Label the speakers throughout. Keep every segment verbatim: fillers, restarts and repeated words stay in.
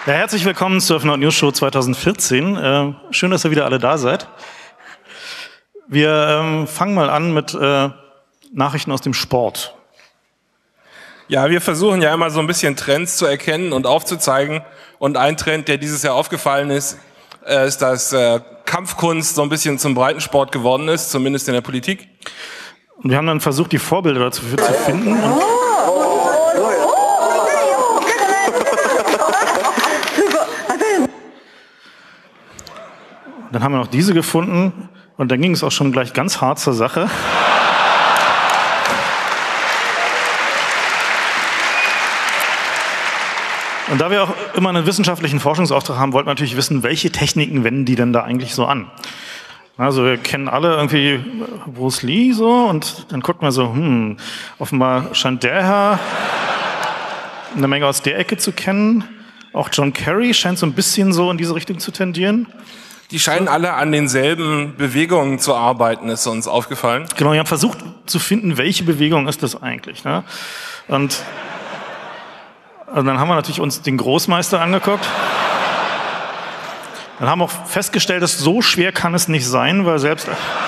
Speaker 1: Ja, herzlich willkommen zur F neun News Show zweitausendvierzehn. Äh, schön, dass ihr wieder alle da seid. Wir ähm, fangen mal an mit äh, Nachrichten aus dem Sport.
Speaker 2: Ja, wir versuchen ja immer so ein bisschen Trends zu erkennen und aufzuzeigen. Und ein Trend, der dieses Jahr aufgefallen ist, äh, ist, dass äh, Kampfkunst so ein bisschen zum Breitensport geworden ist, zumindest in der Politik.
Speaker 1: Und wir haben dann versucht, die Vorbilder dazu zu finden. Und dann haben wir noch diese gefunden und dann ging es auch schon gleich ganz hart zur Sache. Und da wir auch immer einen wissenschaftlichen Forschungsauftrag haben, wollten wir natürlich wissen, welche Techniken wenden die denn da eigentlich so an? Also wir kennen alle irgendwie Bruce Lee so und dann guckt man so, hm, offenbar scheint der Herr eine Menge aus der Ecke zu kennen. Auch John Kerry scheint so ein bisschen so in diese Richtung zu tendieren.
Speaker 2: Die scheinen alle an denselben Bewegungen zu arbeiten, ist uns aufgefallen.
Speaker 1: Genau, wir haben versucht zu finden, welche Bewegung ist das eigentlich. Ne? Und, und dann haben wir natürlich uns den Großmeister angeguckt. Dann haben wir auch festgestellt, dass so schwer kann es nicht sein, weil selbst...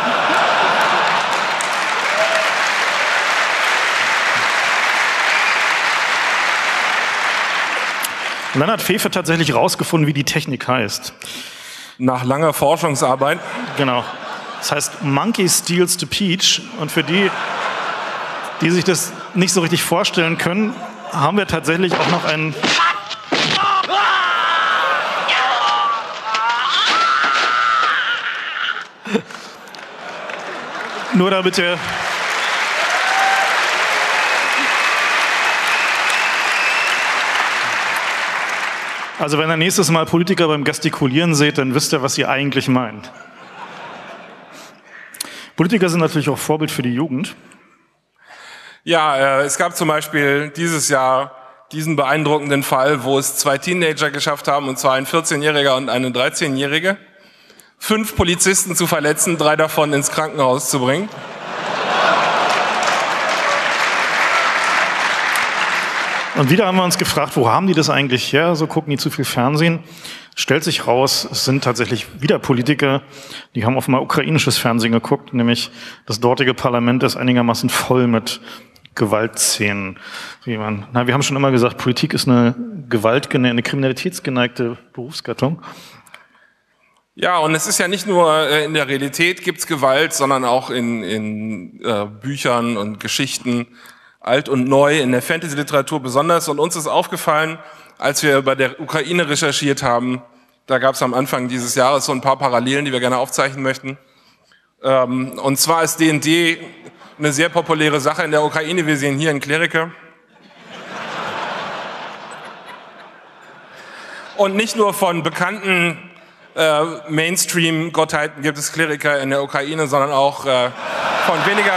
Speaker 1: Und dann hat Fefe tatsächlich rausgefunden, wie die Technik heißt.
Speaker 2: Nach langer Forschungsarbeit.
Speaker 1: Genau. Das heißt Monkey Steals the Peach. Und für die, die sich das nicht so richtig vorstellen können, haben wir tatsächlich auch noch einen... Nur damit ihr... Also wenn ihr nächstes Mal Politiker beim Gestikulieren seht, dann wisst ihr, was ihr eigentlich meint. Politiker sind natürlich auch Vorbild für die Jugend.
Speaker 2: Ja, äh, es gab zum Beispiel dieses Jahr diesen beeindruckenden Fall, wo es zwei Teenager geschafft haben, und zwar ein vierzehnjähriger und eine dreizehnjährige, fünf Polizisten zu verletzen, drei davon ins Krankenhaus zu bringen.
Speaker 1: Und wieder haben wir uns gefragt, wo haben die das eigentlich her? So gucken die zu viel Fernsehen. Stellt sich raus, es sind tatsächlich wieder Politiker, die haben offenbar ukrainisches Fernsehen geguckt, nämlich das dortige Parlament ist einigermaßen voll mit Gewaltszenen. Wie man, na, wir haben schon immer gesagt, Politik ist eine Gewalt, eine kriminalitätsgeneigte Berufsgattung.
Speaker 2: Ja, und es ist ja nicht nur äh, in der Realität gibt's Gewalt, sondern auch in, in äh, Büchern und Geschichten. Alt und neu, in der Fantasy-Literatur besonders. Und uns ist aufgefallen, als wir bei der Ukraine recherchiert haben, da gab es am Anfang dieses Jahres so ein paar Parallelen, die wir gerne aufzeichnen möchten. Ähm, und zwar ist D und D eine sehr populäre Sache in der Ukraine. Wir sehen hier einen Kleriker. Und nicht nur von bekannten äh, Mainstream-Gottheiten gibt es Kleriker in der Ukraine, sondern auch äh, von weniger...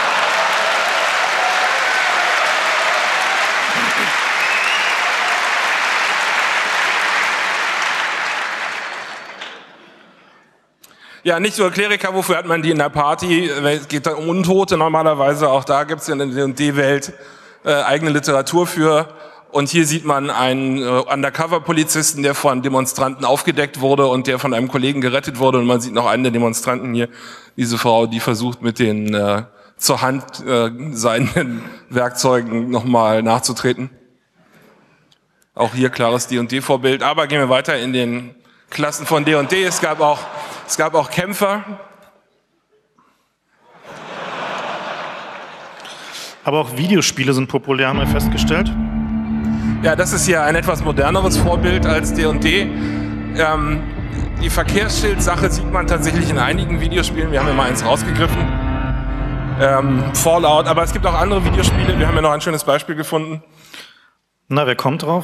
Speaker 2: Ja, nicht nur Kleriker, wofür hat man die in der Party? Es geht da um Untote normalerweise, auch da gibt es in der D und D-Welt äh, eigene Literatur für. Und hier sieht man einen äh, Undercover-Polizisten, der von Demonstranten aufgedeckt wurde und der von einem Kollegen gerettet wurde. Und man sieht noch einen der Demonstranten hier, diese Frau, die versucht mit den äh, zur Hand äh, seinen Werkzeugen nochmal nachzutreten. Auch hier klares D und D-Vorbild. Aber gehen wir weiter in den Klassen von D und D. Es gab auch Es gab auch Kämpfer.
Speaker 1: Aber auch Videospiele sind populär, haben wir festgestellt.
Speaker 2: Ja, das ist hier ein etwas moderneres Vorbild als D und D. Ähm, die Verkehrsschild-Sache sieht man tatsächlich in einigen Videospielen. Wir haben ja mal eins rausgegriffen. Ähm, Fallout, aber es gibt auch andere Videospiele. Wir haben ja noch ein schönes Beispiel gefunden.
Speaker 1: Na, wer kommt drauf?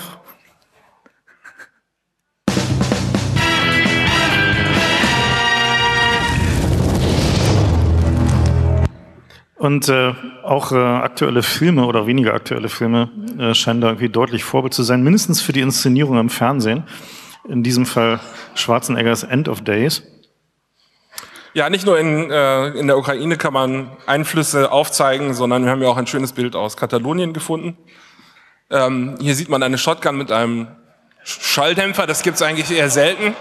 Speaker 1: Und äh, auch äh, aktuelle Filme oder weniger aktuelle Filme äh, scheinen da irgendwie deutlich Vorbild zu sein, mindestens für die Inszenierung im Fernsehen. In diesem Fall Schwarzeneggers End of Days.
Speaker 2: Ja, nicht nur in, äh, in der Ukraine kann man Einflüsse aufzeigen, sondern wir haben ja auch ein schönes Bild aus Katalonien gefunden. Ähm, hier sieht man eine Shotgun mit einem Schalldämpfer, das gibt es eigentlich eher selten.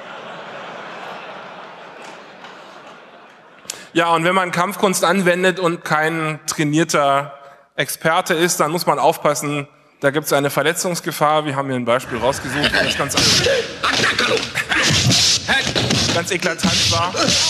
Speaker 2: Ja, und wenn man Kampfkunst anwendet und kein trainierter Experte ist, dann muss man aufpassen, da gibt es eine Verletzungsgefahr. Wir haben hier ein Beispiel rausgesucht, das ganz, ganz eklatant war.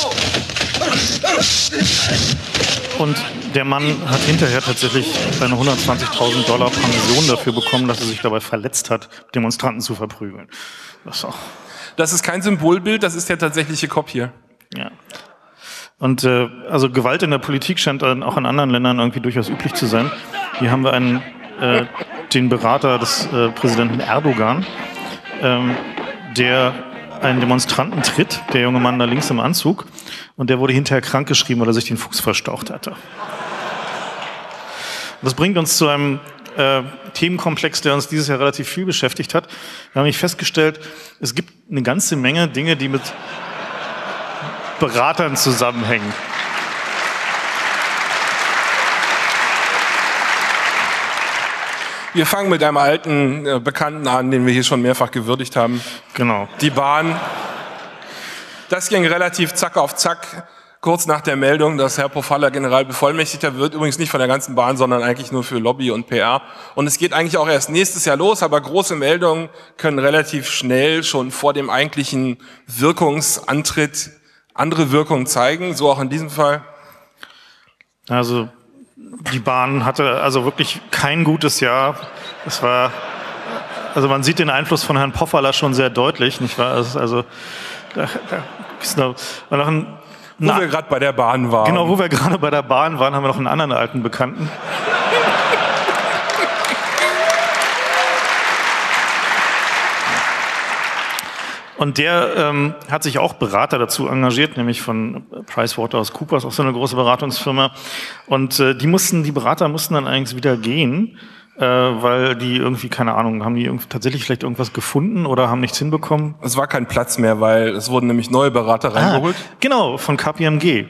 Speaker 1: Und der Mann hat hinterher tatsächlich seine hundertzwanzigtausend Dollar Pension dafür bekommen, dass er sich dabei verletzt hat, Demonstranten zu verprügeln. Das ist, auch
Speaker 2: das ist kein Symbolbild, das ist der tatsächliche Cop hier.
Speaker 1: Ja. Und äh, also Gewalt in der Politik scheint dann auch in anderen Ländern irgendwie durchaus üblich zu sein. Hier haben wir einen, äh, den Berater des äh, Präsidenten Erdogan, ähm, der einen Demonstranten tritt, der junge Mann da links im Anzug, und der wurde hinterher krankgeschrieben, weil er sich den Fuß verstaucht hatte. Das bringt uns zu einem äh, Themenkomplex, der uns dieses Jahr relativ viel beschäftigt hat. Wir haben nämlich festgestellt, es gibt eine ganze Menge Dinge, die mit Beratern zusammenhängen.
Speaker 2: Wir fangen mit einem alten äh, Bekannten an, den wir hier schon mehrfach gewürdigt haben.
Speaker 1: Genau.
Speaker 2: Die Bahn. Das ging relativ zack auf zack, kurz nach der Meldung, dass Herr Pofalla Generalbevollmächtigter wird. Übrigens nicht von der ganzen Bahn, sondern eigentlich nur für Lobby und P R. Und es geht eigentlich auch erst nächstes Jahr los, aber große Meldungen können relativ schnell schon vor dem eigentlichen Wirkungsantritt andere Wirkungen zeigen. So auch in diesem Fall.
Speaker 1: Also die Bahn hatte also wirklich kein gutes Jahr. Es war, also man sieht den Einfluss von Herrn Pofalla schon sehr deutlich, nicht wahr? Also da, da ist noch, war noch ein,
Speaker 2: wo na, wir gerade bei der Bahn waren.
Speaker 1: Genau, wo wir gerade bei der Bahn waren, haben wir noch einen anderen alten Bekannten. Und der ähm, hat sich auch Berater dazu engagiert, nämlich von PricewaterhouseCoopers, auch so eine große Beratungsfirma. Und äh, die mussten, die Berater mussten dann eigentlich wieder gehen, äh, weil die irgendwie, keine Ahnung, haben die irgendwie tatsächlich vielleicht irgendwas gefunden oder haben nichts hinbekommen?
Speaker 2: Es war kein Platz mehr, weil es wurden nämlich neue Berater reingeholt.
Speaker 1: Ah, genau, von K P M G.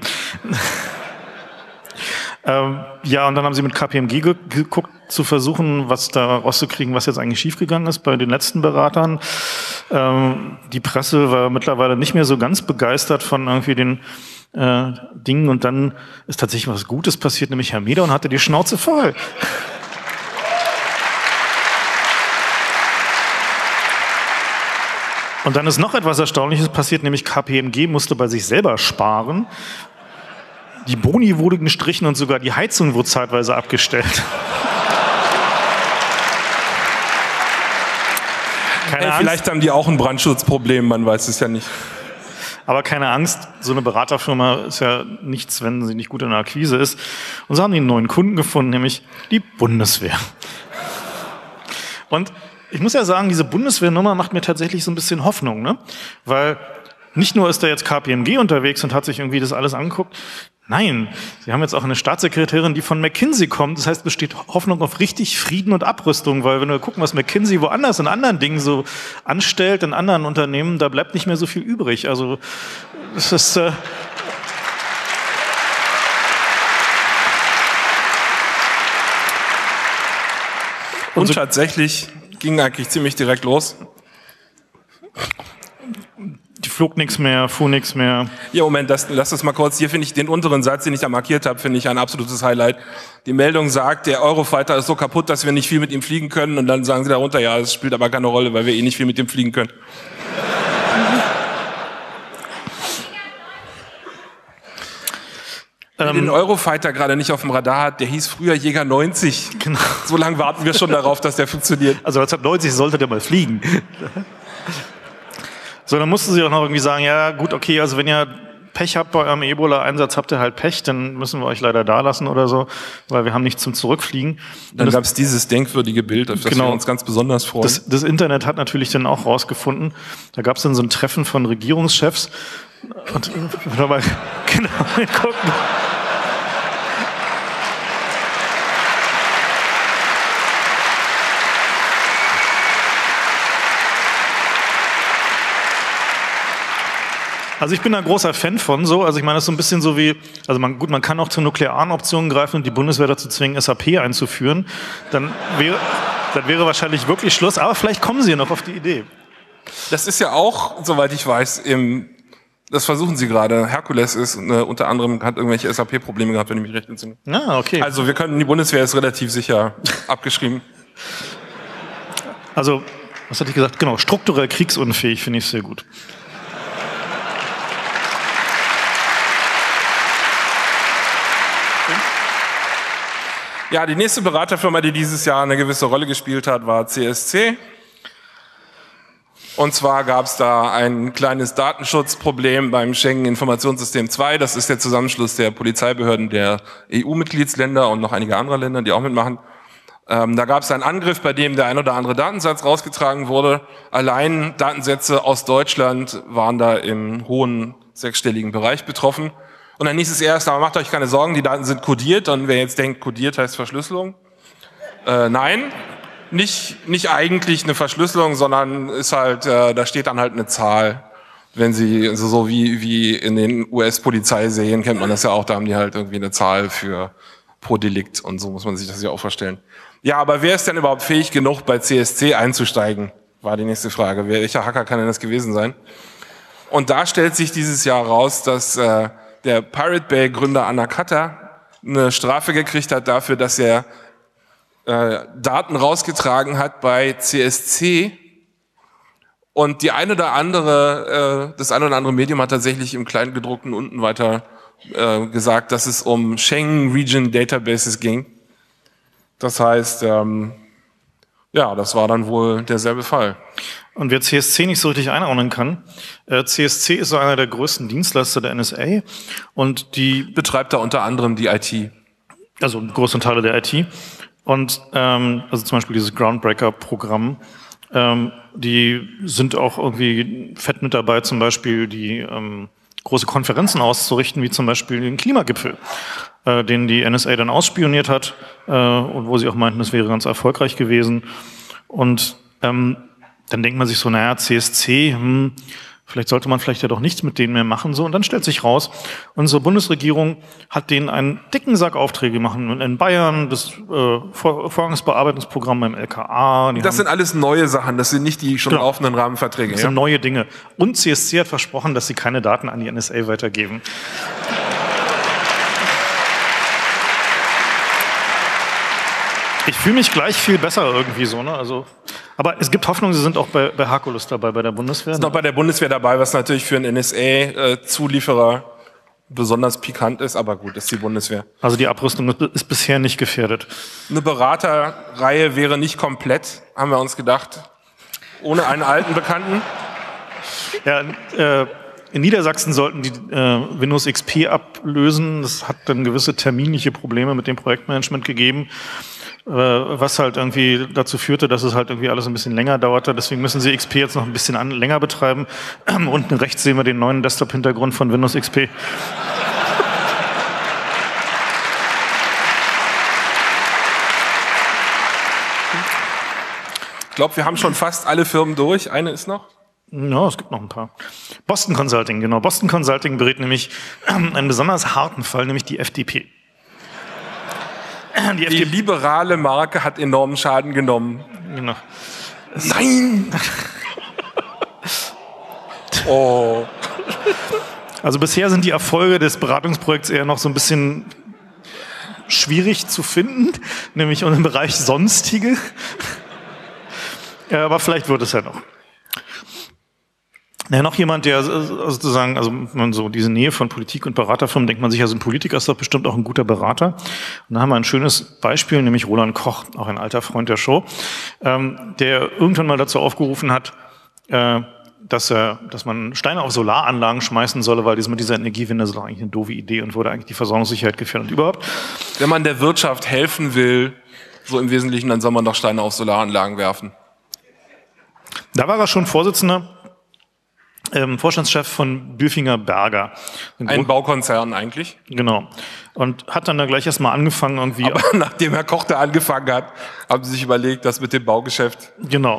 Speaker 1: ähm, ja, und dann haben sie mit K P M G ge geguckt, zu versuchen, was da rauszukriegen, was jetzt eigentlich schiefgegangen ist bei den letzten Beratern. Ähm, die Presse war mittlerweile nicht mehr so ganz begeistert von irgendwie den äh, Dingen, und dann ist tatsächlich was Gutes passiert, nämlich Herr Medorn hatte die Schnauze voll. Und dann ist noch etwas Erstaunliches passiert, nämlich K P M G musste bei sich selber sparen. Die Boni wurden gestrichen und sogar die Heizung wurde zeitweise abgestellt.
Speaker 2: Hey, vielleicht haben die auch ein Brandschutzproblem, man weiß es ja nicht.
Speaker 1: Aber keine Angst, so eine Beraterfirma ist ja nichts, wenn sie nicht gut in der Akquise ist. Und so haben die einen neuen Kunden gefunden, nämlich die Bundeswehr. Und ich muss ja sagen, diese Bundeswehrnummer macht mir tatsächlich so ein bisschen Hoffnung, ne? Weil nicht nur ist da jetzt K P M G unterwegs und hat sich irgendwie das alles angeguckt. Nein, sie haben jetzt auch eine Staatssekretärin, die von McKinsey kommt. Das heißt, es besteht Hoffnung auf richtig Frieden und Abrüstung, weil wenn wir gucken, was McKinsey woanders in anderen Dingen so anstellt, in anderen Unternehmen, da bleibt nicht mehr so viel übrig. Also es ist äh
Speaker 2: und, und so tatsächlich ging eigentlich ziemlich direkt los.
Speaker 1: Die flog nichts mehr, fuhr nichts mehr.
Speaker 2: Ja, Moment, das, lass das mal kurz. Hier finde ich den unteren Satz, den ich da markiert habe, finde ich ein absolutes Highlight. Die Meldung sagt, der Eurofighter ist so kaputt, dass wir nicht viel mit ihm fliegen können. Und dann sagen sie darunter, ja, es spielt aber keine Rolle, weil wir eh nicht viel mit ihm fliegen können. Wer den Eurofighter gerade nicht auf dem Radar hat, der hieß früher Jäger neunzig.
Speaker 1: Genau.
Speaker 2: So lange warten wir schon darauf, dass der funktioniert.
Speaker 1: Also neunzehnhundertneunzig sollte der mal fliegen. So, dann mussten sie auch noch irgendwie sagen, ja gut, okay, also wenn ihr Pech habt bei eurem Ebola-Einsatz, habt ihr halt Pech, dann müssen wir euch leider da lassen oder so, weil wir haben nichts zum Zurückfliegen.
Speaker 2: Dann gab es dieses denkwürdige Bild, auf das
Speaker 1: genau,
Speaker 2: wir uns ganz besonders freuen.
Speaker 1: Das, das Internet hat natürlich dann auch rausgefunden, da gab es dann so ein Treffen von Regierungschefs und mal genau gucken. Also ich bin da ein großer Fan von so, also ich meine, das ist so ein bisschen so wie, also man, gut, man kann auch zu nuklearen Optionen greifen und die Bundeswehr dazu zwingen, S A P einzuführen. Dann wäre dann wäre wahrscheinlich wirklich Schluss. Aber vielleicht kommen Sie ja noch auf die Idee.
Speaker 2: Das ist ja auch, soweit ich weiß, im, das versuchen Sie gerade. Herkules ist äh, unter anderem, hat irgendwelche S A P-Probleme gehabt, wenn ich mich recht entsinne.
Speaker 1: Ah, okay.
Speaker 2: Also wir könnten, die Bundeswehr ist relativ sicher abgeschrieben.
Speaker 1: Also, was hatte ich gesagt? Genau, strukturell kriegsunfähig finde ich sehr gut.
Speaker 2: Ja, die nächste Beraterfirma, die dieses Jahr eine gewisse Rolle gespielt hat, war C S C. Und zwar gab es da ein kleines Datenschutzproblem beim Schengen-Informationssystem zwei. Das ist der Zusammenschluss der Polizeibehörden der E U-Mitgliedsländer und noch einiger anderer Länder, die auch mitmachen. Ähm, da gab es einen Angriff, bei dem der ein oder andere Datensatz rausgetragen wurde. Allein Datensätze aus Deutschland waren da im hohen sechsstelligen Bereich betroffen. Und dann hieß es erst, aber macht euch keine Sorgen, die Daten sind kodiert. Und wer jetzt denkt, kodiert heißt Verschlüsselung. Äh, nein, nicht, nicht eigentlich eine Verschlüsselung, sondern ist halt, äh, da steht dann halt eine Zahl. Wenn Sie, also so wie, wie in den U S-Polizeiserien kennt man das ja auch, da haben die halt irgendwie eine Zahl für pro Delikt und so muss man sich das ja auch vorstellen. Ja, aber wer ist denn überhaupt fähig genug, bei C S C einzusteigen, war die nächste Frage. Welcher Hacker kann denn das gewesen sein? Und da stellt sich dieses Jahr raus, dass äh, der Pirate Bay Gründer Anakata eine Strafe gekriegt hat dafür, dass er äh, Daten rausgetragen hat bei C S C. Und die eine oder andere, äh, das eine oder andere Medium hat tatsächlich im Kleingedruckten unten weiter äh, gesagt, dass es um Schengen Region Databases ging. Das heißt, ähm, ja, das war dann wohl derselbe Fall.
Speaker 1: Und wer C S C nicht so richtig einordnen kann, äh, C S C ist so einer der größten Dienstleister der N S A und die
Speaker 2: betreibt da unter anderem die I T.
Speaker 1: Also große Teile der I T. Und ähm, also zum Beispiel dieses Groundbreaker-Programm, ähm, die sind auch irgendwie fett mit dabei, zum Beispiel die ähm, große Konferenzen auszurichten, wie zum Beispiel den Klimagipfel, äh, den die N S A dann ausspioniert hat äh, und wo sie auch meinten, das wäre ganz erfolgreich gewesen. Und ähm, dann denkt man sich so, naja, C S C, hm, vielleicht sollte man vielleicht ja doch nichts mit denen mehr machen. So, und dann stellt sich raus, unsere Bundesregierung hat denen einen dicken Sack Aufträge gemacht. In Bayern das äh, Vor Vorgangsbearbeitungsprogramm beim L K A. Die
Speaker 2: das sind alles neue Sachen, das sind nicht die schon
Speaker 1: genau.
Speaker 2: laufenden Rahmenverträge.
Speaker 1: Das
Speaker 2: ja?
Speaker 1: sind neue Dinge. Und C S C hat versprochen, dass sie keine Daten an die N S A weitergeben. Ich fühle mich gleich viel besser irgendwie so, ne? Also, aber es gibt Hoffnung, Sie sind auch bei, bei Herkules dabei, bei der Bundeswehr.
Speaker 2: Sie sind auch bei der Bundeswehr dabei, was natürlich für einen N S A-Zulieferer besonders pikant ist, aber gut, ist die Bundeswehr.
Speaker 1: Also die Abrüstung ist bisher nicht gefährdet.
Speaker 2: Eine Beraterreihe wäre nicht komplett, haben wir uns gedacht, ohne einen alten Bekannten.
Speaker 1: Ja, äh, in Niedersachsen sollten die äh, Windows X P ablösen. Das hat dann gewisse terminliche Probleme mit dem Projektmanagement gegeben, was halt irgendwie dazu führte, dass es halt irgendwie alles ein bisschen länger dauerte. Deswegen müssen sie X P jetzt noch ein bisschen an, länger betreiben. Unten rechts sehen wir den neuen Desktop-Hintergrund von Windows X P.
Speaker 2: Ich glaube, wir haben schon fast alle Firmen durch. Eine ist noch.
Speaker 1: Ja, es gibt noch ein paar. Boston Consulting, genau. Boston Consulting berät nämlich einen besonders harten Fall, nämlich die F D P.
Speaker 2: Die, die liberale Marke hat enormen Schaden genommen.
Speaker 1: Genau.
Speaker 2: Nein! Oh.
Speaker 1: Also bisher sind die Erfolge des Beratungsprojekts eher noch so ein bisschen schwierig zu finden, nämlich im Bereich Sonstige. Ja, aber vielleicht wird es ja noch. Ja, noch jemand, der sozusagen, also wenn man so diese Nähe von Politik und Beraterfirmen, denkt man sich, also ein Politiker ist doch bestimmt auch ein guter Berater. Und da haben wir ein schönes Beispiel, nämlich Roland Koch, auch ein alter Freund der Show, ähm, der irgendwann mal dazu aufgerufen hat, äh, dass, er, dass man Steine auf Solaranlagen schmeißen solle, weil das mit dieser Energiewende ist doch eigentlich eine doofe Idee und würde eigentlich die Versorgungssicherheit gefährden und überhaupt.
Speaker 2: Wenn man der Wirtschaft helfen will, so im Wesentlichen, dann soll man doch Steine auf Solaranlagen werfen.
Speaker 1: Da war er schon Vorsitzender. Ähm, Vorstandschef von Bilfinger Berger.
Speaker 2: Ein, Ein Baukonzern eigentlich.
Speaker 1: Genau. Und hat dann da gleich erstmal angefangen irgendwie.
Speaker 2: Aber nachdem Herr Koch da angefangen hat, haben sie sich überlegt, das mit dem Baugeschäft.
Speaker 1: Genau.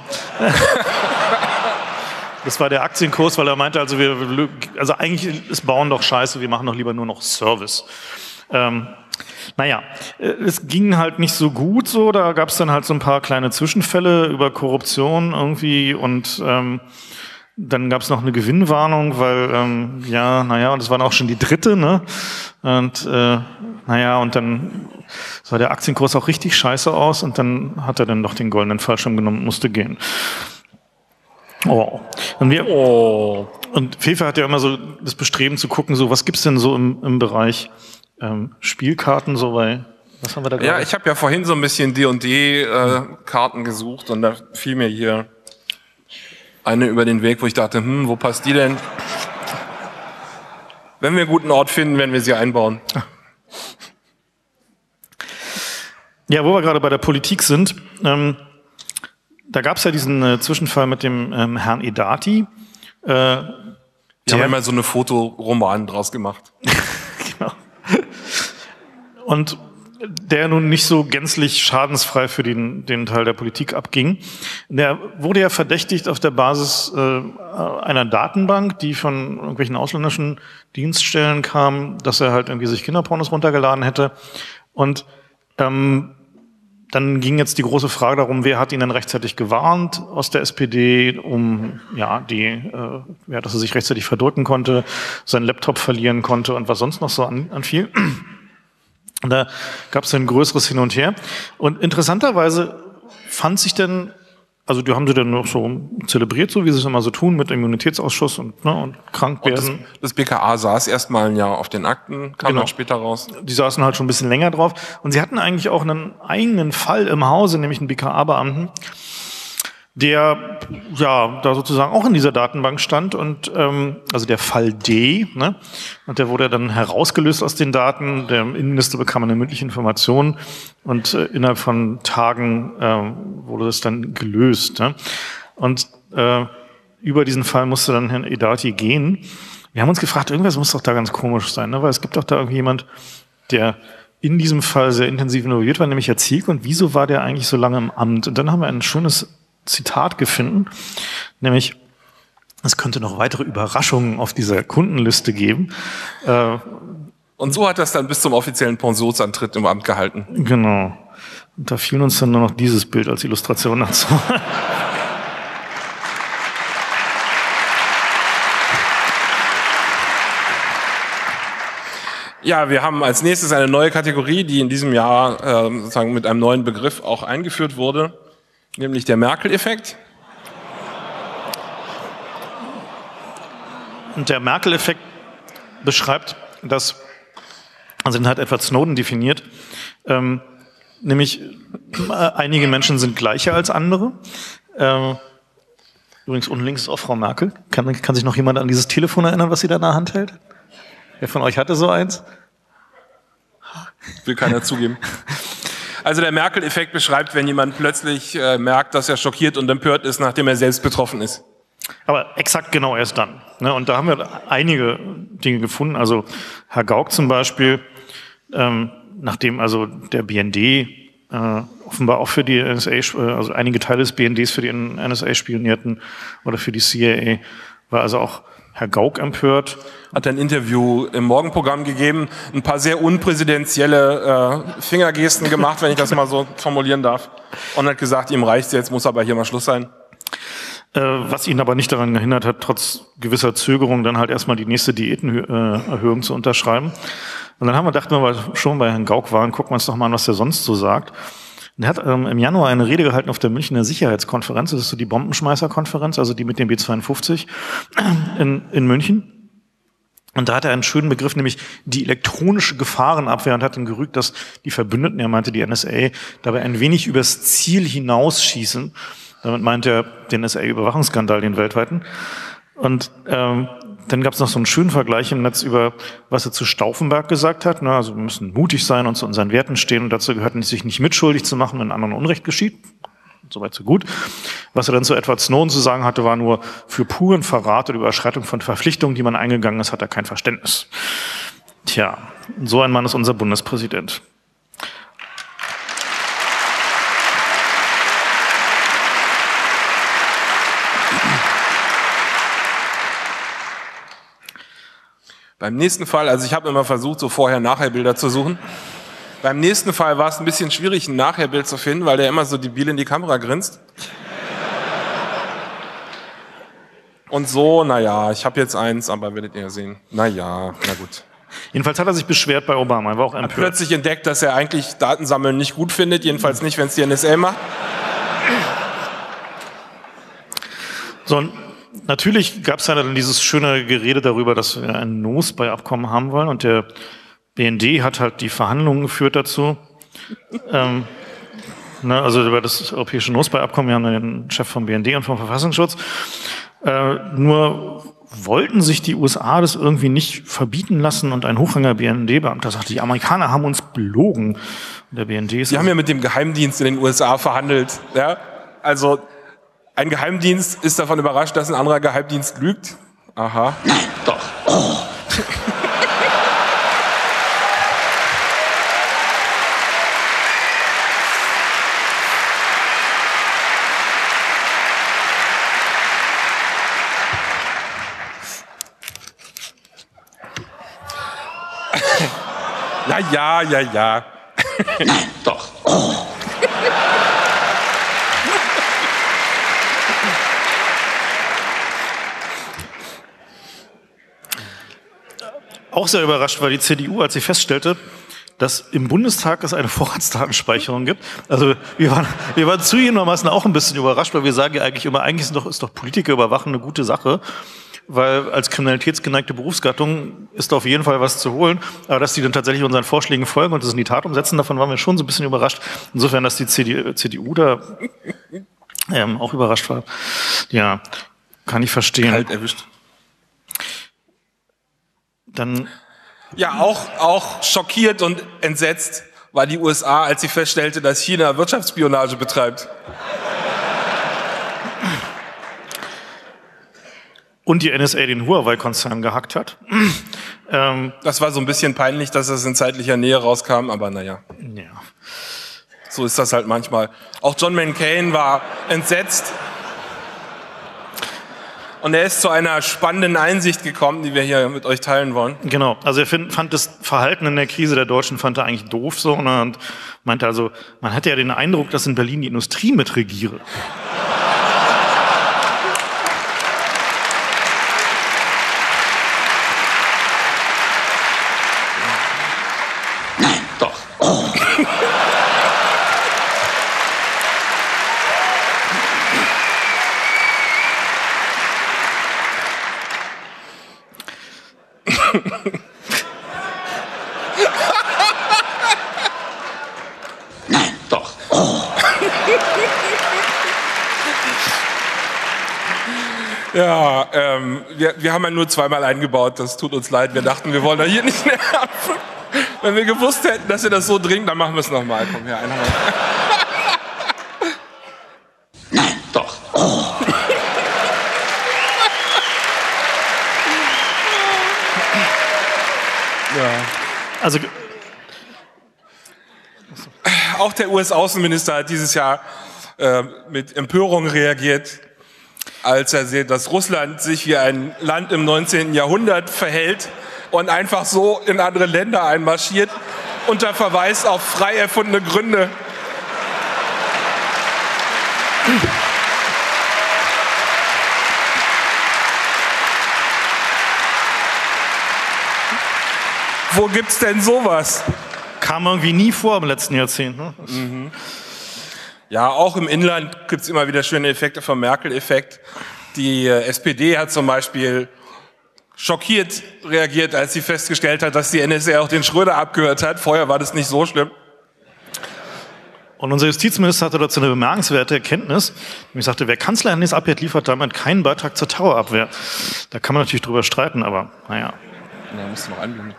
Speaker 1: Das war der Aktienkurs, weil er meinte, also wir, also eigentlich ist Bauen doch scheiße, wir machen doch lieber nur noch Service. Ähm, naja, es ging halt nicht so gut so, da gab es dann halt so ein paar kleine Zwischenfälle über Korruption irgendwie und ähm, dann gab es noch eine Gewinnwarnung, weil, ähm, ja, naja, und das war dann auch schon die dritte, ne? Und äh, naja, und dann sah der Aktienkurs auch richtig scheiße aus und dann hat er dann doch den goldenen Fallschirm genommen und musste gehen. Oh. Und, wir, oh. und Fefe hat ja immer so das Bestreben zu gucken, so was gibt's denn so im, im Bereich ähm, Spielkarten, so bei, was haben wir da gerade?
Speaker 2: Ja, ich habe ja vorhin so ein bisschen D und D-Karten äh, gesucht und da fiel mir hier eine über den Weg, wo ich dachte, hm, wo passt die denn? Wenn wir einen guten Ort finden, werden wir sie einbauen.
Speaker 1: Ja, wo wir gerade bei der Politik sind, ähm, da gab es ja diesen äh, Zwischenfall mit dem ähm, Herrn Edati. Äh,
Speaker 2: Wir haben ja mal so eine Fotoroman draus gemacht.
Speaker 1: Genau. Und der nun nicht so gänzlich schadensfrei für den, den Teil der Politik abging. Der wurde ja verdächtigt auf der Basis äh, einer Datenbank, die von irgendwelchen ausländischen Dienststellen kam, dass er halt irgendwie sich Kinderpornos runtergeladen hätte. Und ähm, dann ging jetzt die große Frage darum, wer hat ihn denn rechtzeitig gewarnt aus der S P D, um ja die, äh, ja, dass er sich rechtzeitig verdrücken konnte, seinen Laptop verlieren konnte und was sonst noch so an, anfiel. Und da gab es ein größeres Hin und Her. Und interessanterweise fand sich denn, also die haben sie dann noch so zelebriert, so wie sie es immer so tun, mit Immunitätsausschuss und, ne, und krank werden.
Speaker 2: Und das, das B K A saß erstmal ein Jahr auf den Akten, kam
Speaker 1: genau.
Speaker 2: dann später raus.
Speaker 1: Die saßen halt schon ein bisschen länger drauf. Und sie hatten eigentlich auch einen eigenen Fall im Hause, nämlich einen B K A-Beamten, der ja da sozusagen auch in dieser Datenbank stand und ähm, also der Fall D, ne? Und der wurde dann herausgelöst aus den Daten. Der Innenminister bekam eine mündliche Information und äh, innerhalb von Tagen äh, wurde es dann gelöst. Ne? Und äh, über diesen Fall musste dann Herrn Edati gehen. Wir haben uns gefragt, irgendwas muss doch da ganz komisch sein, ne? Weil es gibt doch da irgendwie jemand, der in diesem Fall sehr intensiv involviert war, nämlich Herr Zielke. Und wieso war der eigentlich so lange im Amt? Und dann haben wir ein schönes Zitat gefunden, nämlich es könnte noch weitere Überraschungen auf dieser Kundenliste geben. Äh,
Speaker 2: Und so hat das dann bis zum offiziellen Pensionsantritt im Amt gehalten.
Speaker 1: Genau. Und da fiel uns dann nur noch dieses Bild als Illustration dazu.
Speaker 2: Ja, wir haben als nächstes eine neue Kategorie, die in diesem Jahr äh, sozusagen mit einem neuen Begriff auch eingeführt wurde. Nämlich der Merkel-Effekt.
Speaker 1: Und der Merkel-Effekt beschreibt, dass, also den hat Edward Snowden definiert, ähm, nämlich äh, einige Menschen sind gleicher als andere. Äh, übrigens unten links ist auch Frau Merkel. Kann, kann sich noch jemand an dieses Telefon erinnern, was sie da in der Hand hält? Wer von euch hatte so eins?
Speaker 2: Will keiner zugeben. Also der Merkel-Effekt beschreibt, wenn jemand plötzlich äh, merkt, dass er schockiert und empört ist, nachdem er selbst betroffen ist.
Speaker 1: Aber exakt genau erst dann. Ne? Und da haben wir einige Dinge gefunden. Also Herr Gauck zum Beispiel, ähm, nachdem also der B N D äh, offenbar auch für die N S A, äh, also einige Teile des B N Ds für die N S A spionierten oder für die C I A, war also auch Herr Gauck empört.
Speaker 2: Hat ein Interview im Morgenprogramm gegeben, ein paar sehr unpräsidentielle äh, Fingergesten gemacht, wenn ich das mal so formulieren darf. Und hat gesagt, ihm reicht's jetzt, muss aber hier mal Schluss sein.
Speaker 1: Äh, was ihn aber nicht daran gehindert hat, trotz gewisser Zögerung dann halt erstmal die nächste Diätenerhöhung zu unterschreiben. Und dann haben wir gedacht, wenn wir schon bei Herrn Gauck waren, gucken wir uns doch mal an, was der sonst so sagt. Und er hat ähm, im Januar eine Rede gehalten auf der Münchner Sicherheitskonferenz. Das ist so die Bombenschmeißerkonferenz, also die mit dem B zweiundfünfzig in, in München. Und da hat er einen schönen Begriff, nämlich die elektronische Gefahrenabwehr, und hat dann gerügt, dass die Verbündeten, er meinte die N S A, dabei ein wenig übers Ziel hinausschießen. Damit meint er den N S A-Überwachungsskandal, den weltweiten. Und ähm, dann gab es noch so einen schönen Vergleich im Netz über, was er zu Stauffenberg gesagt hat. Also wir müssen mutig sein und zu unseren Werten stehen. Und dazu gehört nicht, sich nicht mitschuldig zu machen, wenn anderen Unrecht geschieht. Soweit so gut. Was er dann zu Edward Snowden zu sagen hatte, war nur, für puren Verrat oder Überschreitung von Verpflichtungen, die man eingegangen ist, hat er kein Verständnis. Tja, so ein Mann ist unser Bundespräsident.
Speaker 2: Beim nächsten Fall, also ich habe immer versucht, so Vorher-Nachher-Bilder zu suchen. Beim nächsten Fall war es ein bisschen schwierig, ein Nachher-Bild zu finden, weil der immer so debil in die Kamera grinst. Und so, naja, ich habe jetzt eins, aber werdet ihr ja sehen. Naja, na gut.
Speaker 1: Jedenfalls hat er sich beschwert bei Obama, er war auch
Speaker 2: Hat
Speaker 1: empört.
Speaker 2: plötzlich entdeckt, dass er eigentlich Datensammeln nicht gut findet, jedenfalls nicht, wenn es die N S A macht.
Speaker 1: So, und natürlich gab es ja dann dieses schöne Gerede darüber, dass wir ein No-Spy-Abkommen haben wollen und der B N D hat halt die Verhandlungen geführt dazu. ähm, ne, also über das europäische No-Spy-Abkommen, wir haben den Chef vom B N D und vom Verfassungsschutz. Äh, nur wollten sich die U S A das irgendwie nicht verbieten lassen und ein hochrangiger B N D-Beamter sagte, die Amerikaner haben uns belogen. Und der B N D ist...
Speaker 2: Die haben ja mit dem Geheimdienst in den U S A verhandelt. Ja? Also ein Geheimdienst ist davon überrascht, dass ein anderer Geheimdienst lügt. Aha.
Speaker 3: Nein, doch. Oh.
Speaker 2: Na ja, ja, ja.
Speaker 3: Nein, doch. Oh.
Speaker 1: Auch sehr überrascht war die C D U, als sie feststellte, dass im Bundestag es eine Vorratsdatenspeicherung gibt. Also wir waren, wir waren zugegebenermaßen auch ein bisschen überrascht, weil wir sagen ja eigentlich immer, eigentlich ist doch, ist doch Politiker überwachen eine gute Sache. Weil als kriminalitätsgeneigte Berufsgattung ist da auf jeden Fall was zu holen. Aber dass die dann tatsächlich unseren Vorschlägen folgen und das in die Tat umsetzen, davon waren wir schon so ein bisschen überrascht. Insofern, dass die C D U da ähm, auch überrascht war. Ja, kann ich verstehen.
Speaker 2: Kalt erwischt.
Speaker 1: Dann
Speaker 2: Ja, auch, auch schockiert und entsetzt war die U S A, als sie feststellte, dass China Wirtschaftsspionage betreibt.
Speaker 1: Und die N S A den Huawei-Konzern gehackt hat. ähm,
Speaker 2: Das war so ein bisschen peinlich, dass es in zeitlicher Nähe rauskam, aber naja,
Speaker 1: ja.
Speaker 2: so ist das halt manchmal. Auch John McCain war entsetzt. Und er ist zu einer spannenden Einsicht gekommen, die wir hier mit euch teilen wollen.
Speaker 1: Genau, also er find, fand das Verhalten in der Krise der Deutschen fand er eigentlich doof so und meinte also, man hatte ja den Eindruck, dass in Berlin die Industrie mitregiere.
Speaker 3: Nein, doch. Oh. Nein, doch. Oh.
Speaker 2: Ja, ähm, wir, wir haben ja nur zweimal eingebaut, das tut uns leid. Wir dachten, wir wollen da hier nicht nerven. Wenn wir gewusst hätten, dass ihr das so dringt, dann machen wir es nochmal. Komm her, einmal.
Speaker 3: Nein, doch. Oh.
Speaker 2: Ja.
Speaker 1: Also
Speaker 2: Auch der U S-Außenminister hat dieses Jahr äh, mit Empörung reagiert, als er sieht, dass Russland sich wie ein Land im neunzehnten Jahrhundert verhält und einfach so in andere Länder einmarschiert, unter Verweis auf frei erfundene Gründe. Wo gibt's denn sowas?
Speaker 1: kam irgendwie nie vor im letzten Jahrzehnt. Ne?
Speaker 2: Mhm. Ja, auch im Inland gibt's immer wieder schöne Effekte vom Merkel-Effekt. Die äh, S P D hat zum Beispiel schockiert reagiert, als sie festgestellt hat, dass die N S A auch den Schröder abgehört hat. Vorher war das nicht so schlimm.
Speaker 1: Und unser Justizminister hatte dazu eine bemerkenswerte Erkenntnis. Ich sagte, wer Kanzlerhandys abhört, liefert damit keinen Beitrag zur Terrorabwehr. Da kann man natürlich drüber streiten, aber naja.
Speaker 2: Da musst du noch einbinden.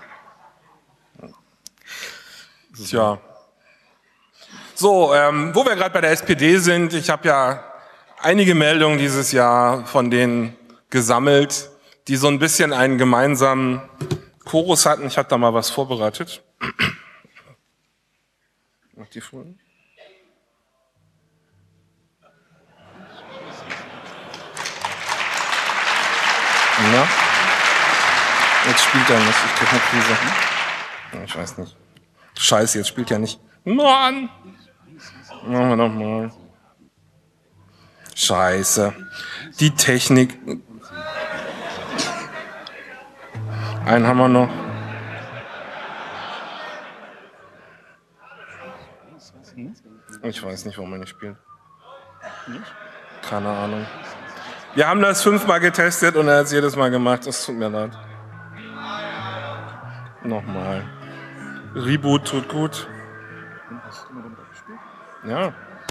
Speaker 2: Tja. So, ähm, wo wir gerade bei der S P D sind, ich habe ja einige Meldungen dieses Jahr von denen gesammelt, die so ein bisschen einen gemeinsamen Chorus hatten. Ich habe da mal was vorbereitet. Noch die Folien. Ja. Jetzt spielt er nicht, ich krieg eine Krise. Ich weiß nicht. Scheiße, jetzt spielt er nicht. Mann! Machen wir nochmal. Scheiße. Die Technik. Einen haben wir noch. Ich weiß nicht, warum er nicht spielt. Keine Ahnung. Wir haben das fünfmal getestet und er hat es jedes Mal gemacht. Das tut mir leid. Nochmal. Reboot tut gut. Ja.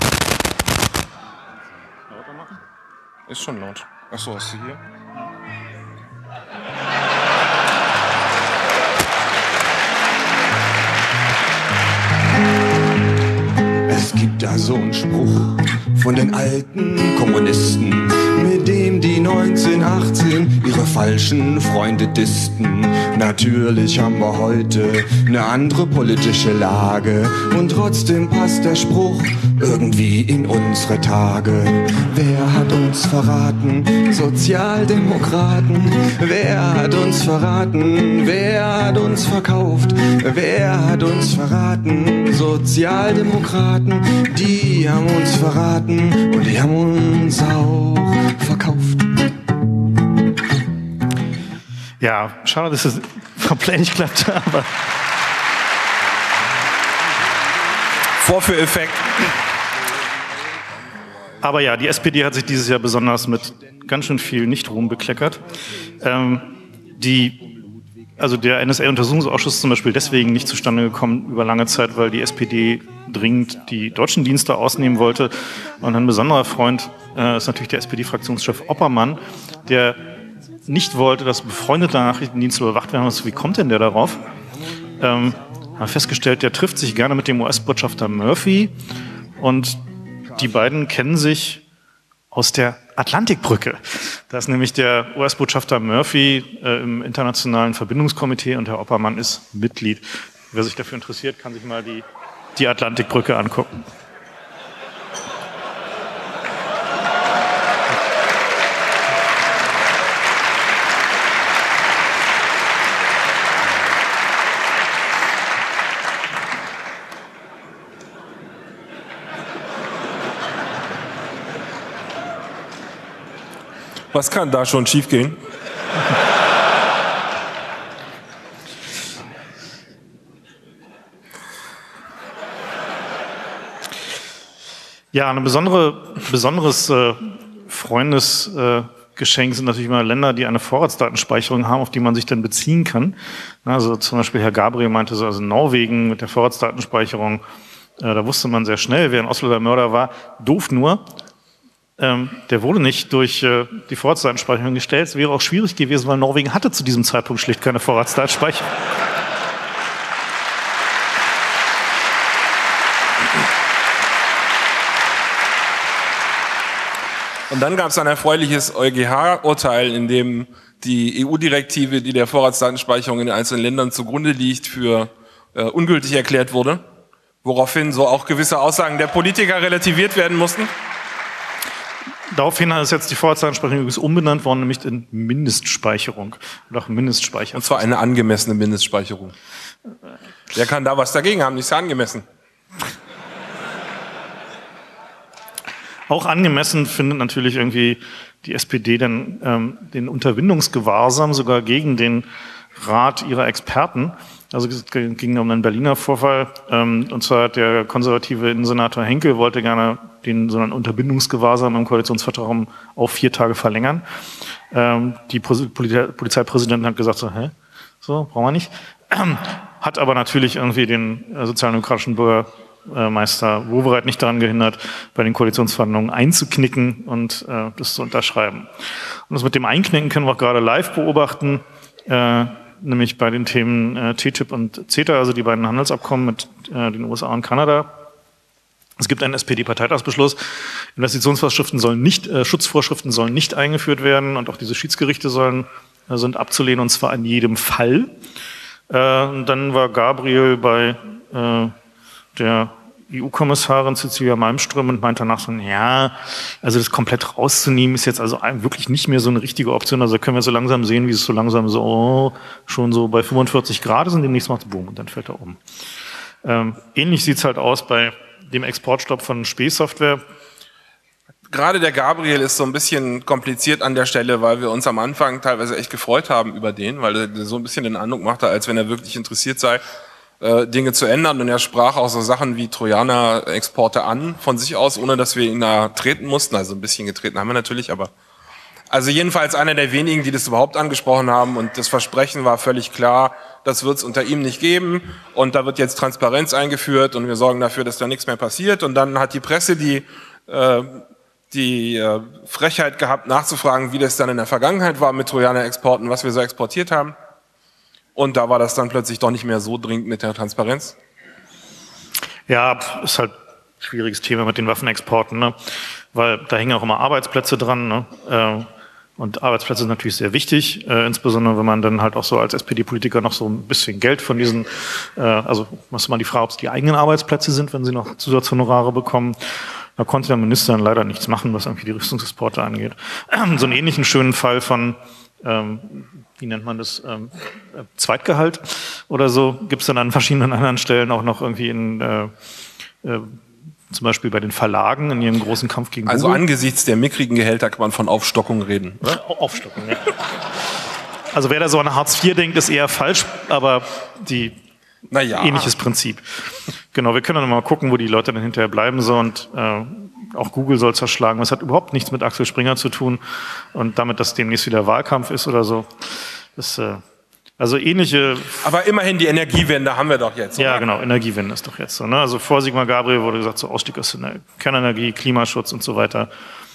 Speaker 2: Ist schon laut. Achso, hast du hier?
Speaker 4: Es gibt da so einen Spruch von den alten Kommunisten, mit dem die neunzehnhundertachtzehn ihre falschen Freunde disten. Natürlich haben wir heute eine andere politische Lage und trotzdem passt der Spruch irgendwie in unsere Tage. Wer hat uns verraten? Sozialdemokraten. Wer hat uns verraten? Wer hat uns verkauft? Wer hat uns verraten? Sozialdemokraten. Die haben uns verraten und die haben uns auch verkauft.
Speaker 1: Ja, schade, dass das vom Play nicht klappt, aber...
Speaker 2: Vorführeffekt.
Speaker 1: Aber ja, die S P D hat sich dieses Jahr besonders mit ganz schön viel Nicht-Ruhm bekleckert. Ähm, die, also der N S A-Untersuchungsausschuss ist zum Beispiel deswegen nicht zustande gekommen über lange Zeit, weil die S P D dringend die deutschen Dienste ausnehmen wollte. Und ein besonderer Freund äh, ist natürlich der S P D-Fraktionschef Oppermann, der nicht wollte, dass befreundete Nachrichtendienste überwacht werden. Wie kommt denn der darauf? Ähm, haben festgestellt, der trifft sich gerne mit dem U S-Botschafter Murphy und die beiden kennen sich aus der Atlantikbrücke. Da ist nämlich der U S-Botschafter Murphy äh, im internationalen Verbindungskomitee und Herr Oppermann ist Mitglied. Wer sich dafür interessiert, kann sich mal die, die Atlantikbrücke angucken.
Speaker 2: Was kann da schon schiefgehen?
Speaker 1: Ja, ein besondere, besonderes äh, Freundesgeschenk äh, sind natürlich immer Länder, die eine Vorratsdatenspeicherung haben, auf die man sich dann beziehen kann. Also zum Beispiel Herr Gabriel meinte so, also Norwegen mit der Vorratsdatenspeicherung, äh, da wusste man sehr schnell, wer ein Osloer Mörder war. Doof nur, Ähm, der wurde nicht durch äh, die Vorratsdatenspeicherung gestellt. Es wäre auch schwierig gewesen, weil Norwegen hatte zu diesem Zeitpunkt schlicht keine Vorratsdatenspeicherung.
Speaker 2: Und dann gab es ein erfreuliches EuGH-Urteil, in dem die E U-Direktive, die der Vorratsdatenspeicherung in den einzelnen Ländern zugrunde liegt, für äh, ungültig erklärt wurde, woraufhin so auch gewisse Aussagen der Politiker relativiert werden mussten.
Speaker 1: Daraufhin ist jetzt die Vorratsdatenspeicherung übrigens umbenannt worden, nämlich in Mindestspeicherung oder auch Mindestspeicherung.
Speaker 2: Und zwar eine angemessene Mindestspeicherung. Wer kann da was dagegen haben? Nicht sehr angemessen.
Speaker 1: Auch angemessen findet natürlich irgendwie die S P D dann ähm, den Unterwindungsgewahrsam sogar gegen den Rat ihrer Experten. Also es ging um einen Berliner Vorfall, ähm, und zwar hat der konservative Innensenator Henkel wollte gerne den so einen Unterbindungsgewahrsam im Koalitionsvertrag auf vier Tage verlängern. Ähm, die Polizeipräsidentin hat gesagt so, hä, so brauchen wir nicht. Hat aber natürlich irgendwie den äh, sozialdemokratischen Bürgermeister Wowereit nicht daran gehindert, bei den Koalitionsverhandlungen einzuknicken und äh, das zu unterschreiben. Und das mit dem Einknicken können wir auch gerade live beobachten. Äh, nämlich bei den Themen äh, T T I P und CETA, also die beiden Handelsabkommen mit äh, den U S A und Kanada. Es gibt einen S P D-Parteitagsbeschluss. Investitionsvorschriften sollen nicht, äh, Schutzvorschriften sollen nicht eingeführt werden und auch diese Schiedsgerichte sollen, äh, sind abzulehnen und zwar in jedem Fall. Äh, und dann war Gabriel bei äh, der E U-Kommissarin Cecilia Malmström und meinte danach so, ja, also das komplett rauszunehmen ist jetzt also wirklich nicht mehr so eine richtige Option. Also können wir so langsam sehen, wie es so langsam so oh, schon so bei fünfundvierzig Grad ist und demnächst macht es Boom und dann fällt er um. Ähm, ähnlich sieht's halt aus bei dem Exportstopp von Spähsoftware.
Speaker 2: Gerade der Gabriel ist so ein bisschen kompliziert an der Stelle, weil wir uns am Anfang teilweise echt gefreut haben über den, weil er so ein bisschen den Eindruck machte, als wenn er wirklich interessiert sei, äh, Dinge zu ändern. Und er sprach auch so Sachen wie Trojaner-Exporte an von sich aus, ohne dass wir ihn da treten mussten. Also ein bisschen getreten haben wir natürlich, aber also jedenfalls einer der wenigen, die das überhaupt angesprochen haben. Und das Versprechen war völlig klar, das wird es unter ihm nicht geben. Und da wird jetzt Transparenz eingeführt und wir sorgen dafür, dass da nichts mehr passiert. Und dann hat die Presse die äh, die äh, Frechheit gehabt, nachzufragen, wie das dann in der Vergangenheit war mit Trojaner-Exporten, was wir so exportiert haben. Und da war das dann plötzlich doch nicht mehr so dringend mit der Transparenz.
Speaker 1: Ja, ist halt ein schwieriges Thema mit den Waffenexporten, ne? Weil da hängen auch immer Arbeitsplätze dran, ne? Äh, und Arbeitsplätze sind natürlich sehr wichtig, äh, insbesondere wenn man dann halt auch so als S P D-Politiker noch so ein bisschen Geld von diesen, äh, also muss man die Frage, ob es die eigenen Arbeitsplätze sind, wenn sie noch Zusatzhonorare bekommen. Da konnte der Minister dann leider nichts machen, was irgendwie die Rüstungsexporte angeht. So einen ähnlichen schönen Fall von, ähm, wie nennt man das, ähm, Zweitgehalt oder so, gibt es dann an verschiedenen anderen Stellen auch noch irgendwie in, äh, äh, zum Beispiel bei den Verlagen in ihrem großen Kampf gegen
Speaker 2: Also
Speaker 1: Google.
Speaker 2: angesichts der mickrigen Gehälter kann man von Aufstockung reden, oder?
Speaker 1: Aufstockung, ja. Also wer da so an Hartz vier denkt, ist eher falsch, aber die
Speaker 2: naja.
Speaker 1: ähnliches Prinzip. Genau, wir können dann mal gucken, wo die Leute dann hinterher bleiben so und äh, auch Google soll zerschlagen. Das hat überhaupt nichts mit Axel Springer zu tun und damit, dass demnächst wieder Wahlkampf ist oder so. Das, äh, also ähnliche...
Speaker 2: Aber immerhin die Energiewende haben wir doch jetzt, oder?
Speaker 1: Ja, genau, Energiewende ist doch jetzt so. Ne? Also vor Sigmar Gabriel wurde gesagt, so Ausstieg aus der Kernenergie, Klimaschutz und so weiter.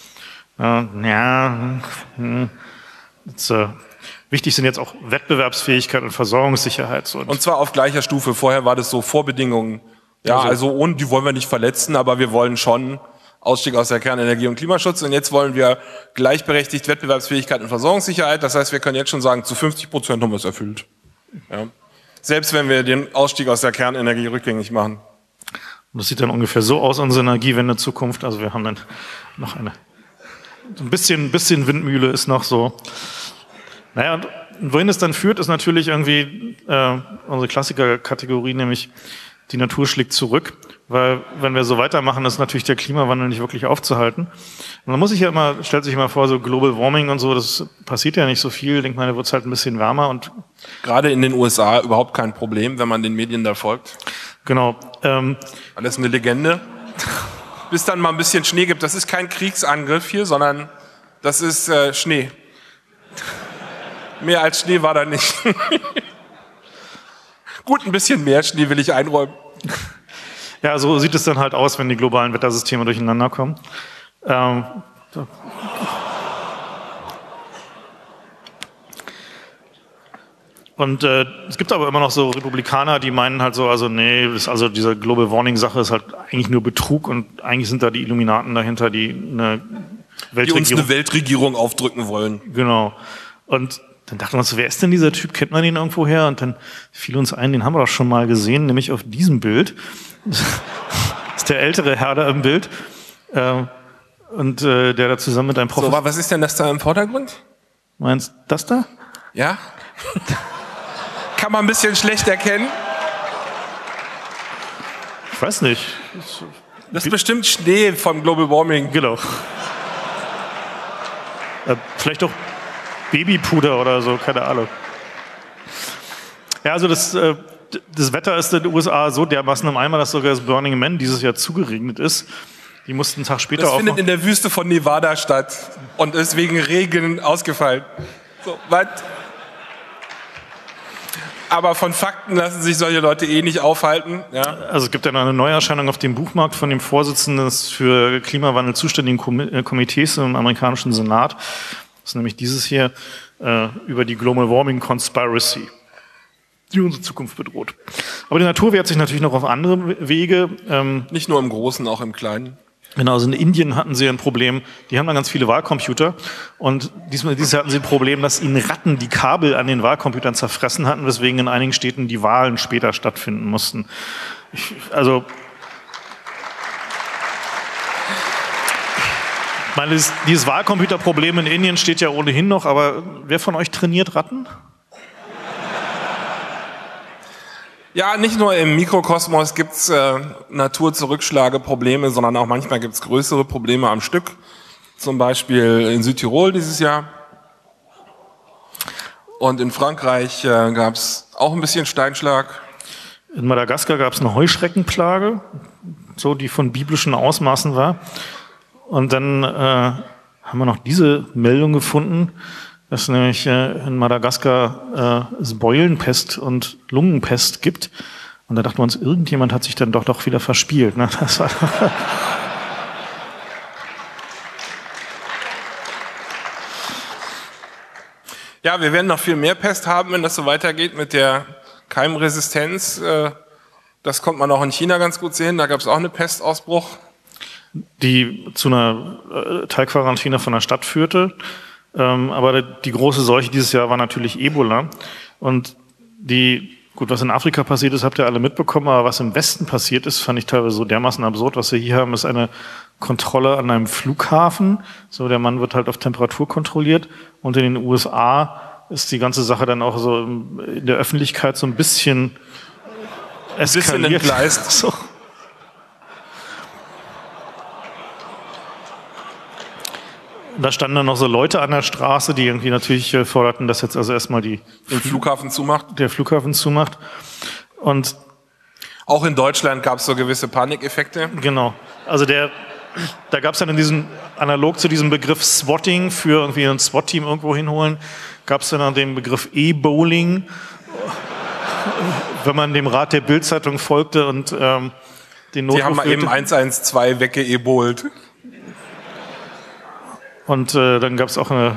Speaker 1: Ja, ja hm, jetzt, äh, wichtig sind jetzt auch Wettbewerbsfähigkeit und Versorgungssicherheit. So.
Speaker 2: Und zwar auf gleicher Stufe. Vorher war das so Vorbedingungen. Ja, also, also und die wollen wir nicht verletzen, aber wir wollen schon Ausstieg aus der Kernenergie und Klimaschutz. Und jetzt wollen wir gleichberechtigt Wettbewerbsfähigkeit und Versorgungssicherheit. Das heißt, wir können jetzt schon sagen, zu fünfzig Prozent haben wir es erfüllt. Ja. Selbst wenn wir den Ausstieg aus der Kernenergie rückgängig machen.
Speaker 1: Und das sieht dann ungefähr so aus, unsere Energiewende-Zukunft. Also wir haben dann noch eine, ein bisschen, ein bisschen Windmühle ist noch so. Naja, und wohin es dann führt, ist natürlich irgendwie äh, unsere Klassiker-Kategorie, nämlich die Natur schlägt zurück, weil wenn wir so weitermachen, ist natürlich der Klimawandel nicht wirklich aufzuhalten. Und dann muss ich ja immer, stellt sich immer vor, so Global Warming und so, das passiert ja nicht so viel. Denkt man, da wird es halt ein bisschen wärmer und
Speaker 2: gerade in den U S A überhaupt kein Problem, wenn man den Medien da folgt.
Speaker 1: Genau. Ähm,
Speaker 2: Alles eine Legende. Bis dann mal ein bisschen Schnee gibt. Das ist kein Kriegsangriff hier, sondern das ist äh, Schnee. Mehr als Schnee war da nicht. Gut, ein bisschen mehr Schnee will ich einräumen.
Speaker 1: Ja, so sieht es dann halt aus, wenn die globalen Wettersysteme durcheinander kommen. Ähm, und äh, es gibt aber immer noch so Republikaner, die meinen halt so, also nee, das, also diese Global Warning Sache ist halt eigentlich nur Betrug und eigentlich sind da die Illuminaten dahinter, die eine Weltregierung,
Speaker 2: die uns eine Weltregierung aufdrücken wollen.
Speaker 1: Genau. Und dann dachten wir uns so, wer ist denn dieser Typ? Kennt man ihn irgendwo her? Und dann fiel uns ein, den haben wir doch schon mal gesehen, nämlich auf diesem Bild. Das ist der ältere Herr da im Bild. Ähm, und äh, der da zusammen mit einem Professor...
Speaker 2: So, was ist denn das da im Vordergrund?
Speaker 1: Meinst du das da?
Speaker 2: Ja. Kann man ein bisschen schlecht erkennen.
Speaker 1: Ich weiß nicht.
Speaker 2: Das ist bestimmt Schnee vom Global Warming.
Speaker 1: Genau. Äh, vielleicht auch Babypuder oder so, keine Ahnung. Ja, also das, äh, das Wetter ist in den U S A so dermaßen im Eimer, dass sogar das Burning Man dieses Jahr zugeregnet ist. Die mussten einen Tag später
Speaker 2: Das
Speaker 1: aufmachen.
Speaker 2: findet in der Wüste von Nevada statt und ist wegen Regen ausgefallen. So, was? Aber von Fakten lassen sich solche Leute eh nicht aufhalten. Ja.
Speaker 1: Also es gibt ja noch eine Neuerscheinung auf dem Buchmarkt von dem Vorsitzenden des für Klimawandel zuständigen Komitees im amerikanischen Senat. Das ist nämlich dieses hier äh, über die Global Warming Conspiracy, die unsere Zukunft bedroht. Aber die Natur wehrt sich natürlich noch auf andere Wege. Ähm,
Speaker 2: Nicht nur im Großen, auch im Kleinen.
Speaker 1: Genau, also in Indien hatten sie ein Problem, die haben da ganz viele Wahlcomputer und diesmal dieses Jahr hatten sie ein Problem, dass ihnen Ratten die Kabel an den Wahlcomputern zerfressen hatten, weswegen in einigen Städten die Wahlen später stattfinden mussten. Ich, also Ich meine, dieses, dieses Wahlcomputerproblem in Indien steht ja ohnehin noch, aber wer von euch trainiert Ratten?
Speaker 2: Ja, nicht nur im Mikrokosmos gibt's äh, Naturzurückschlageprobleme, sondern auch manchmal gibt's größere Probleme am Stück. Zum Beispiel in Südtirol dieses Jahr. Und in Frankreich äh, gab's auch ein bisschen Steinschlag.
Speaker 1: In Madagaskar gab es eine Heuschreckenplage, so die von biblischen Ausmaßen war. Und dann äh, haben wir noch diese Meldung gefunden, dass nämlich äh, in Madagaskar äh, es Beulenpest und Lungenpest gibt. Und da dachten wir uns, irgendjemand hat sich dann doch doch wieder verspielt. Ne? Das war
Speaker 2: Ja, wir werden noch viel mehr Pest haben, wenn das so weitergeht mit der Keimresistenz. Äh, das konnte man auch in China ganz gut sehen. Da gab es auch einen Pestausbruch.
Speaker 1: Die zu einer äh, Teilquarantäne von der Stadt führte. Ähm, aber die große Seuche dieses Jahr war natürlich Ebola. Und die, gut, was in Afrika passiert ist, habt ihr alle mitbekommen, aber was im Westen passiert ist, fand ich teilweise so dermaßen absurd. Was wir hier haben, ist eine Kontrolle an einem Flughafen. So, der Mann wird halt auf Temperatur kontrolliert. Und in den U S A ist die ganze Sache dann auch so in der Öffentlichkeit so ein bisschen eskaliert.
Speaker 2: Ein bisschen entgleist.
Speaker 1: So. Da standen dann noch so Leute an der Straße, die irgendwie natürlich forderten, dass jetzt also erstmal die
Speaker 2: Den Flughafen zumacht.
Speaker 1: der Flughafen zumacht. Und
Speaker 2: Auch in Deutschland gab es so gewisse Panikeffekte.
Speaker 1: genau, also der, da gab es dann in diesem, analog zu diesem Begriff Swatting, für irgendwie ein SWAT-Team irgendwo hinholen, gab es dann den Begriff E-Bowling, wenn man dem Rat der Bild-Zeitung folgte und ähm, den Notruf
Speaker 2: Die haben mal eben eins eins zwei weggeebolt.
Speaker 1: Und äh, dann gab es auch eine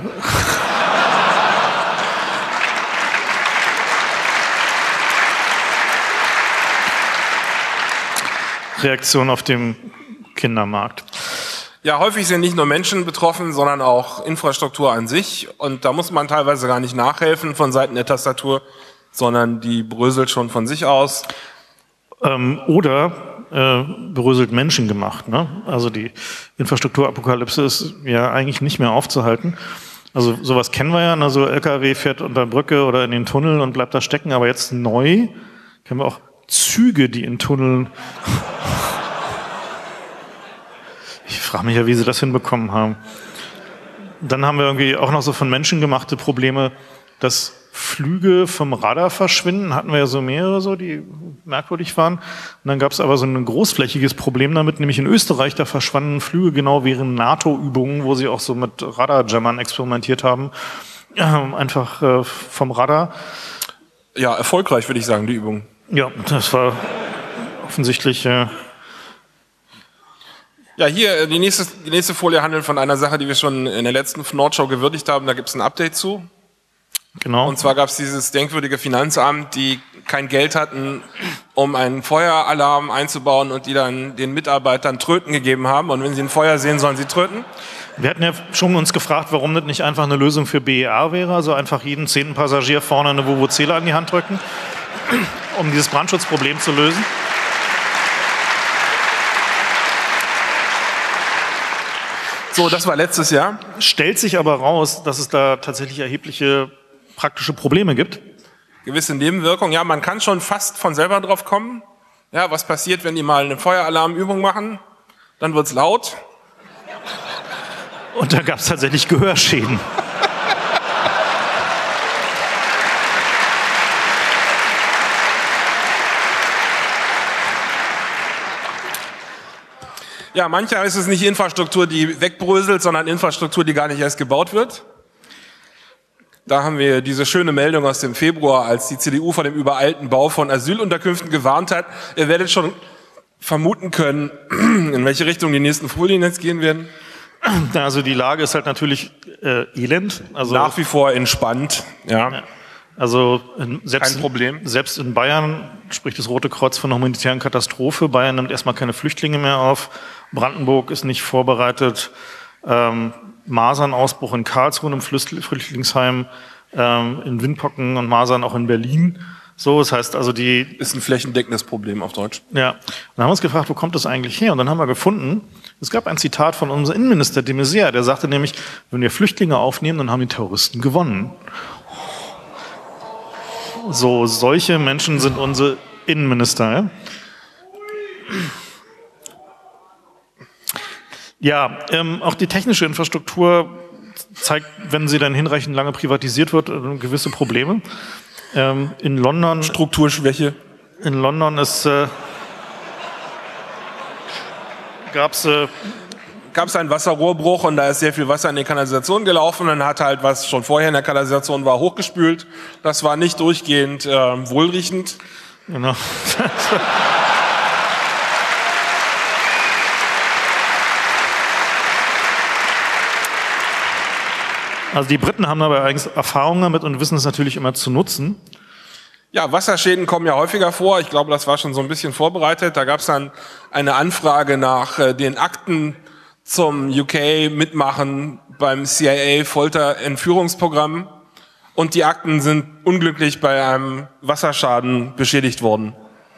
Speaker 1: Reaktion auf dem Kindermarkt.
Speaker 2: Ja, häufig sind nicht nur Menschen betroffen, sondern auch Infrastruktur an sich. Und da muss man teilweise gar nicht nachhelfen von Seiten der Tastatur, sondern die bröselt schon von sich aus.
Speaker 1: Ähm, oder äh, beröselt Menschen gemacht. Ne? Also die Infrastrukturapokalypse ist ja eigentlich nicht mehr aufzuhalten. Also sowas kennen wir ja, also L K W fährt unter Brücke oder in den Tunnel und bleibt da stecken, aber jetzt neu kennen wir auch Züge, die in Tunneln... Ich frage mich ja, wie sie das hinbekommen haben. Dann haben wir irgendwie auch noch so von Menschen gemachte Probleme, dass Flüge vom Radar verschwinden. Hatten wir ja so mehrere, so, die merkwürdig waren. Und dann gab es aber so ein großflächiges Problem damit, nämlich in Österreich, da verschwanden Flüge genau während NATO-Übungen, wo sie auch so mit Radarjammern experimentiert haben. Ähm, einfach äh, vom Radar.
Speaker 2: Ja, erfolgreich würde ich sagen, die Übung.
Speaker 1: Ja, das war offensichtlich... Äh,
Speaker 2: Ja, hier, die nächste, die nächste Folie handelt von einer Sache, die wir schon in der letzten Nordschau gewürdigt haben. Da gibt es ein Update zu.
Speaker 1: genau.
Speaker 2: Und zwar gab es dieses denkwürdige Finanzamt, die kein Geld hatten, um einen Feueralarm einzubauen und die dann den Mitarbeitern Tröten gegeben haben. Und wenn sie ein Feuer sehen, sollen sie tröten.
Speaker 1: Wir hatten ja schon uns gefragt, warum das nicht einfach eine Lösung für B E R wäre, also einfach jeden zehnten Passagier vorne eine Vuvuzela in die Hand drücken, um dieses Brandschutzproblem zu lösen.
Speaker 2: So, das war letztes Jahr.
Speaker 1: Stellt sich aber raus, dass es da tatsächlich erhebliche praktische Probleme gibt.
Speaker 2: Gewisse Nebenwirkungen. Ja, man kann schon fast von selber drauf kommen. Ja, was passiert, wenn die mal eine Feueralarmübung machen? Dann wird's laut.
Speaker 1: Und da gab es tatsächlich Gehörschäden.
Speaker 2: Ja, manchmal ist es nicht Infrastruktur, die wegbröselt, sondern Infrastruktur, die gar nicht erst gebaut wird. Da haben wir diese schöne Meldung aus dem Februar, als die C D U vor dem übereilten Bau von Asylunterkünften gewarnt hat. Ihr werdet schon vermuten können, in welche Richtung die nächsten Folien jetzt gehen werden.
Speaker 1: Also die Lage ist halt natürlich äh, elend. Also
Speaker 2: Nach wie vor entspannt. Ja.
Speaker 1: Ja. Also in, selbst,
Speaker 2: Kein Problem.
Speaker 1: Selbst in Bayern spricht das Rote Kreuz von einer humanitären Katastrophe. Bayern nimmt erstmal keine Flüchtlinge mehr auf. Brandenburg ist nicht vorbereitet. Ähm, Masernausbruch in Karlsruhe im Flüchtlingsheim, ähm, in Windpocken und Masern auch in Berlin. So, das heißt also die...
Speaker 2: Ist ein flächendeckendes Problem auf Deutsch.
Speaker 1: Ja, und dann haben wir uns gefragt, wo kommt das eigentlich her? Und dann haben wir gefunden, es gab ein Zitat von unserem Innenminister de Maizière, der sagte nämlich, wenn wir Flüchtlinge aufnehmen, dann haben die Terroristen gewonnen. So, solche Menschen sind unsere Innenminister. Ja, ja ähm, auch die technische Infrastruktur zeigt, wenn sie dann hinreichend lange privatisiert wird, äh, gewisse Probleme. Ähm, in London...
Speaker 2: Strukturschwäche.
Speaker 1: In London ist... Äh, gab es... Äh,
Speaker 2: gab es einen Wasserrohrbruch und da ist sehr viel Wasser in die Kanalisation gelaufen. Dann hat halt, was schon vorher in der Kanalisation war, hochgespült. Das war nicht durchgehend äh, wohlriechend.
Speaker 1: Genau. Also die Briten haben dabei eigentlich Erfahrung damit und wissen es natürlich immer zu nutzen.
Speaker 2: Ja, Wasserschäden kommen ja häufiger vor. Ich glaube, das war schon so ein bisschen vorbereitet. Da gab es dann eine Anfrage nach äh, den Akten zum U K Mitmachen beim C I A Folterentführungsprogramm. Und die Akten sind unglücklich bei einem Wasserschaden beschädigt worden.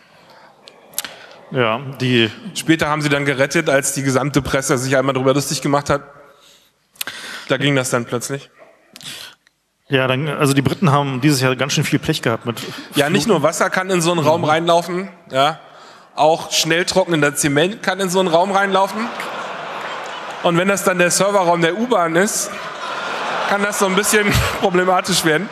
Speaker 1: Ja, die...
Speaker 2: Später haben sie dann gerettet, als die gesamte Presse sich einmal darüber lustig gemacht hat. Da ging das dann plötzlich.
Speaker 1: Ja, dann, also die Briten haben dieses Jahr ganz schön viel Pech gehabt mit...
Speaker 2: Ja, nicht nur Wasser kann in so einen Raum reinlaufen, ja, auch schnell trocknender Zement kann in so einen Raum reinlaufen. Und wenn das dann der Serverraum der U-Bahn ist, kann das so ein bisschen problematisch werden.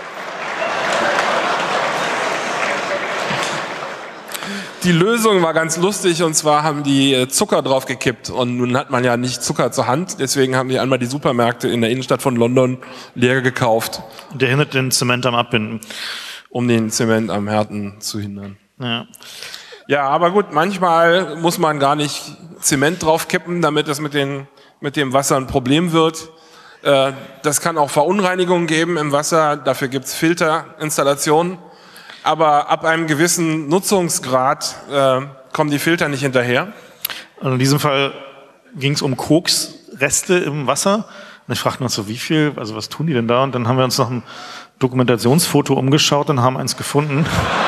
Speaker 2: Die Lösung war ganz lustig, und zwar haben die Zucker drauf gekippt. Und nun hat man ja nicht Zucker zur Hand, deswegen haben die einmal die Supermärkte in der Innenstadt von London leer gekauft.
Speaker 1: Der hindert den Zement am Abbinden.
Speaker 2: Um den Zement am Härten zu hindern.
Speaker 1: Ja.
Speaker 2: Ja, aber gut, manchmal muss man gar nicht Zement draufkippen, damit es mit, den, mit dem Wasser ein Problem wird. Äh, das kann auch Verunreinigungen geben im Wasser, dafür gibt's Filterinstallationen. Aber ab einem gewissen Nutzungsgrad äh, kommen die Filter nicht hinterher.
Speaker 1: Also in diesem Fall ging es um Koksreste im Wasser. Und ich fragte uns so, wie viel, also was tun die denn da? Und dann haben wir uns nach einem Dokumentationsfoto umgeschaut und haben eins gefunden.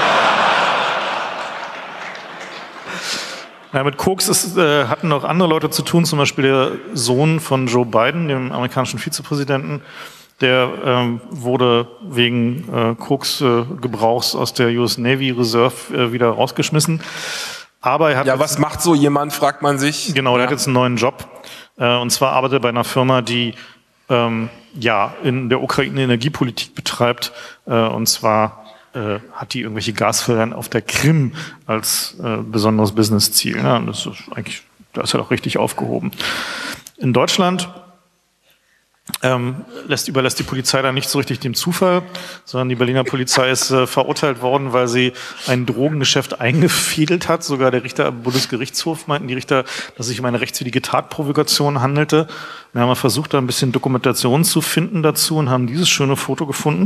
Speaker 1: Ja, mit Koks ist, äh, hatten noch andere Leute zu tun, zum Beispiel der Sohn von Joe Biden, dem amerikanischen Vizepräsidenten. Der ähm, wurde wegen äh, Koksgebrauchs äh, aus der U S Navy Reserve äh, wieder rausgeschmissen. Aber er hat
Speaker 2: ja, was macht so jemand, fragt man sich.
Speaker 1: Genau, der
Speaker 2: ja.
Speaker 1: hat jetzt einen neuen Job. Äh, und zwar arbeitet er bei einer Firma, die ähm, ja in der Ukraine Energiepolitik betreibt. Äh, und zwar äh, hat die irgendwelche Gasfelder auf der Krim als äh, besonderes Businessziel. Ja, und das ist eigentlich, da ist er doch richtig aufgehoben. In Deutschland Ähm, lässt, überlässt die Polizei da nicht so richtig dem Zufall, sondern die Berliner Polizei ist äh, verurteilt worden, weil sie ein Drogengeschäft eingefädelt hat. Sogar der Richter am Bundesgerichtshof meinten die Richter, dass es sich um eine rechtswidrige Tatprovokation handelte. Wir haben versucht, da ein bisschen Dokumentation zu finden dazu und haben dieses schöne Foto gefunden.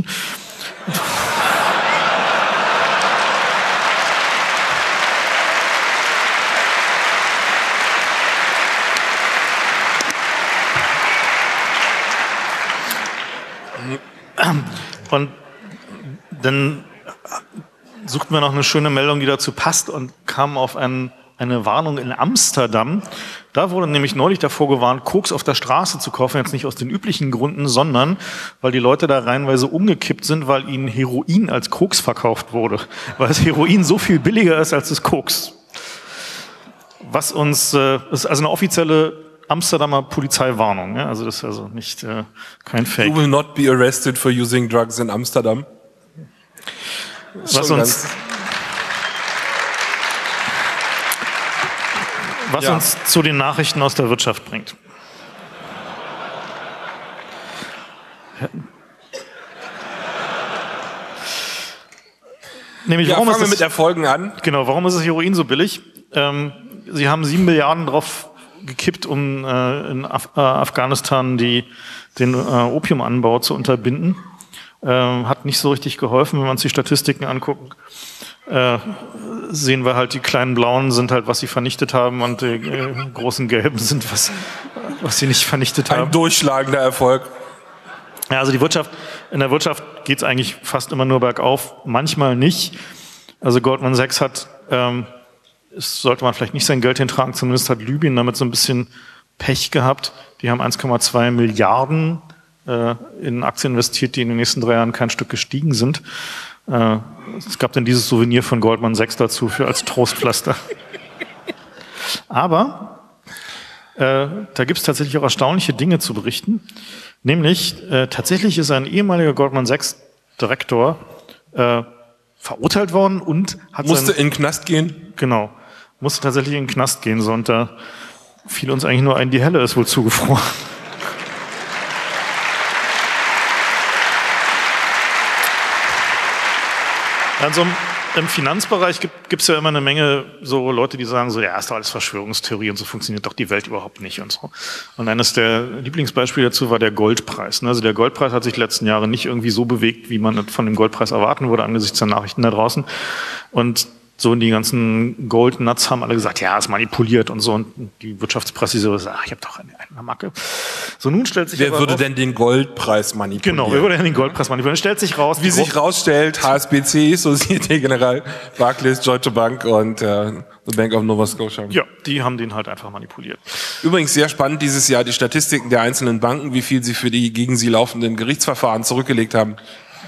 Speaker 1: Und dann suchten wir noch eine schöne Meldung, die dazu passt, und kamen auf ein, eine Warnung in Amsterdam. Da wurde nämlich neulich davor gewarnt, Koks auf der Straße zu kaufen, jetzt nicht aus den üblichen Gründen, sondern weil die Leute da reihenweise umgekippt sind, weil ihnen Heroin als Koks verkauft wurde. Weil das Heroin so viel billiger ist als das Koks. Was uns, äh, ist also eine offizielle Amsterdamer Polizeiwarnung, ja? Also das ist also nicht äh, kein Fake.
Speaker 2: You will not be arrested for using drugs in Amsterdam.
Speaker 1: Was uns, was
Speaker 2: ja.
Speaker 1: uns zu den Nachrichten aus der Wirtschaft bringt. Nämlich,
Speaker 2: ja,
Speaker 1: warum
Speaker 2: fangen
Speaker 1: ist
Speaker 2: wir mit Erfolgen an.
Speaker 1: Genau, warum ist das Heroin so billig? Ähm, sie haben sieben Milliarden drauf gekippt, um äh, in Af äh, Afghanistan die, den äh, Opiumanbau zu unterbinden. Ähm, hat nicht so richtig geholfen, wenn wir uns die Statistiken angucken. Äh, sehen wir halt, die kleinen Blauen sind halt, was sie vernichtet haben, und die äh, großen Gelben sind, was, was sie nicht vernichtet haben.
Speaker 2: Ein durchschlagender Erfolg.
Speaker 1: Ja, also die Wirtschaft, in der Wirtschaft geht es eigentlich fast immer nur bergauf, manchmal nicht. Also Goldman Sachs hat, ähm, es sollte man vielleicht nicht sein Geld hintragen, zumindest hat Libyen damit so ein bisschen Pech gehabt. Die haben eins Komma zwei Milliarden äh, in Aktien investiert, die in den nächsten drei Jahren kein Stück gestiegen sind. Äh, es gab dann dieses Souvenir von Goldman Sachs dazu für als Trostpflaster. Aber äh, da gibt es tatsächlich auch erstaunliche Dinge zu berichten. Nämlich, äh, tatsächlich ist ein ehemaliger Goldman Sachs Direktor äh, verurteilt worden und hat
Speaker 2: Musste
Speaker 1: seinen,
Speaker 2: in den Knast gehen?
Speaker 1: Genau, musste tatsächlich in den Knast gehen. So, und da fiel uns eigentlich nur ein, die Helle ist wohl zugefroren. Also im Finanzbereich gibt es ja immer eine Menge so Leute, die sagen so, ja, ist doch alles Verschwörungstheorie und so funktioniert doch die Welt überhaupt nicht und so. Und eines der Lieblingsbeispiele dazu war der Goldpreis. Also der Goldpreis hat sich die letzten Jahre nicht irgendwie so bewegt, wie man von dem Goldpreis erwarten würde, angesichts der Nachrichten da draußen. Und so, die ganzen Gold Nuts haben alle gesagt, ja, ist manipuliert und so. Und die Wirtschaftspresse so sagt, ach, ich habe doch eine, eine Macke. So, nun stellt sich
Speaker 2: Wer
Speaker 1: aber
Speaker 2: würde
Speaker 1: raus,
Speaker 2: denn den Goldpreis manipulieren?
Speaker 1: Genau, wer würde denn den Goldpreis manipulieren? Stellt sich raus,
Speaker 2: Wie sich rausstellt, H S B C, Societe Generale, Barclays, Deutsche Bank und äh, the Bank of Nova Scotia.
Speaker 1: Ja, die haben den halt einfach manipuliert.
Speaker 2: Übrigens sehr spannend dieses Jahr die Statistiken der einzelnen Banken, wie viel sie für die gegen sie laufenden Gerichtsverfahren zurückgelegt haben.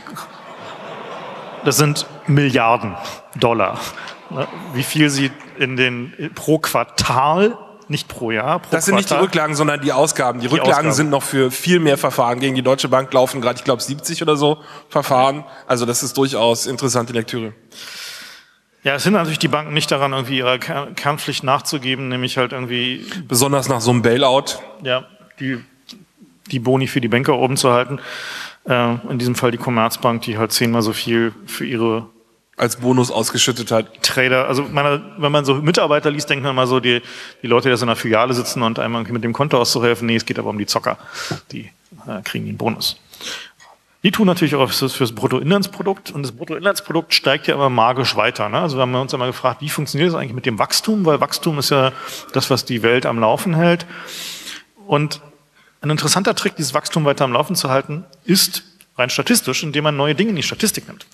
Speaker 1: Das sind Milliarden Dollar. Wie viel sie in den pro Quartal, nicht pro Jahr, pro
Speaker 2: Das sind nicht die
Speaker 1: Quartal,
Speaker 2: Rücklagen, sondern die Ausgaben. Die,
Speaker 1: Die
Speaker 2: Rücklagen
Speaker 1: Ausgaben.
Speaker 2: sind noch für viel mehr Verfahren. Gegen die Deutsche Bank laufen gerade, ich glaube, siebzig oder so Verfahren. Also das ist durchaus interessante Lektüre.
Speaker 1: Ja, es hindert natürlich die Banken nicht daran, irgendwie ihrer Kern- Kernpflicht nachzugeben, nämlich halt irgendwie,
Speaker 2: Besonders nach so einem Bailout.
Speaker 1: ja, die, die Boni für die Banker oben zu halten. Äh, in diesem Fall die Commerzbank, die halt zehnmal so viel für ihre
Speaker 2: Als Bonus ausgeschüttet hat.
Speaker 1: Trader, also meine, wenn man so Mitarbeiter liest, denkt man mal so, die, die Leute, die da so in der Filiale sitzen und einmal mit dem Konto auszuhelfen, nee, es geht aber um die Zocker. Die äh, kriegen den Bonus. Die tun natürlich auch fürs, fürs Bruttoinlandsprodukt und das Bruttoinlandsprodukt steigt ja immer magisch weiter. Ne? Also wir haben uns einmal gefragt, wie funktioniert das eigentlich mit dem Wachstum, weil Wachstum ist ja das, was die Welt am Laufen hält. Und ein interessanter Trick, dieses Wachstum weiter am Laufen zu halten, ist rein statistisch, indem man neue Dinge in die Statistik nimmt.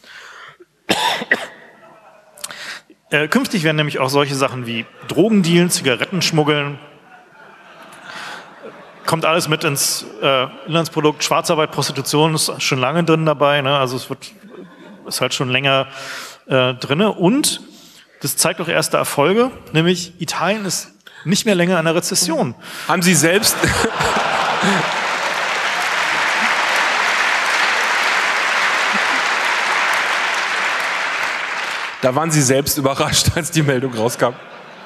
Speaker 1: Äh, künftig werden nämlich auch solche Sachen wie Drogendealen, Zigarettenschmuggeln, kommt alles mit ins äh, Inlandsprodukt. Schwarzarbeit, Prostitution ist schon lange drin dabei, ne? Also es wird, ist halt schon länger äh, drin. Und das zeigt auch erste Erfolge, nämlich Italien ist nicht mehr länger in einer Rezession.
Speaker 2: Haben Sie selbst... Da waren Sie selbst überrascht, als die Meldung rauskam.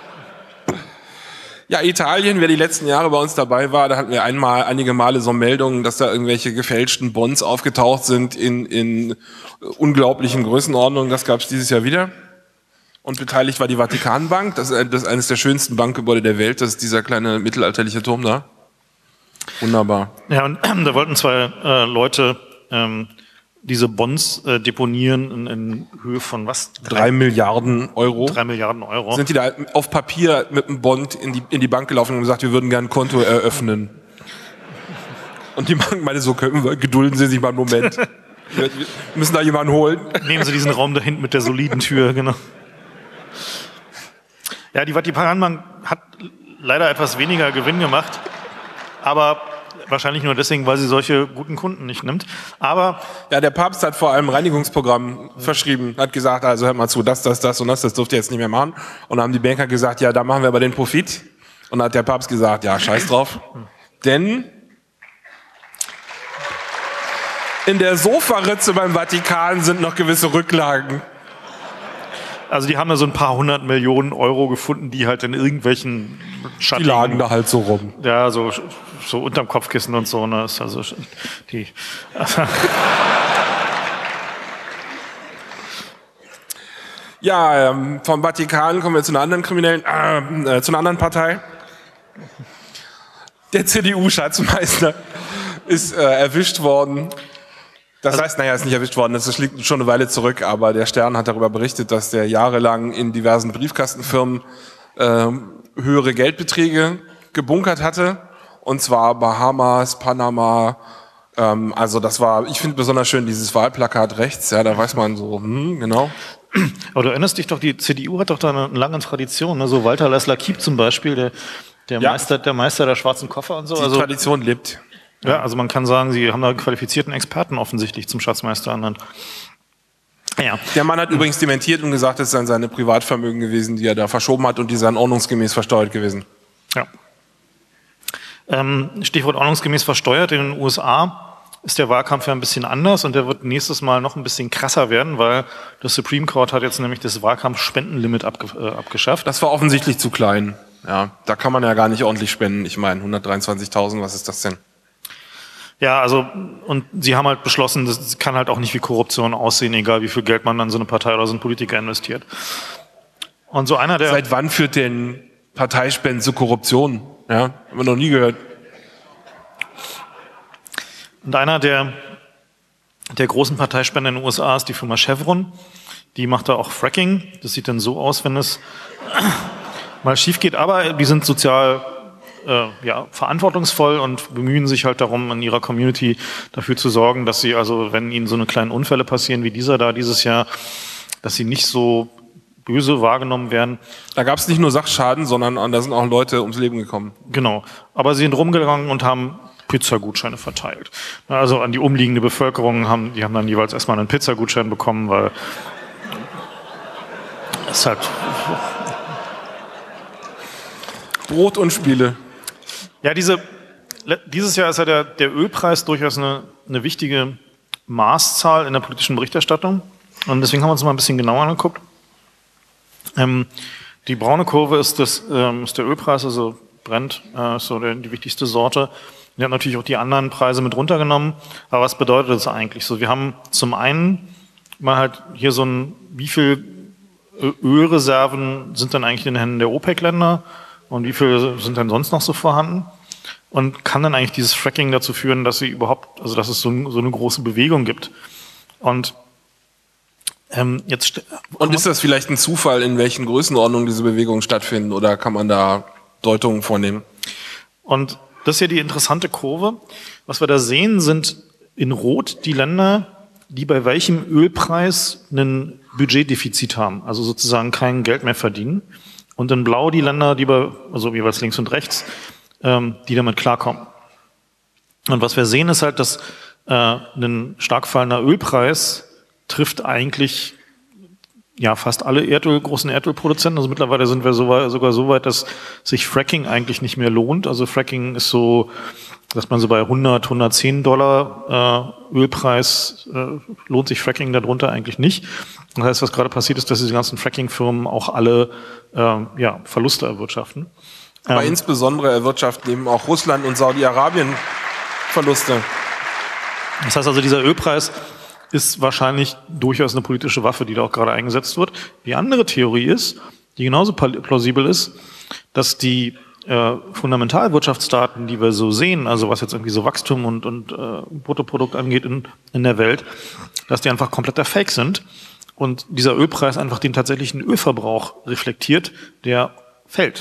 Speaker 2: Ja, Italien, wer die letzten Jahre bei uns dabei war, da hatten wir einmal, einige Male so Meldungen, dass da irgendwelche gefälschten Bonds aufgetaucht sind in, in unglaublichen Größenordnungen. Das gab es dieses Jahr wieder. Und beteiligt war die Vatikanbank. Das ist, das ist eines der schönsten Bankgebäude der Welt. Das ist dieser kleine mittelalterliche Turm da. Wunderbar.
Speaker 1: Ja, und da wollten zwei äh, Leute ähm, diese Bonds äh, deponieren in, in Höhe von was?
Speaker 2: Drei Milliarden Euro.
Speaker 1: Drei Milliarden Euro.
Speaker 2: Sind die da auf Papier mit einem Bond in die, in die Bank gelaufen und gesagt, wir würden gerne ein Konto eröffnen. Und die Bank meinte, so können wir, gedulden Sie sich mal einen Moment. Wir müssen da jemanden holen.
Speaker 1: Nehmen Sie diesen Raum da hinten mit der soliden Tür, genau. Ja, die Vatikanbank hat leider etwas weniger Gewinn gemacht, aber wahrscheinlich nur deswegen, weil sie solche guten Kunden nicht nimmt. Aber
Speaker 2: ja, der Papst hat vor allem ein Reinigungsprogramm verschrieben, hat gesagt, also hört mal zu, das, das, das und das, das dürft ihr jetzt nicht mehr machen. Und dann haben die Banker gesagt, ja, da machen wir aber den Profit. Und dann hat der Papst gesagt, ja, scheiß drauf. Denn in der Sofaritze beim Vatikan sind noch gewisse Rücklagen.
Speaker 1: also die haben da so ein paar hundert Millionen Euro gefunden, die halt in irgendwelchen Schatten...
Speaker 2: Die lagen da halt so rum.
Speaker 1: Ja, so, so unterm Kopfkissen und so. Ne? Ist also die...
Speaker 2: Ja, ähm, vom Vatikan kommen wir zu einer anderen kriminellen, äh, äh, zu einer anderen Partei. Der C D U-Schatzmeister ist äh, erwischt worden. Das
Speaker 1: Also,
Speaker 2: heißt, naja, ist nicht erwischt worden, das liegt schon eine Weile zurück, aber der Stern hat darüber berichtet, dass der jahrelang in diversen Briefkastenfirmen äh, höhere Geldbeträge gebunkert hatte. Und zwar Bahamas, Panama, Ähm, also das war, ich finde besonders schön dieses Wahlplakat rechts, ja, da weiß man so, hm, genau.
Speaker 1: Aber du erinnerst dich doch, die C D U hat doch da eine, eine lange Tradition, ne? So Walter Lessler-Kiep zum Beispiel, der, der,
Speaker 2: Ja.
Speaker 1: Meister, der Meister der schwarzen Koffer und so.
Speaker 2: Die
Speaker 1: Also,
Speaker 2: Tradition lebt.
Speaker 1: ja, also man kann sagen, sie haben da einen qualifizierten Experten offensichtlich zum Schatzmeister ernannt. Ja.
Speaker 2: Der Mann hat übrigens dementiert und gesagt, es seien seine Privatvermögen gewesen, die er da verschoben hat und die seien ordnungsgemäß versteuert gewesen.
Speaker 1: Ja. Ähm, Stichwort ordnungsgemäß versteuert. In den U S A ist der Wahlkampf ja ein bisschen anders und der wird nächstes Mal noch ein bisschen krasser werden, weil das Supreme Court hat jetzt nämlich das Wahlkampfspendenlimit abge äh, abgeschafft.
Speaker 2: Das war offensichtlich zu klein. Ja, da kann man ja gar nicht ordentlich spenden. Ich meine, hundertdreiundzwanzigtausend, was ist das denn?
Speaker 1: Ja, also, und sie haben halt beschlossen, das kann halt auch nicht wie Korruption aussehen, egal wie viel Geld man an so eine Partei oder so einen Politiker investiert. Und so einer der...
Speaker 2: Seit wann führt denn Parteispenden zu Korruption? Ja, haben wir noch nie gehört.
Speaker 1: Und einer der, der großen Parteispender in den U S A ist die Firma Chevron. Die macht da auch Fracking. Das sieht dann so aus, wenn es mal schief geht. Aber die sind sozial äh, ja, verantwortungsvoll und bemühen sich halt darum, in ihrer Community dafür zu sorgen, dass sie, also wenn ihnen so eine kleinen Unfälle passieren wie dieser da dieses Jahr, dass sie nicht so böse wahrgenommen werden.
Speaker 2: Da gab es nicht nur Sachschaden, sondern da sind auch Leute ums Leben gekommen.
Speaker 1: Genau. Aber sie sind rumgegangen und haben Pizzagutscheine verteilt. Also an die umliegende Bevölkerung haben, die haben dann jeweils erstmal einen Pizzagutschein bekommen, weil es halt
Speaker 2: Brot und Spiele.
Speaker 1: ja, diese, dieses Jahr ist ja der, der Ölpreis durchaus eine, eine wichtige Maßzahl in der politischen Berichterstattung. Und deswegen haben wir uns mal ein bisschen genauer angeguckt. Ähm, die braune Kurve ist, das, ähm, ist der Ölpreis, also Brent, äh, ist so der, die wichtigste Sorte. Wir haben natürlich auch die anderen Preise mit runtergenommen. Aber was bedeutet das eigentlich? So, wir haben zum einen mal halt hier so ein, wie viel Ölreserven sind dann eigentlich in den Händen der OPEC-Länder und wie viel sind dann sonst noch so vorhanden? Und kann dann eigentlich dieses Fracking dazu führen, dass sie überhaupt, also dass es so, so eine große Bewegung gibt? Und ähm, jetzt
Speaker 2: Und ist das vielleicht ein Zufall, in welchen Größenordnungen diese Bewegungen stattfinden, oder kann man da Deutungen vornehmen?
Speaker 1: Und das ist ja die interessante Kurve. Was wir da sehen, sind in Rot die Länder, die bei welchem Ölpreis ein Budgetdefizit haben, also sozusagen kein Geld mehr verdienen. Und in Blau die Länder, die bei, also jeweils links und rechts, ähm, die damit klarkommen. Und was wir sehen, ist halt, dass äh, ein stark fallender Ölpreis trifft eigentlich ja fast alle Erdöl, großen Erdölproduzenten. Also mittlerweile sind wir so weit, sogar so weit, dass sich Fracking eigentlich nicht mehr lohnt. Also Fracking ist so, dass man so bei hundert, hundertzehn Dollar äh, Ölpreis äh, lohnt sich Fracking darunter eigentlich nicht. Das heißt, was gerade passiert ist, dass diese ganzen Fracking-Firmen auch alle äh, ja, Verluste erwirtschaften.
Speaker 2: Aber
Speaker 1: Ähm,
Speaker 2: insbesondere erwirtschaften eben auch Russland und Saudi-Arabien Verluste.
Speaker 1: Das heißt also, dieser Ölpreis ist wahrscheinlich durchaus eine politische Waffe, die da auch gerade eingesetzt wird. Die andere Theorie ist, die genauso plausibel ist, dass die äh, Fundamentalwirtschaftsdaten, die wir so sehen, also was jetzt irgendwie so Wachstum und, und äh, Bruttoprodukt angeht in, in der Welt, dass die einfach kompletter Fake sind und dieser Ölpreis einfach den tatsächlichen Ölverbrauch reflektiert, der fällt.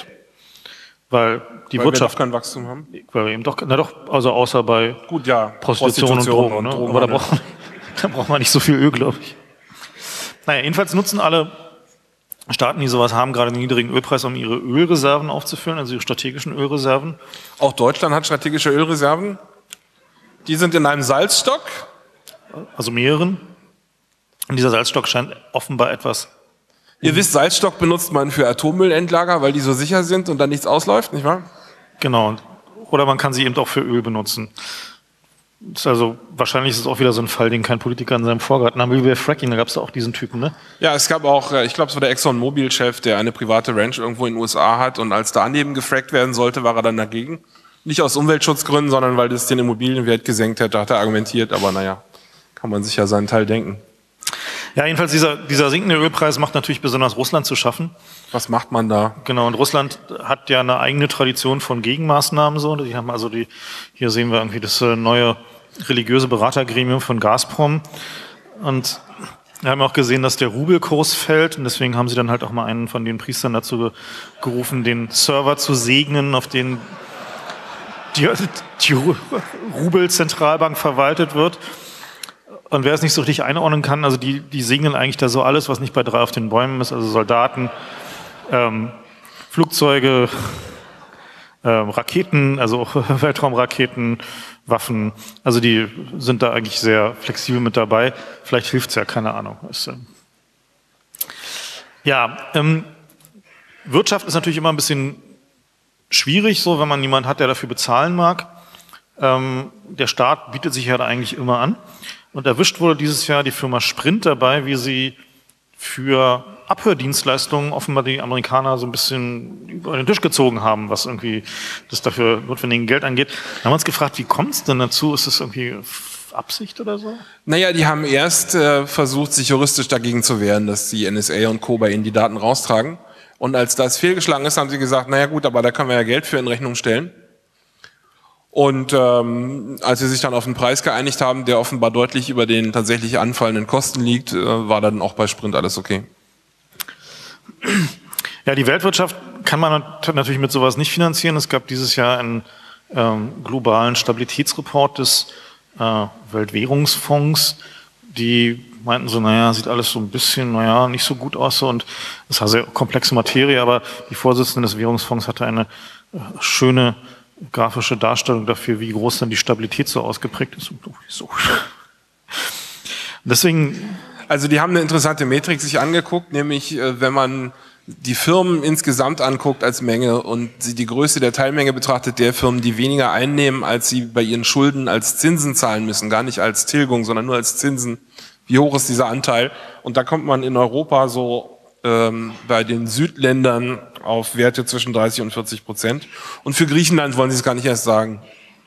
Speaker 1: Weil die
Speaker 2: Weil
Speaker 1: Wirtschaft,
Speaker 2: wir doch kein Wachstum haben.
Speaker 1: weil wir eben doch, na doch, also außer bei
Speaker 2: Gut, ja.
Speaker 1: Prostitution, und Drogen, ne?
Speaker 2: Drogen,
Speaker 1: Aber da
Speaker 2: ja.
Speaker 1: braucht, man, da braucht man nicht so viel Öl, glaube ich. Naja, jedenfalls nutzen alle Staaten, die sowas haben, gerade den niedrigen Ölpreis, um ihre Ölreserven aufzufüllen, also ihre strategischen Ölreserven.
Speaker 2: Auch Deutschland hat strategische Ölreserven. Die sind in einem Salzstock.
Speaker 1: Also mehreren. Und dieser Salzstock scheint offenbar etwas.
Speaker 2: Ihr wisst, Salzstock benutzt man für Atommüllendlager, weil die so sicher sind und dann nichts ausläuft, nicht wahr?
Speaker 1: Genau. Oder man kann sie eben auch für Öl benutzen. Das ist also, wahrscheinlich ist es auch wieder so ein Fall, den kein Politiker in seinem Vorgarten haben will, wie bei Fracking, da gab es da auch diesen Typen, ne?
Speaker 2: Ja, es gab auch, äh, ich glaube, es war der ExxonMobil-Chef, der eine private Ranch irgendwo in den U S A hat, und als daneben gefrackt werden sollte, war er dann dagegen. Nicht aus Umweltschutzgründen, sondern weil das den Immobilienwert gesenkt hätte, hat er argumentiert, aber naja, kann man sich ja seinen Teil denken.
Speaker 1: Ja, jedenfalls dieser, dieser sinkende Ölpreis macht natürlich besonders Russland zu schaffen.
Speaker 2: Was macht man da?
Speaker 1: Genau, und Russland hat ja eine eigene Tradition von Gegenmaßnahmen. So. Die haben also die, hier sehen wir irgendwie das neue religiöse Beratergremium von Gazprom. Und wir haben auch gesehen, dass der Rubelkurs fällt. Und deswegen haben sie dann halt auch mal einen von den Priestern dazu gerufen, den Server zu segnen, auf den die, die Rubel-Zentralbank verwaltet wird. Und wer es nicht so richtig einordnen kann, also die, die segnen eigentlich da so alles, was nicht bei drei auf den Bäumen ist, also Soldaten, ähm, Flugzeuge, ähm, Raketen, also auch Weltraumraketen, Waffen, also die sind da eigentlich sehr flexibel mit dabei. Vielleicht hilft's ja, keine Ahnung. Ist, ähm ja, ähm, Wirtschaft ist natürlich immer ein bisschen schwierig, so wenn man jemanden hat, der dafür bezahlen mag. Ähm, der Staat bietet sich ja da eigentlich immer an. Und erwischt wurde dieses Jahr die Firma Sprint dabei, wie sie für Abhördienstleistungen offenbar die Amerikaner so ein bisschen über den Tisch gezogen haben, was irgendwie das dafür notwendige Geld angeht. Da haben wir uns gefragt, wie kommt es denn dazu? Ist das irgendwie Absicht oder so?
Speaker 2: Naja, die haben erst äh, versucht, sich juristisch dagegen zu wehren, dass die N S A und Co. bei ihnen die Daten raustragen. Und als das fehlgeschlagen ist, haben sie gesagt, naja gut, aber da können wir ja Geld für in Rechnung stellen. Und ähm, als sie sich dann auf den Preis geeinigt haben, der offenbar deutlich über den tatsächlich anfallenden Kosten liegt, äh, war dann auch bei Sprint alles okay.
Speaker 1: Ja, die Weltwirtschaft kann man natürlich mit sowas nicht finanzieren. Es gab dieses Jahr einen ähm, globalen Stabilitätsreport des äh, Weltwährungsfonds, die meinten so, naja, sieht alles so ein bisschen, naja, nicht so gut aus. So, und das war sehr komplexe Materie, aber die Vorsitzende des Währungsfonds hatte eine äh, schöne grafische Darstellung dafür, wie groß dann die Stabilität so ausgeprägt ist. Und so. Deswegen.
Speaker 2: Also die haben eine interessante Metrik sich angeguckt, nämlich wenn man die Firmen insgesamt anguckt als Menge und sie die Größe der Teilmenge betrachtet, der Firmen, die weniger einnehmen, als sie bei ihren Schulden als Zinsen zahlen müssen, gar nicht als Tilgung, sondern nur als Zinsen. Wie hoch ist dieser Anteil? Und da kommt man in Europa so ähm, bei den Südländern auf Werte zwischen dreißig und vierzig Prozent. Und für Griechenland wollen sie es gar nicht erst sagen.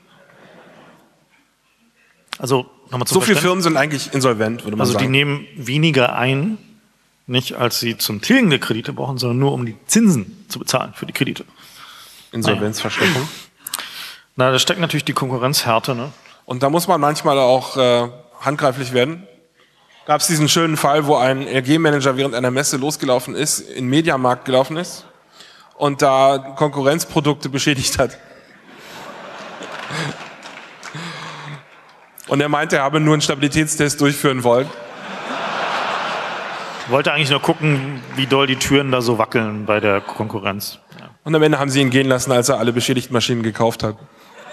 Speaker 1: Also, nochmal zum
Speaker 2: So viele Firmen sind eigentlich insolvent, würde man
Speaker 1: also
Speaker 2: sagen.
Speaker 1: Also die nehmen weniger ein, nicht als sie zum Tilgen der Kredite brauchen, sondern nur um die Zinsen zu bezahlen für die Kredite.
Speaker 2: Insolvenzverschleppung.
Speaker 1: Na, da steckt natürlich die Konkurrenzhärte, ne?
Speaker 2: Und da muss man manchmal auch äh, handgreiflich werden. Gab es diesen schönen Fall, wo ein L G-Manager während einer Messe losgelaufen ist, in den Mediamarkt gelaufen ist und da Konkurrenzprodukte beschädigt hat. Und er meinte, er habe nur einen Stabilitätstest durchführen wollen.
Speaker 1: Wollte eigentlich nur gucken, wie doll die Türen da so wackeln bei der Konkurrenz. Ja.
Speaker 2: Und am Ende haben sie ihn gehen lassen, als er alle beschädigten Maschinen gekauft hat.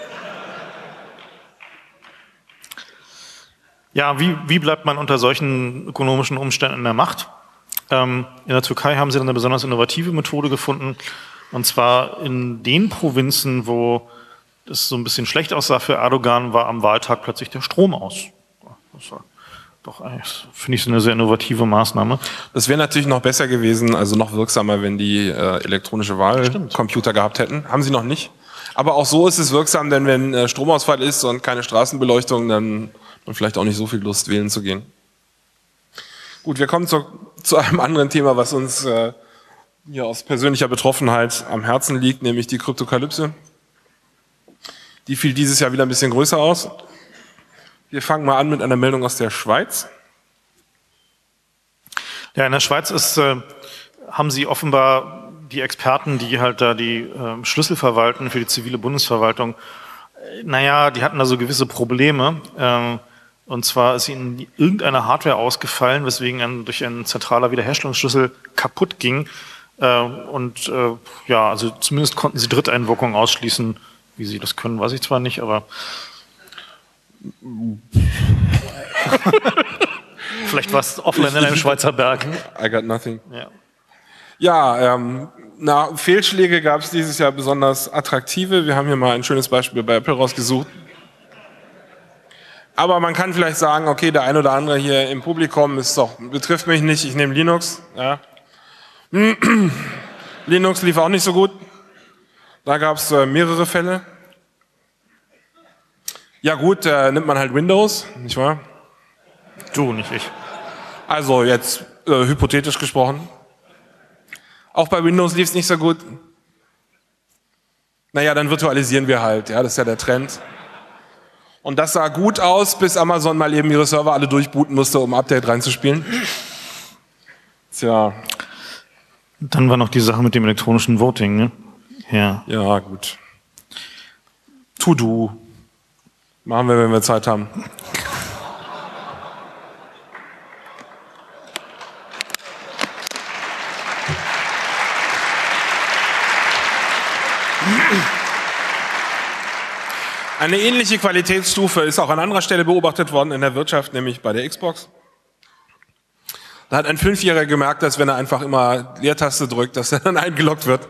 Speaker 1: Ja, wie, wie bleibt man unter solchen ökonomischen Umständen in der Macht? Ähm, in der Türkei haben sie dann eine besonders innovative Methode gefunden. Und zwar in den Provinzen, wo es so ein bisschen schlecht aussah für Erdogan, war am Wahltag plötzlich der Strom aus. Das war doch, finde ich, so eine sehr innovative Maßnahme.
Speaker 2: Das wäre natürlich noch besser gewesen, also noch wirksamer, wenn die äh, elektronische Wahlcomputer gehabt hätten. Haben sie noch nicht. Aber auch so ist es wirksam, denn wenn äh, Stromausfall ist und keine Straßenbeleuchtung, dann und vielleicht auch nicht so viel Lust, wählen zu gehen. Gut, wir kommen zu, zu einem anderen Thema, was uns äh, hier aus persönlicher Betroffenheit am Herzen liegt, nämlich die Kryptokalypse. Die fiel dieses Jahr wieder ein bisschen größer aus. Wir fangen mal an mit einer Meldung aus der Schweiz.
Speaker 1: Ja, in der Schweiz ist, äh, haben sie offenbar die Experten, die halt da die äh, Schlüssel verwalten für die zivile Bundesverwaltung, äh, naja, die hatten da so gewisse Probleme. Äh, Und zwar ist ihnen irgendeine Hardware ausgefallen, weswegen ein, durch einen zentraler Wiederherstellungsschlüssel kaputt ging. Äh, und äh, ja, also zumindest konnten sie Dritteinwirkungen ausschließen. Wie sie das können, weiß ich zwar nicht, aber vielleicht war es offline in einem Schweizer Berg.
Speaker 2: I got nothing.
Speaker 1: Ja,
Speaker 2: ja ähm, na, Fehlschläge gab es dieses Jahr besonders attraktive. Wir haben hier mal ein schönes Beispiel bei Apple rausgesucht. Aber man kann vielleicht sagen, okay, der ein oder andere hier im Publikum ist doch, betrifft mich nicht, ich nehme Linux. Ja. Linux lief auch nicht so gut. Da gab es äh, mehrere Fälle. Ja gut, äh, nimmt man halt Windows, nicht wahr?
Speaker 1: Du, nicht ich.
Speaker 2: Also jetzt äh, hypothetisch gesprochen. Auch bei Windows lief es nicht so gut. Naja, dann virtualisieren wir halt, ja, das ist ja der Trend. Und das sah gut aus, bis Amazon mal eben ihre Server alle durchbooten musste, um ein Update reinzuspielen. Tja.
Speaker 1: Dann war noch die Sache mit dem elektronischen Voting, ne? Ja.
Speaker 2: Ja, gut. To-Do. Machen wir, wenn wir Zeit haben. Eine ähnliche Qualitätsstufe ist auch an anderer Stelle beobachtet worden in der Wirtschaft, nämlich bei der Xbox. Da hat ein Fünfjähriger gemerkt, dass wenn er einfach immer Leertaste drückt, dass er dann eingeloggt wird.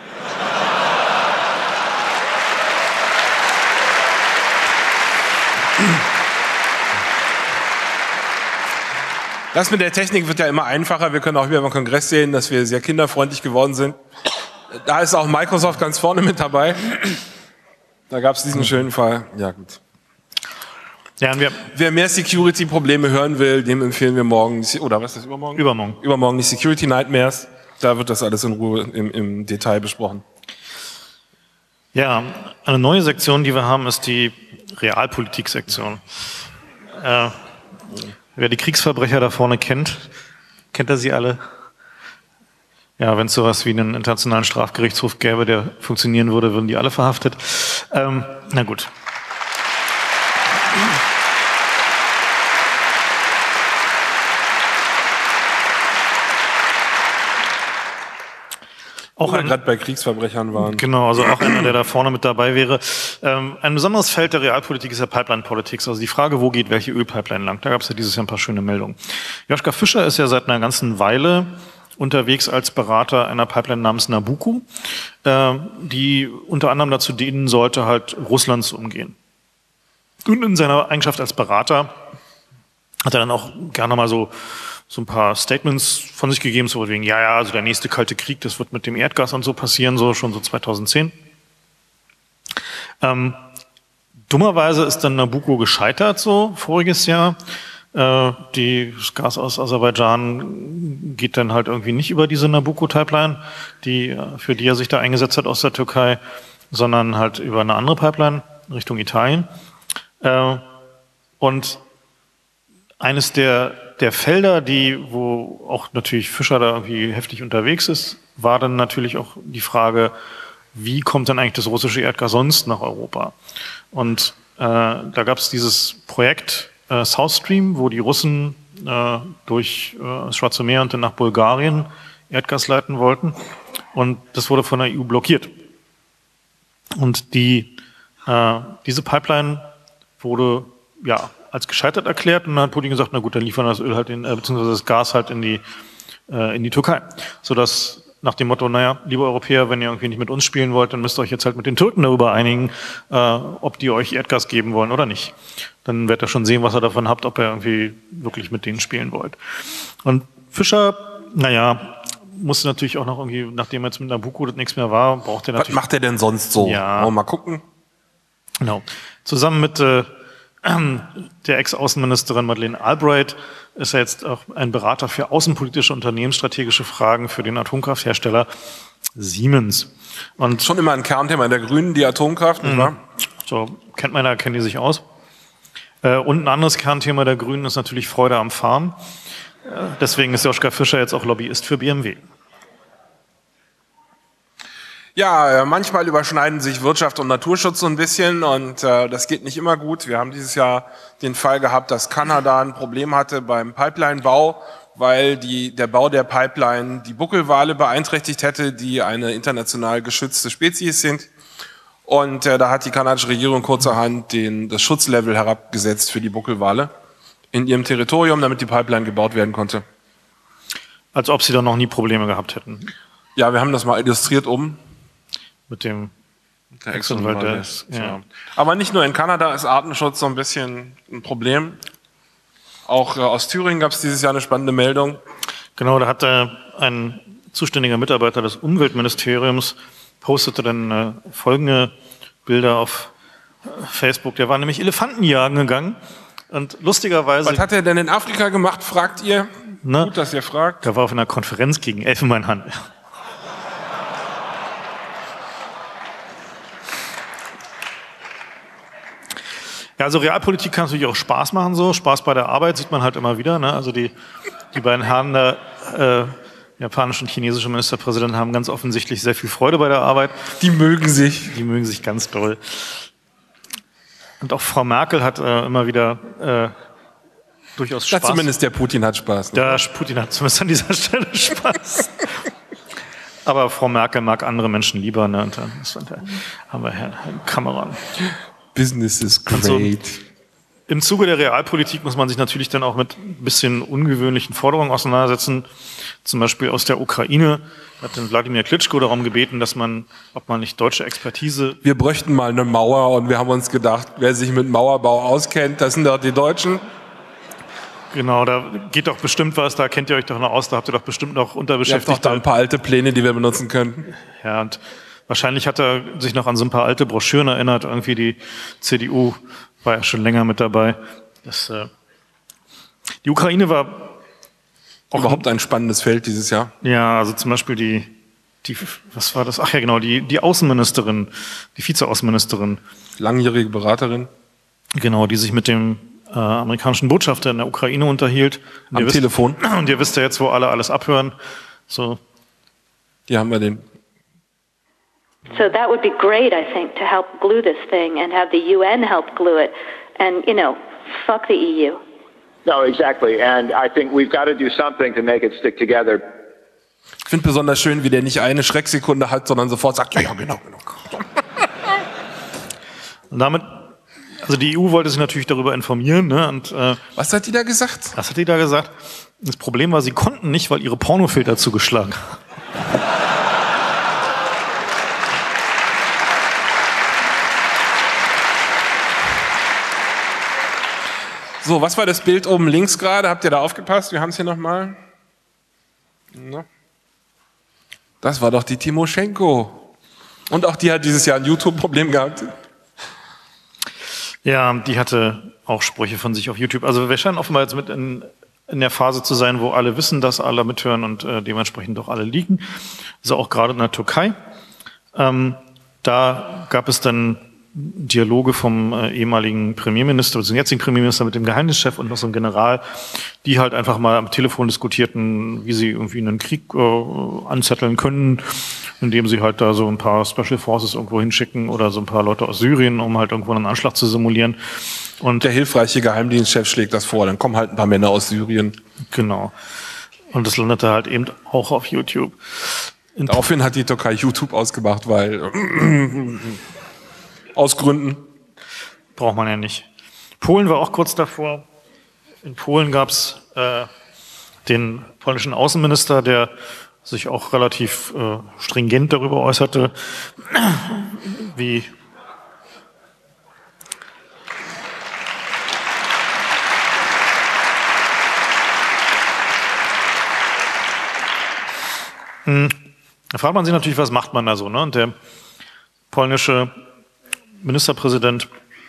Speaker 2: Das mit der Technik wird ja immer einfacher. Wir können auch wieder beim Kongress sehen, dass wir sehr kinderfreundlich geworden sind. Da ist auch Microsoft ganz vorne mit dabei. Da gab es diesen schönen Fall. Ja, gut.
Speaker 1: Ja, und wir
Speaker 2: Wer mehr Security-Probleme hören will, dem empfehlen wir morgen, oder was ist das, übermorgen?
Speaker 1: Übermorgen.
Speaker 2: Übermorgen die Security Nightmares. Da wird das alles in Ruhe im, im Detail besprochen.
Speaker 1: Ja, eine neue Sektion, die wir haben, ist die Realpolitik-Sektion. Äh, wer die Kriegsverbrecher da vorne kennt, kennt er sie alle? Ja, wenn es sowas wie einen internationalen Strafgerichtshof gäbe, der funktionieren würde, würden die alle verhaftet. Ähm, na gut. Auch
Speaker 2: Wo wir
Speaker 1: ein,
Speaker 2: gerade bei Kriegsverbrechern waren.
Speaker 1: Genau, also auch einer, der da vorne mit dabei wäre. Ähm, ein besonderes Feld der Realpolitik ist ja Pipeline-Politik. Also die Frage, wo geht welche Ölpipeline lang? Da gab es ja dieses Jahr ein paar schöne Meldungen. Joschka Fischer ist ja seit einer ganzen Weile unterwegs als Berater einer Pipeline namens Nabucco, äh, die unter anderem dazu dienen sollte, halt Russland zu umgehen. Und in seiner Eigenschaft als Berater hat er dann auch gerne mal so so ein paar Statements von sich gegeben, so wegen, ja, ja, also der nächste Kalte Krieg, das wird mit dem Erdgas und so passieren, so schon so zweitausendzehn. Ähm, dummerweise ist dann Nabucco gescheitert, so voriges Jahr. Äh, die, das Gas aus Aserbaidschan geht dann halt irgendwie nicht über diese Nabucco-Pipeline, die, für die er sich da eingesetzt hat aus der Türkei, sondern halt über eine andere Pipeline Richtung Italien. Äh, und eines der der Felder, die, wo auch natürlich Fischer da irgendwie heftig unterwegs ist, war dann natürlich auch die Frage, wie kommt denn eigentlich das russische Erdgas sonst nach Europa? Und äh, da gab es dieses Projekt äh, South Stream, wo die Russen äh, durch äh, das Schwarze Meer und dann nach Bulgarien Erdgas leiten wollten. Und das wurde von der E U blockiert. Und die, äh, diese Pipeline wurde, ja, als gescheitert erklärt und dann hat Putin gesagt, na gut, dann liefern wir das Öl halt in, äh, beziehungsweise das Gas halt in die, äh, in die Türkei. Sodass nach dem Motto, naja, liebe Europäer, wenn ihr irgendwie nicht mit uns spielen wollt, dann müsst ihr euch jetzt halt mit den Türken darüber einigen, äh, ob die euch Erdgas geben wollen oder nicht. Dann werdet ihr schon sehen, was ihr davon habt, ob ihr irgendwie wirklich mit denen spielen wollt. Und Fischer, naja, musste natürlich auch noch irgendwie, nachdem jetzt mit Nabucco das nichts mehr war, braucht er natürlich...
Speaker 2: Was macht er denn sonst so?
Speaker 1: Ja.
Speaker 2: Wollen wir mal gucken?
Speaker 1: Genau. Zusammen mit äh, der Ex-Außenministerin Madeleine Albright ist er jetzt auch ein Berater für außenpolitische unternehmensstrategische Fragen für den Atomkrafthersteller Siemens. Und
Speaker 2: Schon immer ein Kernthema der Grünen, die Atomkraft, nicht wahr?
Speaker 1: so kennt man da, kennen die sich aus. Äh, und ein anderes Kernthema der Grünen ist natürlich Freude am Fahren. Äh, deswegen ist Joschka Fischer jetzt auch Lobbyist für B M W.
Speaker 2: Ja, manchmal überschneiden sich Wirtschaft und Naturschutz so ein bisschen und äh, das geht nicht immer gut. Wir haben dieses Jahr den Fall gehabt, dass Kanada ein Problem hatte beim Pipeline-Bau, weil die, der Bau der Pipeline die Buckelwale beeinträchtigt hätte, die eine international geschützte Spezies sind. Und äh, da hat die kanadische Regierung kurzerhand den, das Schutzlevel herabgesetzt für die Buckelwale in ihrem Territorium, damit die Pipeline gebaut werden konnte.
Speaker 1: Als ob sie da noch nie Probleme gehabt hätten.
Speaker 2: Ja, wir haben das mal illustriert oben.
Speaker 1: Mit dem
Speaker 2: Der
Speaker 1: Exxon Valdez,
Speaker 2: ja.
Speaker 1: ja.
Speaker 2: Aber nicht nur in Kanada ist Artenschutz so ein bisschen ein Problem. Auch äh, aus Thüringen gab es dieses Jahr eine spannende Meldung.
Speaker 1: Genau, da hat äh, ein zuständiger Mitarbeiter des Umweltministeriums postete dann äh, folgende Bilder auf äh, Facebook. Der war nämlich Elefantenjagen gegangen und lustigerweise...
Speaker 2: Was hat er denn in Afrika gemacht, fragt ihr?
Speaker 1: Ne?
Speaker 2: Gut, dass ihr fragt.
Speaker 1: Der war auf einer Konferenz gegen Elfenbeinhandel. Ja, also Realpolitik kann natürlich auch Spaß machen, so. Spaß bei der Arbeit sieht man halt immer wieder, ne? Also die, die beiden Herren da, äh, japanische und chinesische Ministerpräsidenten haben ganz offensichtlich sehr viel Freude bei der Arbeit.
Speaker 2: Die mögen sich.
Speaker 1: Die mögen sich ganz doll. Und auch Frau Merkel hat äh, immer wieder äh, durchaus Spaß.
Speaker 2: Ja, zumindest der Putin hat Spaß. Ne?
Speaker 1: Der Putin hat zumindest an dieser Stelle Spaß. Aber Frau Merkel mag andere Menschen lieber. Ne? Und dann, und dann haben wir Herrn, Herrn Cameron.
Speaker 2: Business is great.
Speaker 1: So, im Zuge der Realpolitik muss man sich natürlich dann auch mit ein bisschen ungewöhnlichen Forderungen auseinandersetzen. Zum Beispiel aus der Ukraine hat den Wladimir Klitschko darum gebeten, dass man, ob man nicht deutsche Expertise...
Speaker 2: Wir bräuchten mal eine Mauer und wir haben uns gedacht, wer sich mit Mauerbau auskennt, das sind doch die Deutschen.
Speaker 1: Genau, da geht doch bestimmt was, da kennt ihr euch doch noch aus, da habt ihr doch bestimmt noch Unterbeschäftigte.
Speaker 2: Ihr habt doch da ein paar alte Pläne, die wir benutzen könnten.
Speaker 1: Ja, und wahrscheinlich hat er sich noch an so ein paar alte Broschüren erinnert, irgendwie die C D U war ja schon länger mit dabei. Das, äh, die Ukraine war
Speaker 2: auch überhaupt ein spannendes Feld dieses Jahr.
Speaker 1: Ja, also zum Beispiel die, die, was war das? Ach ja, genau, die, die Außenministerin, die Vizeaußenministerin.
Speaker 2: Langjährige Beraterin.
Speaker 1: Genau, die sich mit dem äh, amerikanischen Botschafter in der Ukraine unterhielt. Und
Speaker 2: Am Telefon.
Speaker 1: Wisst, und ihr wisst ja jetzt, wo alle alles abhören. So.
Speaker 2: Hier haben wir den.
Speaker 5: So that would be great, I think, to help glue this thing and have the U N help glue it. And, you know, fuck the E U.
Speaker 6: No, exactly. And I think we've got to do something to make it stick together.
Speaker 2: Ich finde besonders schön, wie der nicht eine Schrecksekunde hat, sondern sofort sagt, ja, ja, genau, genau.
Speaker 1: Und damit, also die E U wollte sich natürlich darüber informieren. Ne? Und, äh,
Speaker 2: was hat die da gesagt?
Speaker 1: Was hat die da gesagt? Das Problem war, sie konnten nicht, weil ihre Pornofilter zugeschlagen haben.
Speaker 2: So, was war das Bild oben links gerade? Habt ihr da aufgepasst? Wir haben es hier nochmal. Das war doch die Timoschenko. Und auch die hat dieses Jahr ein YouTube-Problem gehabt.
Speaker 1: Ja, die hatte auch Sprüche von sich auf YouTube. Also wir scheinen offenbar jetzt mit in, in der Phase zu sein, wo alle wissen, dass alle mithören und äh, dementsprechend doch alle liegen. So auch gerade in der Türkei. Ähm, da gab es dann Dialoge vom äh, ehemaligen Premierminister, also jetzigen Premierminister mit dem Geheimdienstchef und noch so einem General, die halt einfach mal am Telefon diskutierten, wie sie irgendwie einen Krieg äh, anzetteln können, indem sie halt da so ein paar Special Forces irgendwo hinschicken oder so ein paar Leute aus Syrien, um halt irgendwo einen Anschlag zu simulieren.
Speaker 2: Und der hilfreiche Geheimdienstchef schlägt das vor, dann kommen halt ein paar Männer aus Syrien.
Speaker 1: Genau. Und das landete halt eben auch auf YouTube. In
Speaker 2: Daraufhin hat die Türkei YouTube ausgemacht, weil aus Gründen.
Speaker 1: Braucht man ja nicht. Polen war auch kurz davor. In Polen gab es äh, den polnischen Außenminister, der sich auch relativ äh, stringent darüber äußerte, wie hm. Da fragt man sich natürlich, was macht man da so, ne? Und der polnische Ministerpräsident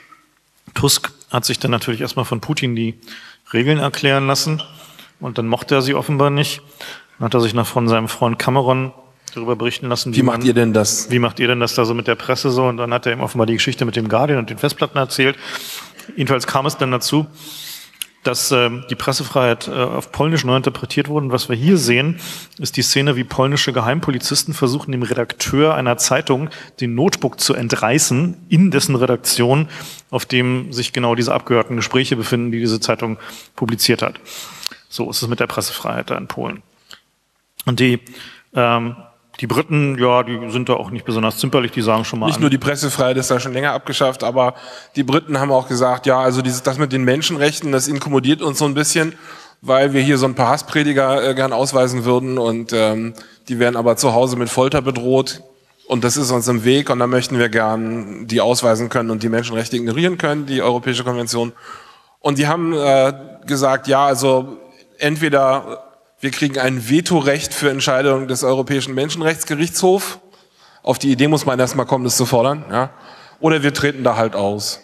Speaker 1: Tusk hat sich dann natürlich erstmal von Putin die Regeln erklären lassen und dann mochte er sie offenbar nicht. Dann hat er sich noch von seinem Freund Cameron darüber berichten lassen.
Speaker 2: Wie, wie macht man, ihr denn das?
Speaker 1: Wie macht ihr denn das da so mit der Presse so? Und dann hat er ihm offenbar die Geschichte mit dem Guardian und den Festplatten erzählt. Jedenfalls kam es dann dazu, dass äh, die Pressefreiheit äh, auf Polnisch neu interpretiert wurde. Und was wir hier sehen, ist die Szene, wie polnische Geheimpolizisten versuchen, dem Redakteur einer Zeitung den Notebook zu entreißen, in dessen Redaktion, auf dem sich genau diese abgehörten Gespräche befinden, die diese Zeitung publiziert hat. So ist es mit der Pressefreiheit da in Polen. Und die, ähm, die Briten, ja, die sind da auch nicht besonders zimperlich, die sagen schon mal
Speaker 2: Nicht
Speaker 1: an.
Speaker 2: nur die Pressefreiheit ist da schon länger abgeschafft, aber die Briten haben auch gesagt, ja, also dieses, das mit den Menschenrechten, das inkommodiert uns so ein bisschen, weil wir hier so ein paar Hassprediger äh, gern ausweisen würden und ähm, die werden aber zu Hause mit Folter bedroht und das ist uns im Weg und da möchten wir gern die ausweisen können und die Menschenrechte ignorieren können, die Europäische Konvention. Und die haben äh, gesagt, ja, also entweder wir kriegen ein Vetorecht für Entscheidungen des Europäischen Menschenrechtsgerichtshofs. Auf die Idee muss man erstmal kommen, das zu fordern. Ja? Oder wir treten da halt aus.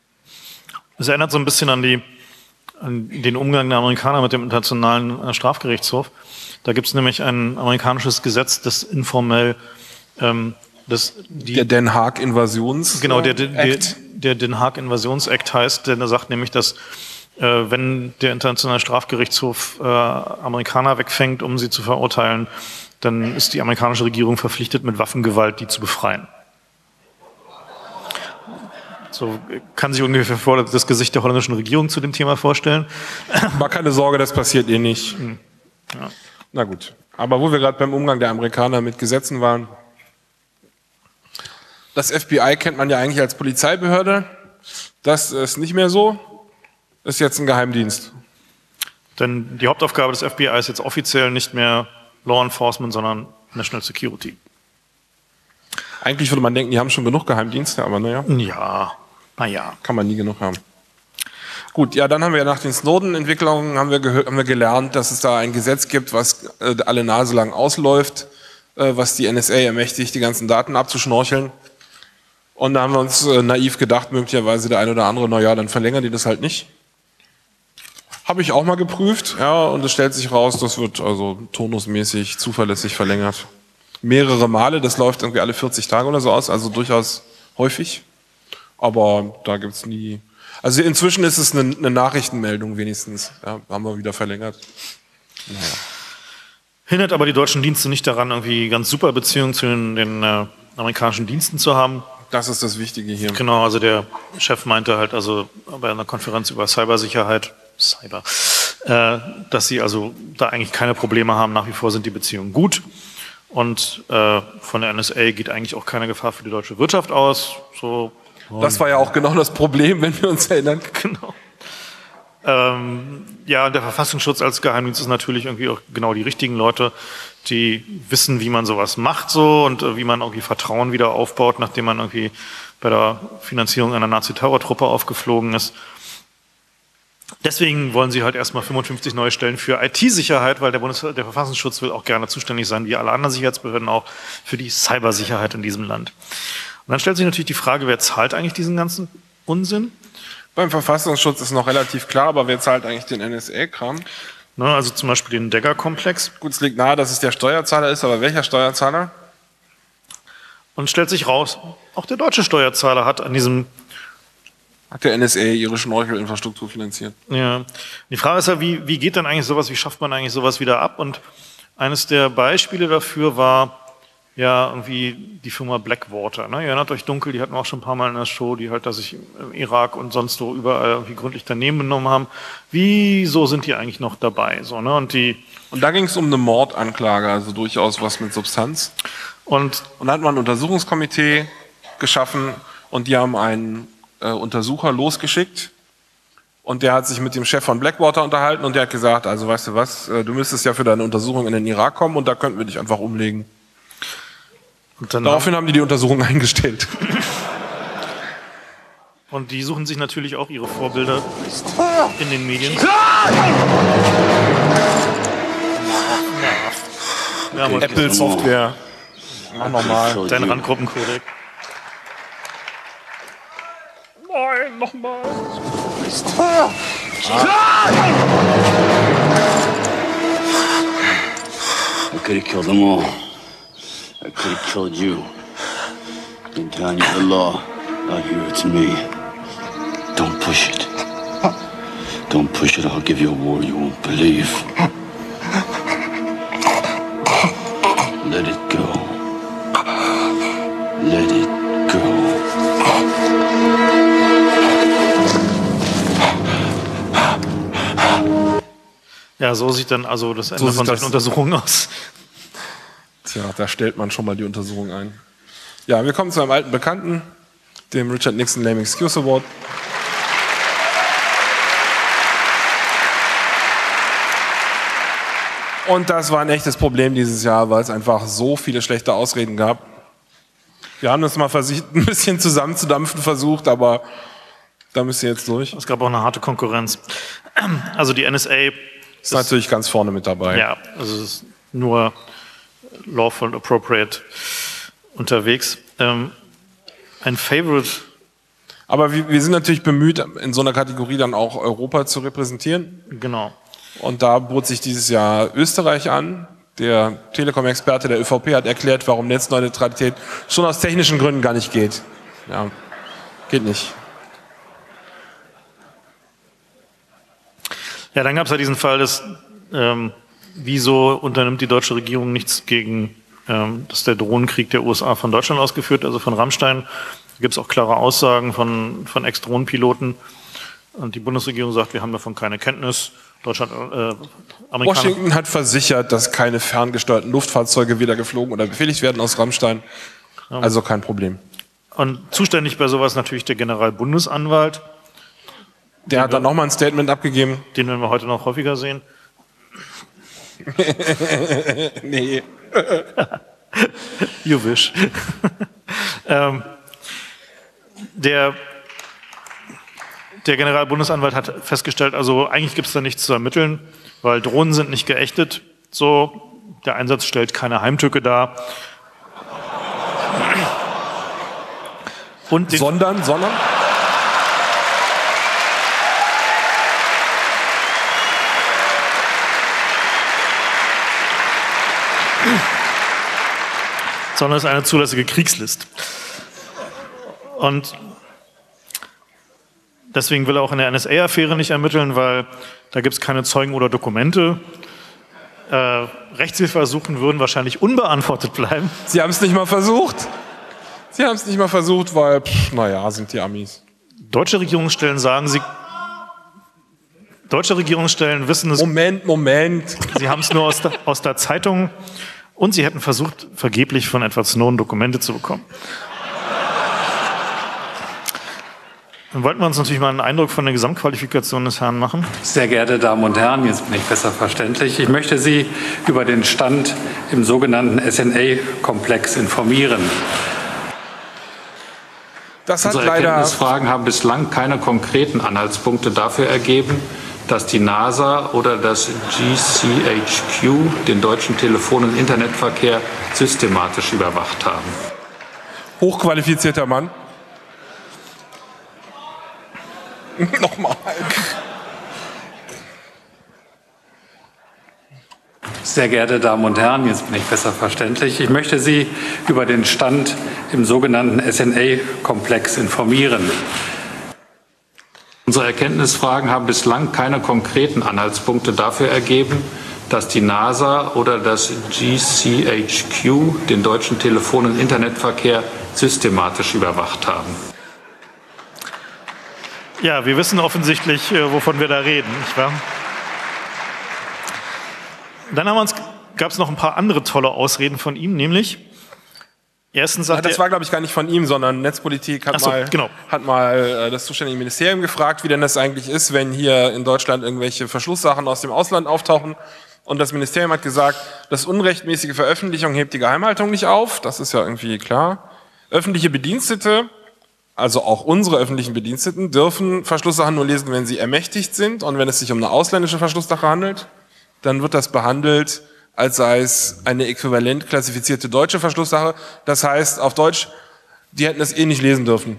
Speaker 1: Das erinnert so ein bisschen an, die, an den Umgang der Amerikaner mit dem Internationalen Strafgerichtshof. Da gibt es nämlich ein amerikanisches Gesetz, das informell ähm, das die,
Speaker 2: der Den Haag Invasions
Speaker 1: genau der, der, der, der Den Haag Invasions-Act heißt, der sagt nämlich, dass äh, wenn der Internationale Strafgerichtshof äh, Amerikaner wegfängt, um sie zu verurteilen, dann ist die amerikanische Regierung verpflichtet, mit Waffengewalt die zu befreien. So kann sich ungefähr vor das Gesicht der holländischen Regierung zu dem Thema vorstellen.
Speaker 2: War keine Sorge, das passiert eh nicht.
Speaker 1: Hm. Ja.
Speaker 2: Na gut. Aber wo wir gerade beim Umgang der Amerikaner mit Gesetzen waren, das F B I kennt man ja eigentlich als Polizeibehörde. Das ist nicht mehr so. Ist jetzt ein Geheimdienst.
Speaker 1: Denn die Hauptaufgabe des F B I ist jetzt offiziell nicht mehr Law Enforcement, sondern National Security.
Speaker 2: Eigentlich würde man denken, die haben schon genug Geheimdienste, aber naja.
Speaker 1: Ja, naja.
Speaker 2: Kann man nie genug haben. Gut, ja, dann haben wir nach den Snowden-Entwicklungen haben wir, gehört, haben wir gelernt, dass es da ein Gesetz gibt, was äh, alle Nase lang ausläuft, äh, was die N S A ermächtigt, die ganzen Daten abzuschnorcheln. Und da haben wir uns äh, naiv gedacht, möglicherweise der eine oder andere, naja, dann verlängern die das halt nicht. Habe ich auch mal geprüft, ja, und es stellt sich raus, das wird also turnusmäßig zuverlässig verlängert. Mehrere Male, das läuft irgendwie alle vierzig Tage oder so aus, also durchaus häufig. Aber da gibt's nie... Also inzwischen ist es eine, eine Nachrichtenmeldung wenigstens, ja, haben wir wieder verlängert. Naja.
Speaker 1: Hindert aber die deutschen Dienste nicht daran, irgendwie ganz super Beziehungen zu den, den äh, amerikanischen Diensten zu haben.
Speaker 2: Das ist das Wichtige hier.
Speaker 1: Genau, also der Chef meinte halt also bei einer Konferenz über Cybersicherheit, Cyber, äh, dass sie also da eigentlich keine Probleme haben, nach wie vor sind die Beziehungen gut. Und äh, von der N S A geht eigentlich auch keine Gefahr für die deutsche Wirtschaft aus. So.
Speaker 2: Das war ja auch genau das Problem, wenn wir uns erinnern.
Speaker 1: Genau. Ähm, ja, der Verfassungsschutz als Geheimdienst ist natürlich irgendwie auch genau die richtigen Leute, die wissen, wie man sowas macht so und äh, wie man irgendwie Vertrauen wieder aufbaut, nachdem man irgendwie bei der Finanzierung einer Nazi-Terrortruppe aufgeflogen ist. Deswegen wollen sie halt erstmal fünfundfünfzig neue Stellen für I T-Sicherheit, weil der, Bundes der Verfassungsschutz will auch gerne zuständig sein, wie alle anderen Sicherheitsbehörden auch, für die Cybersicherheit in diesem Land. Und dann stellt sich natürlich die Frage, wer zahlt eigentlich diesen ganzen Unsinn?
Speaker 2: Beim Verfassungsschutz ist noch relativ klar, aber wer zahlt eigentlich den N S A-Kram?
Speaker 1: Ne, also zum Beispiel den Dagger-Komplex.
Speaker 2: Gut, es liegt nahe, dass es der Steuerzahler ist, aber welcher Steuerzahler?
Speaker 1: Und stellt sich raus, auch der deutsche Steuerzahler hat an diesem...
Speaker 2: Hat der N S A ihre Schnorchelinfrastruktur finanziert?
Speaker 1: Ja, die Frage ist ja, wie, wie geht denn eigentlich sowas, wie schafft man eigentlich sowas wieder ab? Und eines der Beispiele dafür war ja irgendwie die Firma Blackwater. Ne? Ihr erinnert euch dunkel, die hatten wir auch schon ein paar Mal in der Show, die halt da sich im Irak und sonst so überall irgendwie gründlich daneben genommen haben. Wieso sind die eigentlich noch dabei? So, ne? Und die
Speaker 2: Und da ging es um eine Mordanklage, also durchaus was mit Substanz.
Speaker 1: Und,
Speaker 2: und da hat man ein Untersuchungskomitee geschaffen und die haben einen äh, Untersucher losgeschickt. Und der hat sich mit dem Chef von Blackwater unterhalten und der hat gesagt, also weißt du was, äh, du müsstest ja für deine Untersuchung in den Irak kommen und da könnten wir dich einfach umlegen.
Speaker 1: Und dann
Speaker 2: Daraufhin haben die die Untersuchung eingestellt.
Speaker 1: Und die suchen sich natürlich auch ihre Vorbilder in den Medien. Ja,
Speaker 2: okay, Apple Software. Mach nochmal.
Speaker 1: Dein Randgruppencodec.
Speaker 2: Nein, nochmal.
Speaker 3: I could have killed them all. I could have killed you. Been telling you the law. Now here it's me. Don't push it. Don't push it. I'll give you a war you won't believe. Let it go. Let it go.
Speaker 1: Ja, so sieht dann also das Ende
Speaker 2: So
Speaker 1: von
Speaker 2: sieht
Speaker 1: solchen Untersuchungen aus.
Speaker 2: Tja, da stellt man schon mal die Untersuchung ein. Ja, wir kommen zu einem alten Bekannten, dem Richard Nixon Lame Excuse Award. Und das war ein echtes Problem dieses Jahr, weil es einfach so viele schlechte Ausreden gab. Wir haben das mal versucht, ein bisschen zusammenzudampfen versucht, aber da müsst ihr jetzt durch.
Speaker 1: Es gab auch eine harte Konkurrenz. Also die N S A
Speaker 2: ist, ist natürlich ganz vorne mit dabei.
Speaker 1: Ja, also es ist nur lawful and appropriate unterwegs. Ähm, ein Favorite.
Speaker 2: Aber wir, wir sind natürlich bemüht, in so einer Kategorie dann auch Europa zu repräsentieren.
Speaker 1: Genau.
Speaker 2: Und da bot sich dieses Jahr Österreich an. Der Telekom-Experte der ÖVP hat erklärt, warum Netzneutralität schon aus technischen Gründen gar nicht geht. Ja, geht nicht.
Speaker 1: Ja, dann gab es ja diesen Fall, dass ähm, wieso unternimmt die deutsche Regierung nichts gegen, ähm, dass der Drohnenkrieg der U S A von Deutschland ausgeführt, also von Rammstein, gibt es auch klare Aussagen von, von Ex-Drohnenpiloten. Und die Bundesregierung sagt, wir haben davon keine Kenntnis. Deutschland, äh, Amerikaner.
Speaker 2: Washington hat versichert, dass keine ferngesteuerten Luftfahrzeuge wieder geflogen oder befehligt werden aus Rammstein. Also kein Problem.
Speaker 1: Und zuständig bei sowas natürlich der Generalbundesanwalt.
Speaker 2: Der hat dann nochmal ein Statement abgegeben.
Speaker 1: Den werden wir heute noch häufiger sehen.
Speaker 2: Nee.
Speaker 1: You wish. ähm, der, der Generalbundesanwalt hat festgestellt, also eigentlich gibt es da nichts zu ermitteln, weil Drohnen sind nicht geächtet. So, der Einsatz stellt keine Heimtücke dar. Und den,
Speaker 2: sondern, sondern?
Speaker 1: sondern es ist eine zulässige Kriegslist. Und deswegen will er auch in der N S A-Affäre nicht ermitteln, weil da gibt es keine Zeugen oder Dokumente. Äh, Rechtshilfeersuchen würden wahrscheinlich unbeantwortet bleiben.
Speaker 2: Sie haben es nicht mal versucht. Sie haben es nicht mal versucht, weil, pff, naja, sind die Amis.
Speaker 1: Deutsche Regierungsstellen sagen, sie... Deutsche Regierungsstellen wissen es...
Speaker 2: Moment, Moment.
Speaker 1: Sie haben es nur aus der, aus der Zeitung und sie hätten versucht, vergeblich von Edward Snowden Dokumente zu bekommen. Dann wollten wir uns natürlich mal einen Eindruck von der Gesamtqualifikation des Herrn machen.
Speaker 7: Sehr geehrte Damen und Herren, jetzt bin ich besser verständlich. Ich möchte Sie über den Stand im sogenannten S N A-Komplex informieren.
Speaker 2: Das hat
Speaker 7: Unsere
Speaker 2: leider
Speaker 7: Erkenntnisfragen haben bislang keine konkreten Anhaltspunkte dafür ergeben, dass die NASA oder das G C H Q den deutschen Telefon- und Internetverkehr systematisch überwacht haben.
Speaker 2: Hochqualifizierter Mann. Nochmal.
Speaker 7: Sehr geehrte Damen und Herren, jetzt bin ich besser verständlich. Ich möchte Sie über den Stand im sogenannten S N A-Komplex informieren. Unsere Erkenntnisfragen haben bislang keine konkreten Anhaltspunkte dafür ergeben, dass die NASA oder das G C H Q den deutschen Telefon- und Internetverkehr systematisch überwacht haben.
Speaker 1: Ja, wir wissen offensichtlich, wovon wir da reden, nicht wahr? Dann haben wir uns, gab es noch ein paar andere tolle Ausreden von ihm, nämlich erstens sagt
Speaker 2: ja, das
Speaker 1: er,
Speaker 2: war, glaube ich, gar nicht von ihm, sondern Netzpolitik hat,
Speaker 1: Ach so,
Speaker 2: mal,
Speaker 1: genau.
Speaker 2: hat mal das zuständige Ministerium gefragt, wie denn das eigentlich ist, wenn hier in Deutschland irgendwelche Verschlusssachen aus dem Ausland auftauchen. Und das Ministerium hat gesagt, das unrechtmäßige Veröffentlichung hebt die Geheimhaltung nicht auf. Das ist ja irgendwie klar. Öffentliche Bedienstete, also auch unsere öffentlichen Bediensteten, dürfen Verschlusssachen nur lesen, wenn sie ermächtigt sind. Und wenn es sich um eine ausländische Verschlusssache handelt, dann wird das behandelt, als sei es eine äquivalent klassifizierte deutsche Verschlusssache. Das heißt, auf Deutsch, die hätten es eh nicht lesen dürfen.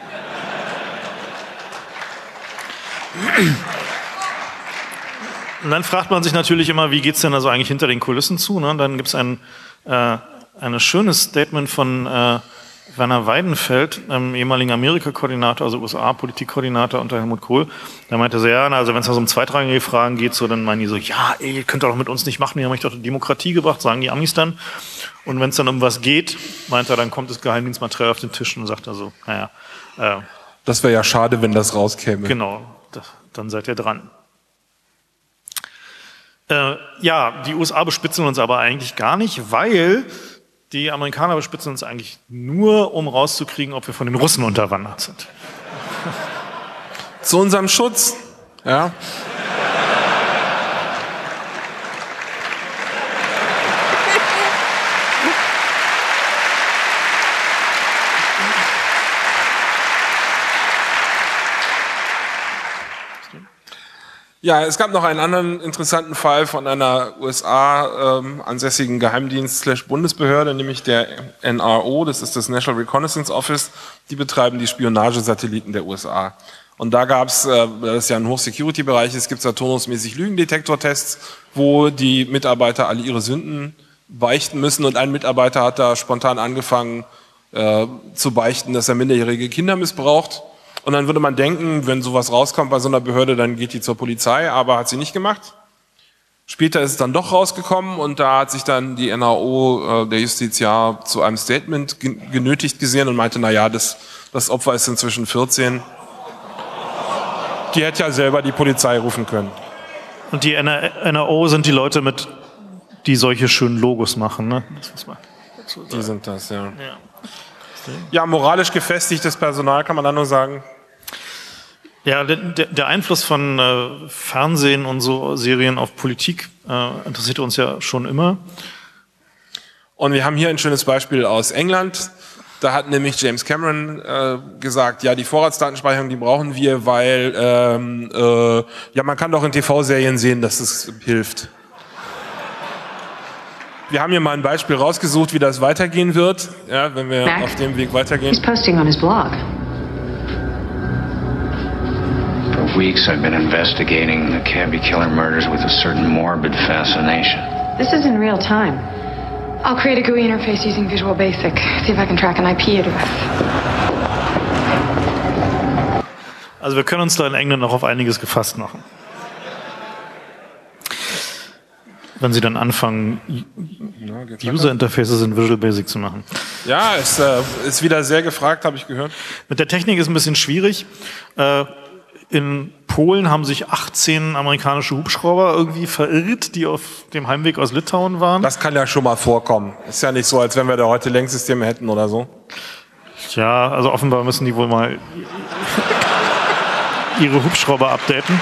Speaker 1: Und dann fragt man sich natürlich immer, wie geht es denn also eigentlich hinter den Kulissen zu? Ne? Dann gibt es ein, äh, ein schönes Statement von äh, Werner Weidenfeld, ähm, ehemaligen Amerika-Koordinator, also U S A-Politikkoordinator unter Helmut Kohl. Da meinte er so, ja, also wenn es da so um zweitrangige Fragen geht, so, dann meinen die so, ja, ey, ihr könnt doch mit uns nicht machen, ihr habt euch doch die Demokratie gebracht, sagen die Amis dann. Und wenn es dann um was geht, meint er, dann kommt das Geheimdienstmaterial auf den Tisch und sagt er so, naja. Äh,
Speaker 2: das wäre ja schade, wenn das rauskäme.
Speaker 1: Genau, das, dann seid ihr dran. Äh, ja, die U S A bespitzen uns aber eigentlich gar nicht, weil die Amerikaner bespitzen uns eigentlich nur, um rauszukriegen, ob wir von den Russen unterwandert sind.
Speaker 2: Zu unserem Schutz. Ja. Ja, es gab noch einen anderen interessanten Fall von einer U S A ähm, ansässigen Geheimdienst-Bundesbehörde, nämlich der N R O, das ist das National Reconnaissance Office, die betreiben die Spionagesatelliten der U S A. Und da gab es, äh, das ist ja ein Hoch-Security-Bereich, es gibt da turnusmäßig Lügendetektortests, wo die Mitarbeiter alle ihre Sünden beichten müssen und ein Mitarbeiter hat da spontan angefangen äh, zu beichten, dass er minderjährige Kinder missbraucht. Und dann würde man denken, wenn sowas rauskommt bei so einer Behörde, dann geht die zur Polizei, aber hat sie nicht gemacht. Später ist es dann doch rausgekommen und da hat sich dann die N A O, äh, der Justiziar, zu einem Statement genötigt gesehen und meinte, naja, das, das Opfer ist inzwischen vierzehn. Die hätte ja selber die Polizei rufen können.
Speaker 1: Und die N A O sind die Leute, mit, die solche schönen Logos machen, ne? Das muss man dazu sagen.
Speaker 2: Die sind das, ja.
Speaker 1: Ja,
Speaker 2: ja, moralisch gefestigtes Personal, kann man da nur sagen.
Speaker 1: ja der, der Einfluss von äh, Fernsehen und so Serien auf Politik äh, interessiert uns ja schon immer.
Speaker 2: Und wir haben hier ein schönes Beispiel aus England. Da hat nämlich James Cameron äh, gesagt, ja, die Vorratsdatenspeicherung, die brauchen wir, weil ähm, äh, ja, man kann doch in T V-Serien sehen, dass es hilft. Wir haben hier mal ein Beispiel rausgesucht, wie das weitergehen wird, ja, wenn wir
Speaker 8: Mac,
Speaker 2: auf dem Weg weitergehen.
Speaker 8: He's posting on his blog.
Speaker 9: For weeks I've been investigating the Cabby Killer murders with a certain morbid fascination.
Speaker 8: This is in real time.
Speaker 10: I'll create a G U I interface using Visual Basic. See if I can track an I P address.
Speaker 1: Also wir können uns da in England noch auf einiges gefasst machen. Wenn sie dann anfangen, User-Interfaces in Visual Basic zu machen.
Speaker 2: Ja, es äh, ist wieder sehr gefragt, habe ich gehört.
Speaker 1: Mit der Technik ist ein bisschen schwierig. Äh, in Polen haben sich achtzehn amerikanische Hubschrauber irgendwie verirrt, die auf dem Heimweg aus Litauen waren.
Speaker 2: Das kann ja schon mal vorkommen. Ist ja nicht so, als wenn wir da heute Lenksysteme hätten oder so.
Speaker 1: Ja, also offenbar müssen die wohl mal ihre Hubschrauber updaten.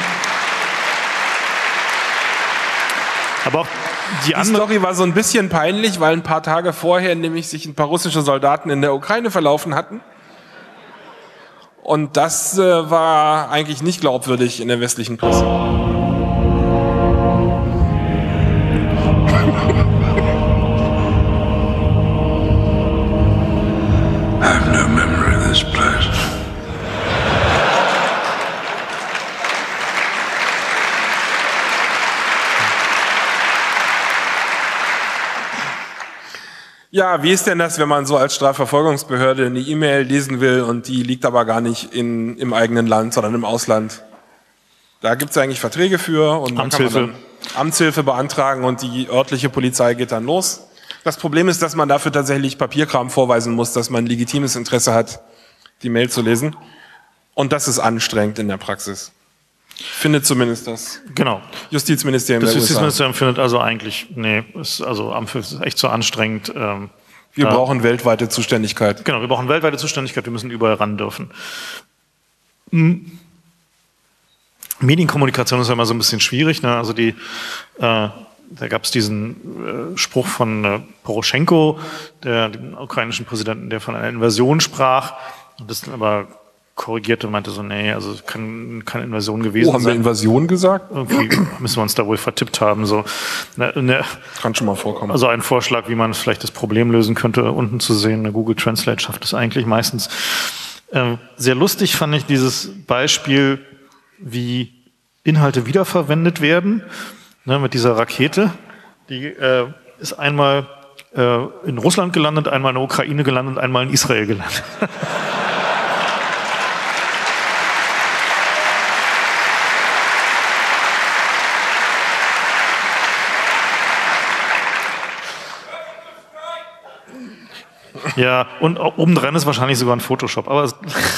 Speaker 1: Aber auch die,
Speaker 2: die Story war so ein bisschen peinlich, weil ein paar Tage vorher nämlich sich ein paar russische Soldaten in der Ukraine verlaufen hatten. Und das äh, war eigentlich nicht glaubwürdig in der westlichen Presse.
Speaker 11: I have no memory of this place.
Speaker 2: Ja, wie ist denn das, wenn man so als Strafverfolgungsbehörde eine E-Mail lesen will und die liegt aber gar nicht in, im eigenen Land, sondern im Ausland? Da gibt es eigentlich Verträge für und dann kann man dann Amtshilfe beantragen und die örtliche Polizei geht dann los. Das Problem ist, dass man dafür tatsächlich Papierkram vorweisen muss, dass man ein legitimes Interesse hat, die Mail zu lesen. Und das ist anstrengend in der Praxis. Findet zumindest das
Speaker 1: genau.
Speaker 2: Justizministerium
Speaker 1: das
Speaker 2: der U S A. Das
Speaker 1: Justizministerium findet also eigentlich, nee, ist, also Amt ist echt so anstrengend. Ähm,
Speaker 2: wir
Speaker 1: äh,
Speaker 2: brauchen weltweite Zuständigkeit.
Speaker 1: Genau, wir brauchen weltweite Zuständigkeit, wir müssen überall ran dürfen. Hm. Medienkommunikation ist ja immer so ein bisschen schwierig, ne? Also die, äh, da gab es diesen äh, Spruch von äh, Poroschenko, der, dem ukrainischen Präsidenten, der von einer Invasion sprach und das aber korrigierte und meinte so, nee, also kann keine Invasion gewesen sein.
Speaker 2: Oh, haben wir Invasion gesagt?
Speaker 1: Irgendwie müssen wir uns da wohl vertippt haben. So. Ne, ne,
Speaker 2: kann schon mal vorkommen.
Speaker 1: Also ein Vorschlag, wie man vielleicht das Problem lösen könnte, unten zu sehen. Eine Google Translate schafft es eigentlich meistens. Äh, sehr lustig fand ich dieses Beispiel, wie Inhalte wiederverwendet werden, ne, mit dieser Rakete. Die äh, ist einmal äh, in Russland gelandet, einmal in der Ukraine gelandet und einmal in Israel gelandet. Ja, und obendran ist wahrscheinlich sogar ein Photoshop. Aber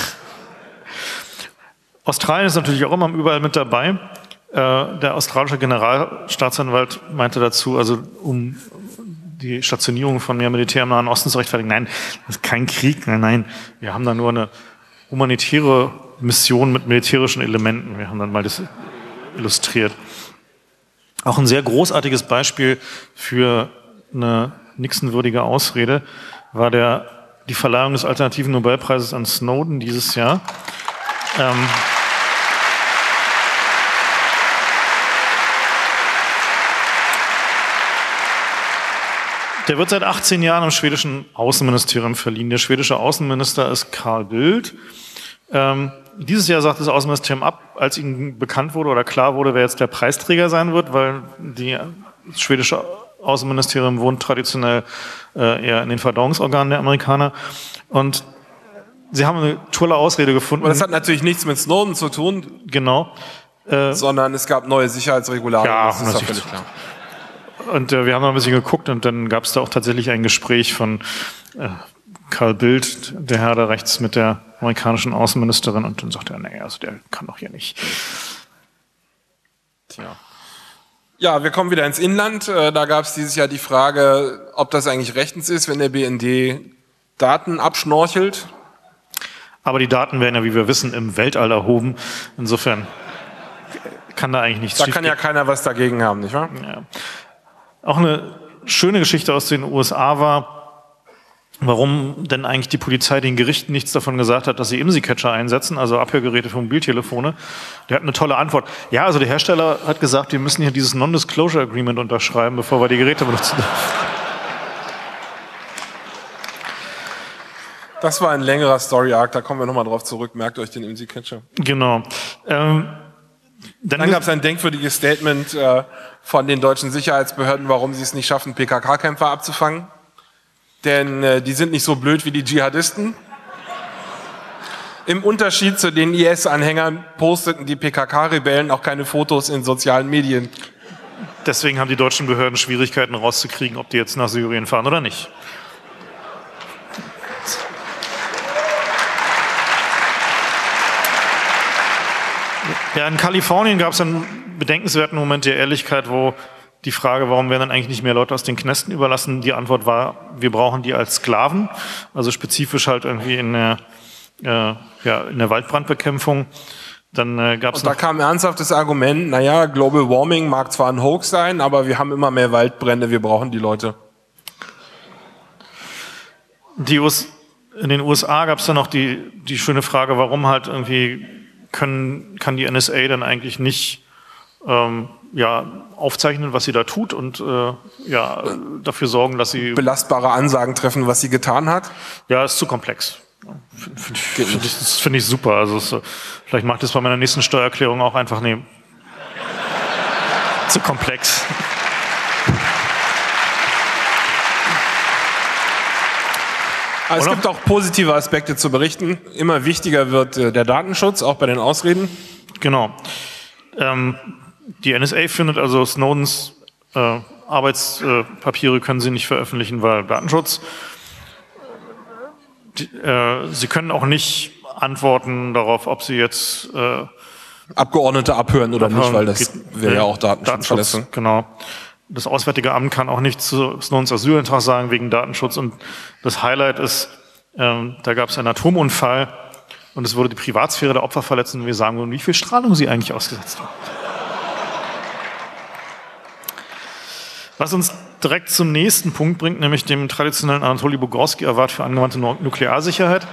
Speaker 1: Australien ist natürlich auch immer überall mit dabei. Äh, der australische Generalstaatsanwalt meinte dazu, also um die Stationierung von mehr Militär im Nahen Osten zu rechtfertigen, nein, das ist kein Krieg, nein, nein, wir haben da nur eine humanitäre Mission mit militärischen Elementen. Wir haben dann mal das illustriert. Auch ein sehr großartiges Beispiel für eine Nixon-würdige Ausrede war der, die Verleihung des alternativen Nobelpreises an Snowden dieses Jahr. Ähm der wird seit achtzehn Jahren im schwedischen Außenministerium verliehen. Der schwedische Außenminister ist Carl Bildt. Ähm, dieses Jahr sagt das Außenministerium ab, als ihnen bekannt wurde oder klar wurde, wer jetzt der Preisträger sein wird, weil die schwedische Außenministerium wohnt traditionell äh, eher in den Verdauungsorganen der Amerikaner. Und sie haben eine tolle Ausrede gefunden.
Speaker 2: Aber das hat natürlich nichts mit Snowden zu tun.
Speaker 1: Genau. Äh,
Speaker 2: Sondern es gab neue Sicherheitsregularien.
Speaker 1: Ja,
Speaker 2: das ist doch völlig klar.
Speaker 1: Und äh, wir haben noch ein bisschen geguckt und dann gab es da auch tatsächlich ein Gespräch von äh, Carl Bildt, der Herr da rechts, mit der amerikanischen Außenministerin und dann sagte er, nee, also der kann doch hier nicht.
Speaker 2: Tja. Ja, wir kommen wieder ins Inland. Da gab es dieses Jahr die Frage, ob das eigentlich rechtens ist, wenn der B N D Daten abschnorchelt.
Speaker 1: Aber die Daten werden ja, wie wir wissen, im Weltall erhoben. Insofern kann da eigentlich nichts
Speaker 2: Da
Speaker 1: schief
Speaker 2: kann ja
Speaker 1: gehen.
Speaker 2: keiner was dagegen haben, nicht wahr?
Speaker 1: Ja. Auch eine schöne Geschichte aus den U S A war, warum denn eigentlich die Polizei den Gerichten nichts davon gesagt hat, dass sie IMSI-Catcher einsetzen, also Abhörgeräte für Mobiltelefone. Der hat eine tolle Antwort. Ja, also der Hersteller hat gesagt, wir müssen hier dieses Non-Disclosure Agreement unterschreiben, bevor wir die Geräte benutzen dürfen.
Speaker 2: Das war ein längerer Story-Arc, da kommen wir nochmal drauf zurück. Merkt euch den IMSI-Catcher.
Speaker 1: Genau. Ähm,
Speaker 2: dann dann gab es ein denkwürdiges Statement äh, von den deutschen Sicherheitsbehörden, warum sie es nicht schaffen, P K K-Kämpfer abzufangen. Denn äh, die sind nicht so blöd wie die Dschihadisten. Im Unterschied zu den I S-Anhängern posteten die P K K-Rebellen auch keine Fotos in sozialen Medien.
Speaker 1: Deswegen haben die deutschen Behörden Schwierigkeiten rauszukriegen, ob die jetzt nach Syrien fahren oder nicht. Ja, in Kalifornien gab es einen bedenkenswerten Moment der Ehrlichkeit, wo die Frage, warum werden dann eigentlich nicht mehr Leute aus den Knästen überlassen, die Antwort war, wir brauchen die als Sklaven, also spezifisch halt irgendwie in der, äh, ja, in der Waldbrandbekämpfung. Dann äh, gab es
Speaker 2: Und da kam ein ernsthaftes Argument, naja, Global Warming mag zwar ein Hoax sein, aber wir haben immer mehr Waldbrände, wir brauchen die Leute.
Speaker 1: Die US, in den U S A gab es dann noch die, die schöne Frage, warum halt irgendwie können, kann die N S A dann eigentlich nicht ähm, ja, aufzeichnen, was sie da tut und äh, ja, dafür sorgen, dass sie
Speaker 2: belastbare Ansagen treffen, was sie getan hat?
Speaker 1: Ja, ist zu komplex. Finde find, find ich, das finde ich super. Also es, vielleicht mache ich das bei meiner nächsten Steuererklärung auch einfach nehmen. Zu komplex.
Speaker 2: Aber es gibt auch positive Aspekte zu berichten. Immer wichtiger wird äh, der Datenschutz, auch bei den Ausreden.
Speaker 1: Genau. Ähm, die N S A findet also Snowdens äh, Arbeitspapiere können sie nicht veröffentlichen, weil Datenschutz. Die, äh, sie können auch nicht antworten darauf, ob sie jetzt äh,
Speaker 2: Abgeordnete abhören oder
Speaker 1: abhören,
Speaker 2: nicht, weil das wäre ja auch Datenschutzverletzung.
Speaker 1: Genau. Das Auswärtige Amt kann auch nicht zu Snowdens Asylantrag sagen wegen Datenschutz. Und das Highlight ist, ähm, da gab es einen Atomunfall und es wurde die Privatsphäre der Opfer verletzt und wir sagen würden, wie viel Strahlung sie eigentlich ausgesetzt haben. Was uns direkt zum nächsten Punkt bringt, nämlich dem traditionellen Anatoly Bugorski Award für angewandte Nuklearsicherheit.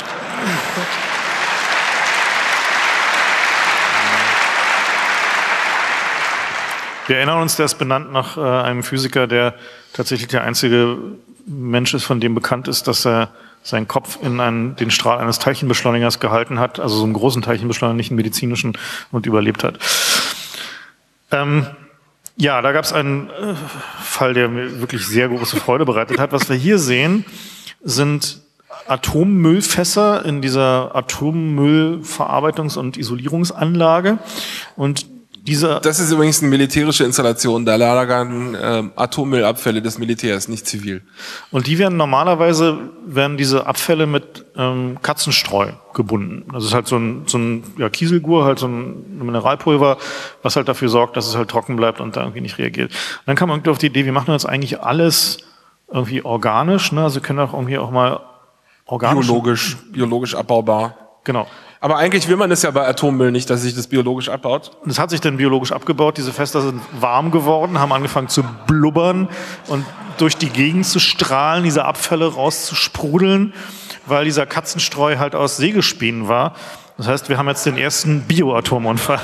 Speaker 1: Wir erinnern uns, der ist benannt nach äh, einem Physiker, der tatsächlich der einzige Mensch ist, von dem bekannt ist, dass er seinen Kopf in einen, den Strahl eines Teilchenbeschleunigers gehalten hat, also so einen großen Teilchenbeschleuniger, nicht einen medizinischen, und überlebt hat. Ähm, ja, da gab es einen äh, Fall, der mir wirklich sehr große Freude bereitet hat. Was wir hier sehen, sind Atommüllfässer in dieser Atommüllverarbeitungs- und Isolierungsanlage. Und Diese
Speaker 2: das ist übrigens eine militärische Installation, da lagern äh, Atommüllabfälle des Militärs, nicht zivil.
Speaker 1: Und die werden normalerweise, werden diese Abfälle mit ähm, Katzenstreu gebunden. Das ist halt so ein, so ein ja, Kieselgur, halt so ein Mineralpulver, was halt dafür sorgt, dass es halt trocken bleibt und da irgendwie nicht reagiert. Und dann kam man irgendwie auf die Idee, wir machen jetzt eigentlich alles irgendwie organisch, ne? Also können auch irgendwie auch mal organisch.
Speaker 2: Biologisch, biologisch abbaubar.
Speaker 1: Genau.
Speaker 2: Aber eigentlich will man es ja bei Atommüll nicht, dass sich das biologisch abbaut.
Speaker 1: Das hat sich dann biologisch abgebaut. Diese Fässer sind warm geworden, haben angefangen zu blubbern und durch die Gegend zu strahlen, diese Abfälle rauszusprudeln, weil dieser Katzenstreu halt aus Sägespänen war. Das heißt, wir haben jetzt den ersten Bioatomunfall.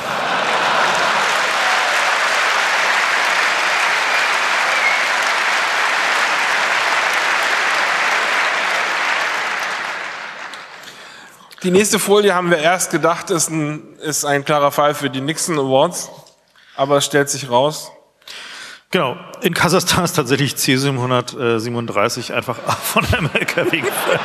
Speaker 2: Die nächste Folie haben wir erst gedacht, ist ein, ist ein klarer Fall für die Nixon Awards, aber es stellt sich raus.
Speaker 1: Genau, in Kasachstan ist tatsächlich Cäsium hundertsiebenunddreißig einfach von einem L K W gefallen.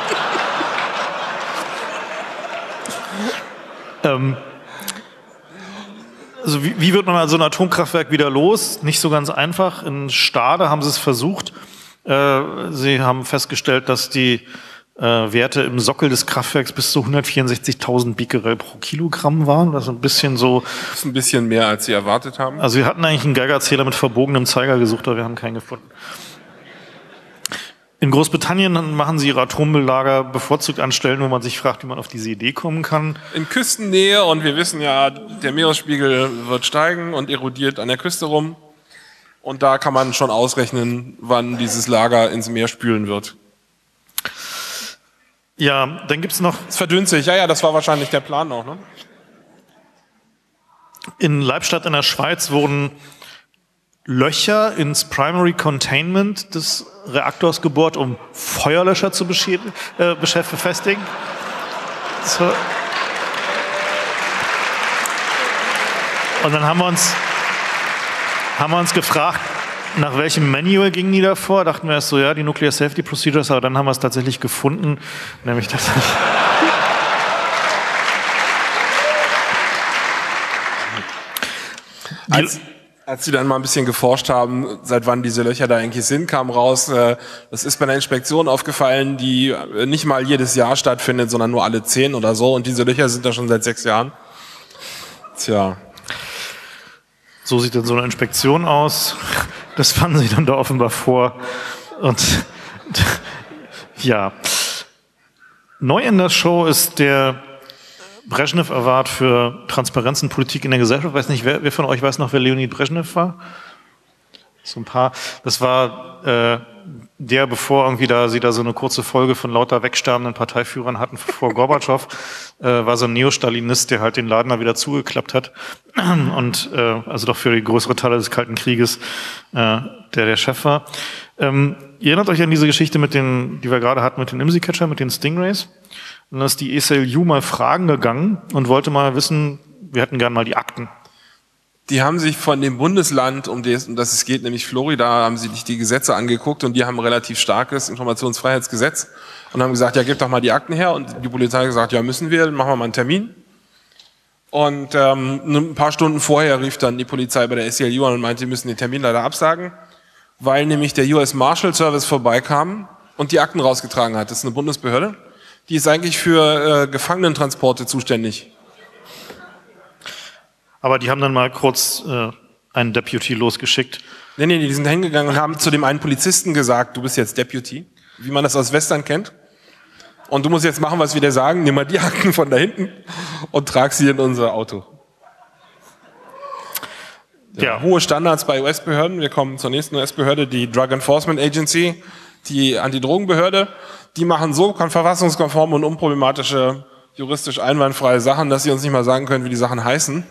Speaker 1: ähm, also wie, wie wird man so ein Atomkraftwerk wieder los? Nicht so ganz einfach. In Stade haben sie es versucht. Äh, sie haben festgestellt, dass die äh, Werte im Sockel des Kraftwerks bis zu hundertvierundsechzigtausend Becquerel pro Kilogramm waren. Das ist ein bisschen so.
Speaker 2: Das ist ein bisschen mehr, als sie erwartet haben.
Speaker 1: Also wir hatten eigentlich einen Geigerzähler mit verbogenem Zeiger gesucht, aber wir haben keinen gefunden. In Großbritannien machen sie ihre Atommülllager bevorzugt an Stellen, wo man sich fragt, wie man auf diese Idee kommen kann.
Speaker 2: In Küstennähe, und wir wissen ja, der Meeresspiegel wird steigen und erodiert an der Küste rum. Und da kann man schon ausrechnen, wann dieses Lager ins Meer spülen wird.
Speaker 1: Ja, dann gibt's noch...
Speaker 2: Es verdünnt sich, ja, ja, das war wahrscheinlich der Plan auch, ne?
Speaker 1: In Leibstadt in der Schweiz wurden Löcher ins Primary Containment des Reaktors gebohrt, um Feuerlöscher zu beschädigen, äh, befestigen. So. Und dann haben wir uns, haben wir uns gefragt, nach welchem Manual gingen die da vor? Dachten wir erst so, ja, die Nuclear Safety Procedures, aber dann haben wir es tatsächlich gefunden, nämlich das.
Speaker 2: Als, als sie dann mal ein bisschen geforscht haben, seit wann diese Löcher da eigentlich sind, kam raus, äh, das ist bei einer Inspektion aufgefallen, die äh, nicht mal jedes Jahr stattfindet, sondern nur alle zehn oder so. Und diese Löcher sind da schon seit sechs Jahren. Tja.
Speaker 1: So sieht dann so eine Inspektion aus. Das fanden sie dann da offenbar vor. Und ja. Neu in der Show ist der Brezhnev Award für Transparenz und Politik in der Gesellschaft. Ich weiß nicht, wer, wer von euch weiß noch, wer Leonid Brezhnev war? So ein paar. Das war äh, der, bevor irgendwie da sie da so eine kurze Folge von lauter wegsterbenden Parteiführern hatten vor Gorbatschow, äh, war so ein Neostalinist, der halt den Laden da wieder zugeklappt hat und äh, also doch für die größere Teile des Kalten Krieges äh, der der Chef war. Ähm, ihr erinnert euch an diese Geschichte mit den, die wir gerade hatten mit den Imsi-Catcher, mit den Stingrays? Und dann ist die A C L U mal fragen gegangen und wollte mal wissen, wir hätten gern mal die Akten.
Speaker 2: Die haben sich von dem Bundesland, um das, um das es geht, nämlich Florida, haben sie sich die Gesetze angeguckt und die haben ein relativ starkes Informationsfreiheitsgesetz und haben gesagt, ja, gebt doch mal die Akten her. Und die Polizei hat gesagt, ja, müssen wir, machen wir mal einen Termin. Und ähm, ein paar Stunden vorher rief dann die Polizei bei der A C L U an und meinte, sie müssen den Termin leider absagen, weil nämlich der U S Marshal Service vorbeikam und die Akten rausgetragen hat. Das ist eine Bundesbehörde. Die ist eigentlich für äh, Gefangenentransporte zuständig.
Speaker 1: Aber die haben dann mal kurz äh, einen Deputy losgeschickt.
Speaker 2: Nee, nee, die sind hingegangen und haben zu dem einen Polizisten gesagt, du bist jetzt Deputy, wie man das aus Western kennt. Und du musst jetzt machen, was wir dir sagen, nimm mal die Akten von da hinten und trag sie in unser Auto. Ja, ja. Hohe Standards bei U S-Behörden. Wir kommen zur nächsten U S-Behörde, die Drug Enforcement Agency, die Antidrogenbehörde. Die machen so verfassungskonforme und unproblematische, juristisch einwandfreie Sachen, dass sie uns nicht mal sagen können, wie die Sachen heißen.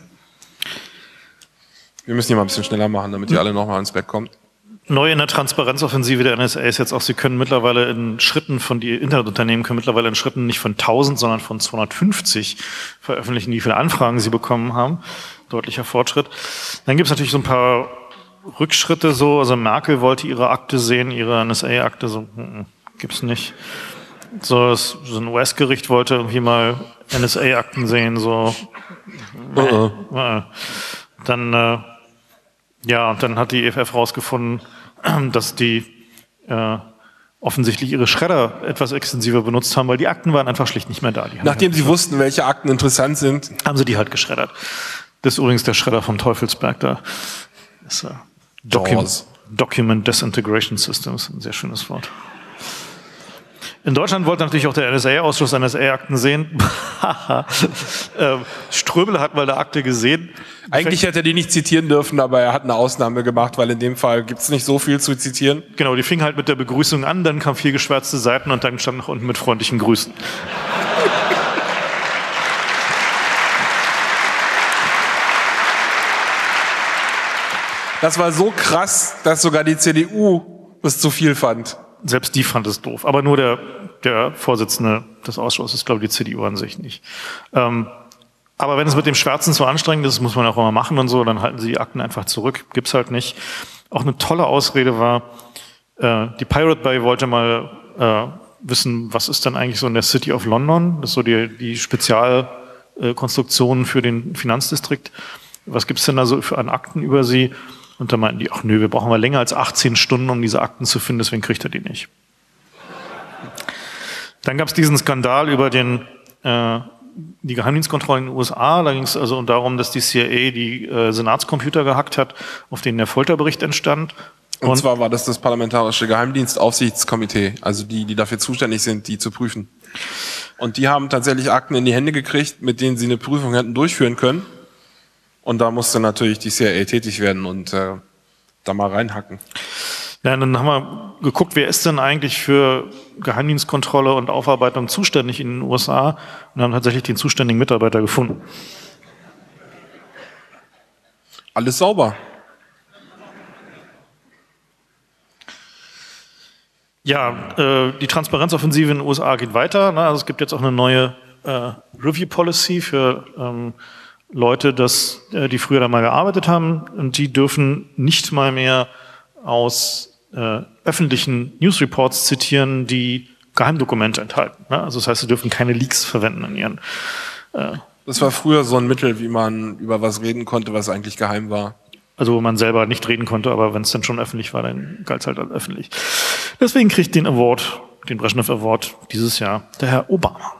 Speaker 2: Wir müssen hier mal ein bisschen schneller machen, damit ihr alle nochmal ins Bett kommt.
Speaker 1: Neu in der Transparenzoffensive der N S A ist jetzt auch, sie können mittlerweile in Schritten von, die Internetunternehmen können mittlerweile in Schritten nicht von tausend, sondern von zweihundertfünfzig veröffentlichen, wie viele Anfragen sie bekommen haben. Deutlicher Fortschritt. Dann gibt es natürlich so ein paar Rückschritte so, also Merkel wollte ihre Akte sehen, ihre N S A-Akte, so, mm, gibt's nicht. So, das, so ein U S-Gericht wollte irgendwie mal N S A-Akten sehen, so.
Speaker 2: Uh-uh.
Speaker 1: Äh, dann, äh, ja, und dann hat die E F F rausgefunden, dass die äh, offensichtlich ihre Schredder etwas extensiver benutzt haben, weil die Akten waren einfach schlicht nicht mehr da. Die
Speaker 2: Nachdem sie wussten, welche Akten interessant sind,
Speaker 1: haben sie die halt geschreddert. Das ist übrigens der Schredder vom Teufelsberg da. Das ist, äh, Docu- Document Disintegration Systems, ein sehr schönes Wort. In Deutschland wollte natürlich auch der N S A-Ausschuss N S A-Akten sehen. ähm, Ströbele hat mal eine Akte gesehen.
Speaker 2: Eigentlich hätte er die nicht zitieren dürfen, aber er hat eine Ausnahme gemacht, weil in dem Fall gibt es nicht so viel zu zitieren.
Speaker 1: Genau, die fing halt mit der Begrüßung an, dann kam vier geschwärzte Seiten und dann stand noch unten mit freundlichen Grüßen.
Speaker 2: Das war so krass, dass sogar die C D U es zu viel fand.
Speaker 1: Selbst die fand es doof. Aber nur der, der Vorsitzende des Ausschusses, glaube ich, die C D U an sich nicht. Ähm, aber wenn es mit dem Schwärzen so anstrengend ist, muss man auch immer machen und so, dann halten sie die Akten einfach zurück. Gibt's halt nicht. Auch eine tolle Ausrede war, äh, die Pirate Bay wollte mal äh, wissen, was ist denn eigentlich so in der City of London? Das ist so die, die Spezialkonstruktion für den Finanzdistrikt. was gibt's denn da so für an Akten über Sie? Und da meinten die, ach nö, wir brauchen mal länger als achtzehn Stunden, um diese Akten zu finden, deswegen kriegt er die nicht. Dann gab's diesen Skandal über den, äh, die Geheimdienstkontrollen in den U S A. Da ging es also darum, dass die C I A die äh, Senatscomputer gehackt hat, auf denen der Folterbericht entstand.
Speaker 2: Und,
Speaker 1: Und
Speaker 2: zwar war das das Parlamentarische Geheimdienstaufsichtskomitee, also die, die dafür zuständig sind, die zu prüfen. Und die haben tatsächlich Akten in die Hände gekriegt, mit denen sie eine Prüfung hätten durchführen können. Und da musste natürlich die C I A tätig werden und äh, da mal reinhacken.
Speaker 1: Ja, dann haben wir geguckt, wer ist denn eigentlich für Geheimdienstkontrolle und Aufarbeitung zuständig in den U S A und haben tatsächlich den zuständigen Mitarbeiter gefunden.
Speaker 2: Alles sauber.
Speaker 1: Ja, äh, die Transparenzoffensive in den U S A geht weiter. Ne? Also es gibt jetzt auch eine neue äh, Review Policy für ähm, Leute, das, äh, die früher da mal gearbeitet haben, und die dürfen nicht mal mehr aus äh, öffentlichen News Reports zitieren, die Geheimdokumente enthalten. Ne? Also das heißt, sie dürfen keine Leaks verwenden in ihren. Äh,
Speaker 2: das war früher so ein Mittel, wie man über was reden konnte, was eigentlich geheim war.
Speaker 1: Also wo man selber nicht reden konnte, aber wenn es dann schon öffentlich war, dann galt es halt als öffentlich. Deswegen kriegt den Award, den Brezhnev Award dieses Jahr der Herr Obama.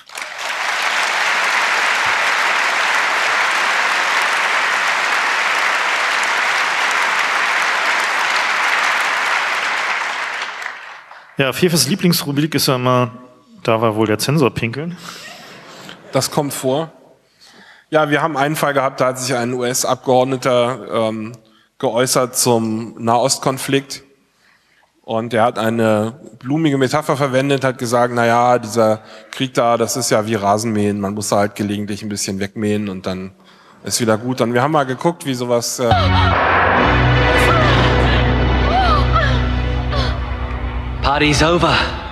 Speaker 1: Ja, Fefes Lieblingsrubrik ist ja immer, da war wohl der Zensor pinkeln.
Speaker 2: Das kommt vor. Ja, wir haben einen Fall gehabt, da hat sich ein U S-Abgeordneter ähm, geäußert zum Nahostkonflikt. Und er hat eine blumige Metapher verwendet, hat gesagt, na ja, dieser Krieg da, das ist ja wie Rasenmähen. Man muss da halt gelegentlich ein bisschen wegmähen und dann ist wieder gut. Und wir haben mal geguckt, wie sowas... Äh
Speaker 12: Party's over.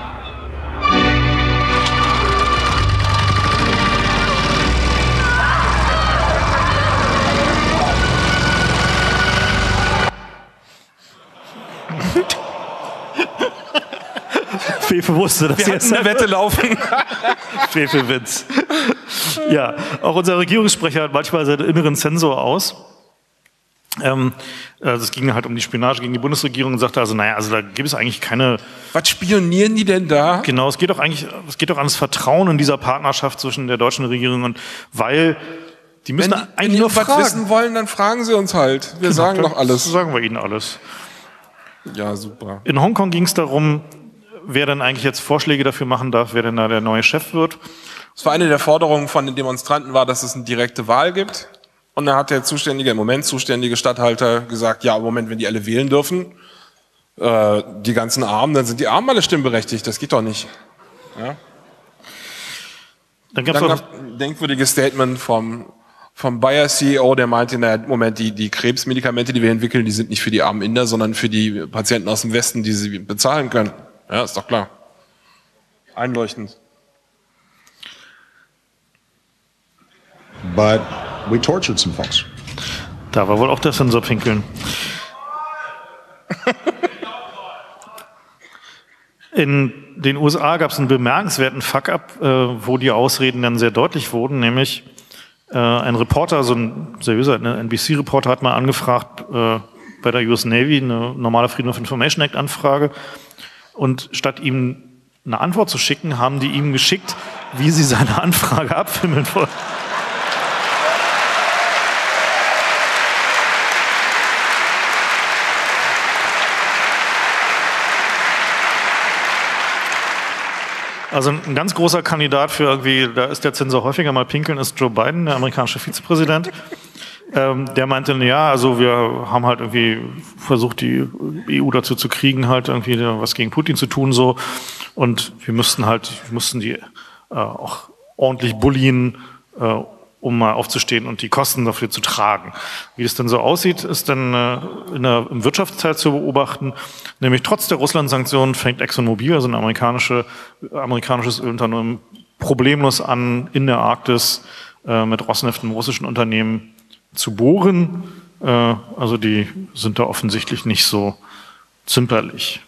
Speaker 1: Fefe wusste, dass
Speaker 2: wir hatten eine Wette laufen.
Speaker 1: Fefe-Witz. Ja, auch unser Regierungssprecher hat manchmal seinen inneren Zensor aus. Ähm, also es ging halt um die Spionage gegen die Bundesregierung und sagte also, naja, also da gibt es eigentlich keine...
Speaker 2: Was spionieren die denn da?
Speaker 1: Genau, es geht doch eigentlich, es geht doch an das Vertrauen in dieser Partnerschaft zwischen der deutschen Regierung und weil die müssen
Speaker 2: wenn die,
Speaker 1: eigentlich
Speaker 2: wenn
Speaker 1: nur
Speaker 2: die was
Speaker 1: fragen.
Speaker 2: wissen wollen, dann fragen sie uns halt. Wir
Speaker 1: Genau,
Speaker 2: sagen doch alles.
Speaker 1: Sagen wir ihnen alles.
Speaker 2: Ja, super.
Speaker 1: In Hongkong ging es darum, wer denn eigentlich jetzt Vorschläge dafür machen darf, wer denn da der neue Chef wird.
Speaker 2: Das war eine der Forderungen von den Demonstranten, war, dass es eine direkte Wahl gibt. Und dann hat der zuständige, im Moment zuständige Statthalter gesagt, ja, im Moment, wenn die alle wählen dürfen, äh, die ganzen Armen, dann sind die Armen alle stimmberechtigt. Das geht doch nicht. Ja?
Speaker 1: Dann gab's
Speaker 2: dann
Speaker 1: auch
Speaker 2: gab ein denkwürdiges Statement vom, vom Bayer C E O, der meinte, na, im Moment, die, die Krebsmedikamente, die wir entwickeln, die sind nicht für die armen Inder, sondern für die Patienten aus dem Westen, die sie bezahlen können. Ja, ist doch klar. Einleuchtend.
Speaker 13: But we tortured some folks.
Speaker 1: Da war wohl auch der Zensor pinkeln. In den U S A gab es einen bemerkenswerten Fuck-up, äh, wo die Ausreden dann sehr deutlich wurden, nämlich äh, ein Reporter, so ein seriöser N B C-Reporter hat mal angefragt äh, bei der U S Navy, eine normale Freedom of Information Act-Anfrage, und statt ihm eine Antwort zu schicken, haben die ihm geschickt, wie sie seine Anfrage abfilmen wollen. Also ein ganz großer Kandidat für irgendwie, da ist der Zensor häufiger mal pinkeln, ist Joe Biden, der amerikanische Vizepräsident. Ähm, der meinte, ja, also wir haben halt irgendwie versucht, die E U dazu zu kriegen, halt irgendwie was gegen Putin zu tun, so. Und wir müssten halt, wir mussten die äh, auch ordentlich bullien, äh, um mal aufzustehen und die Kosten dafür zu tragen. Wie das denn so aussieht, ist dann äh, in der, im Wirtschaftsteil zu beobachten. Nämlich trotz der Russland-Sanktionen fängt ExxonMobil, also ein amerikanische, amerikanisches Ölunternehmen, problemlos an, in der Arktis äh, mit Rosneft, einem russischen Unternehmen, zu bohren. Äh, also die sind da offensichtlich nicht so zimperlich.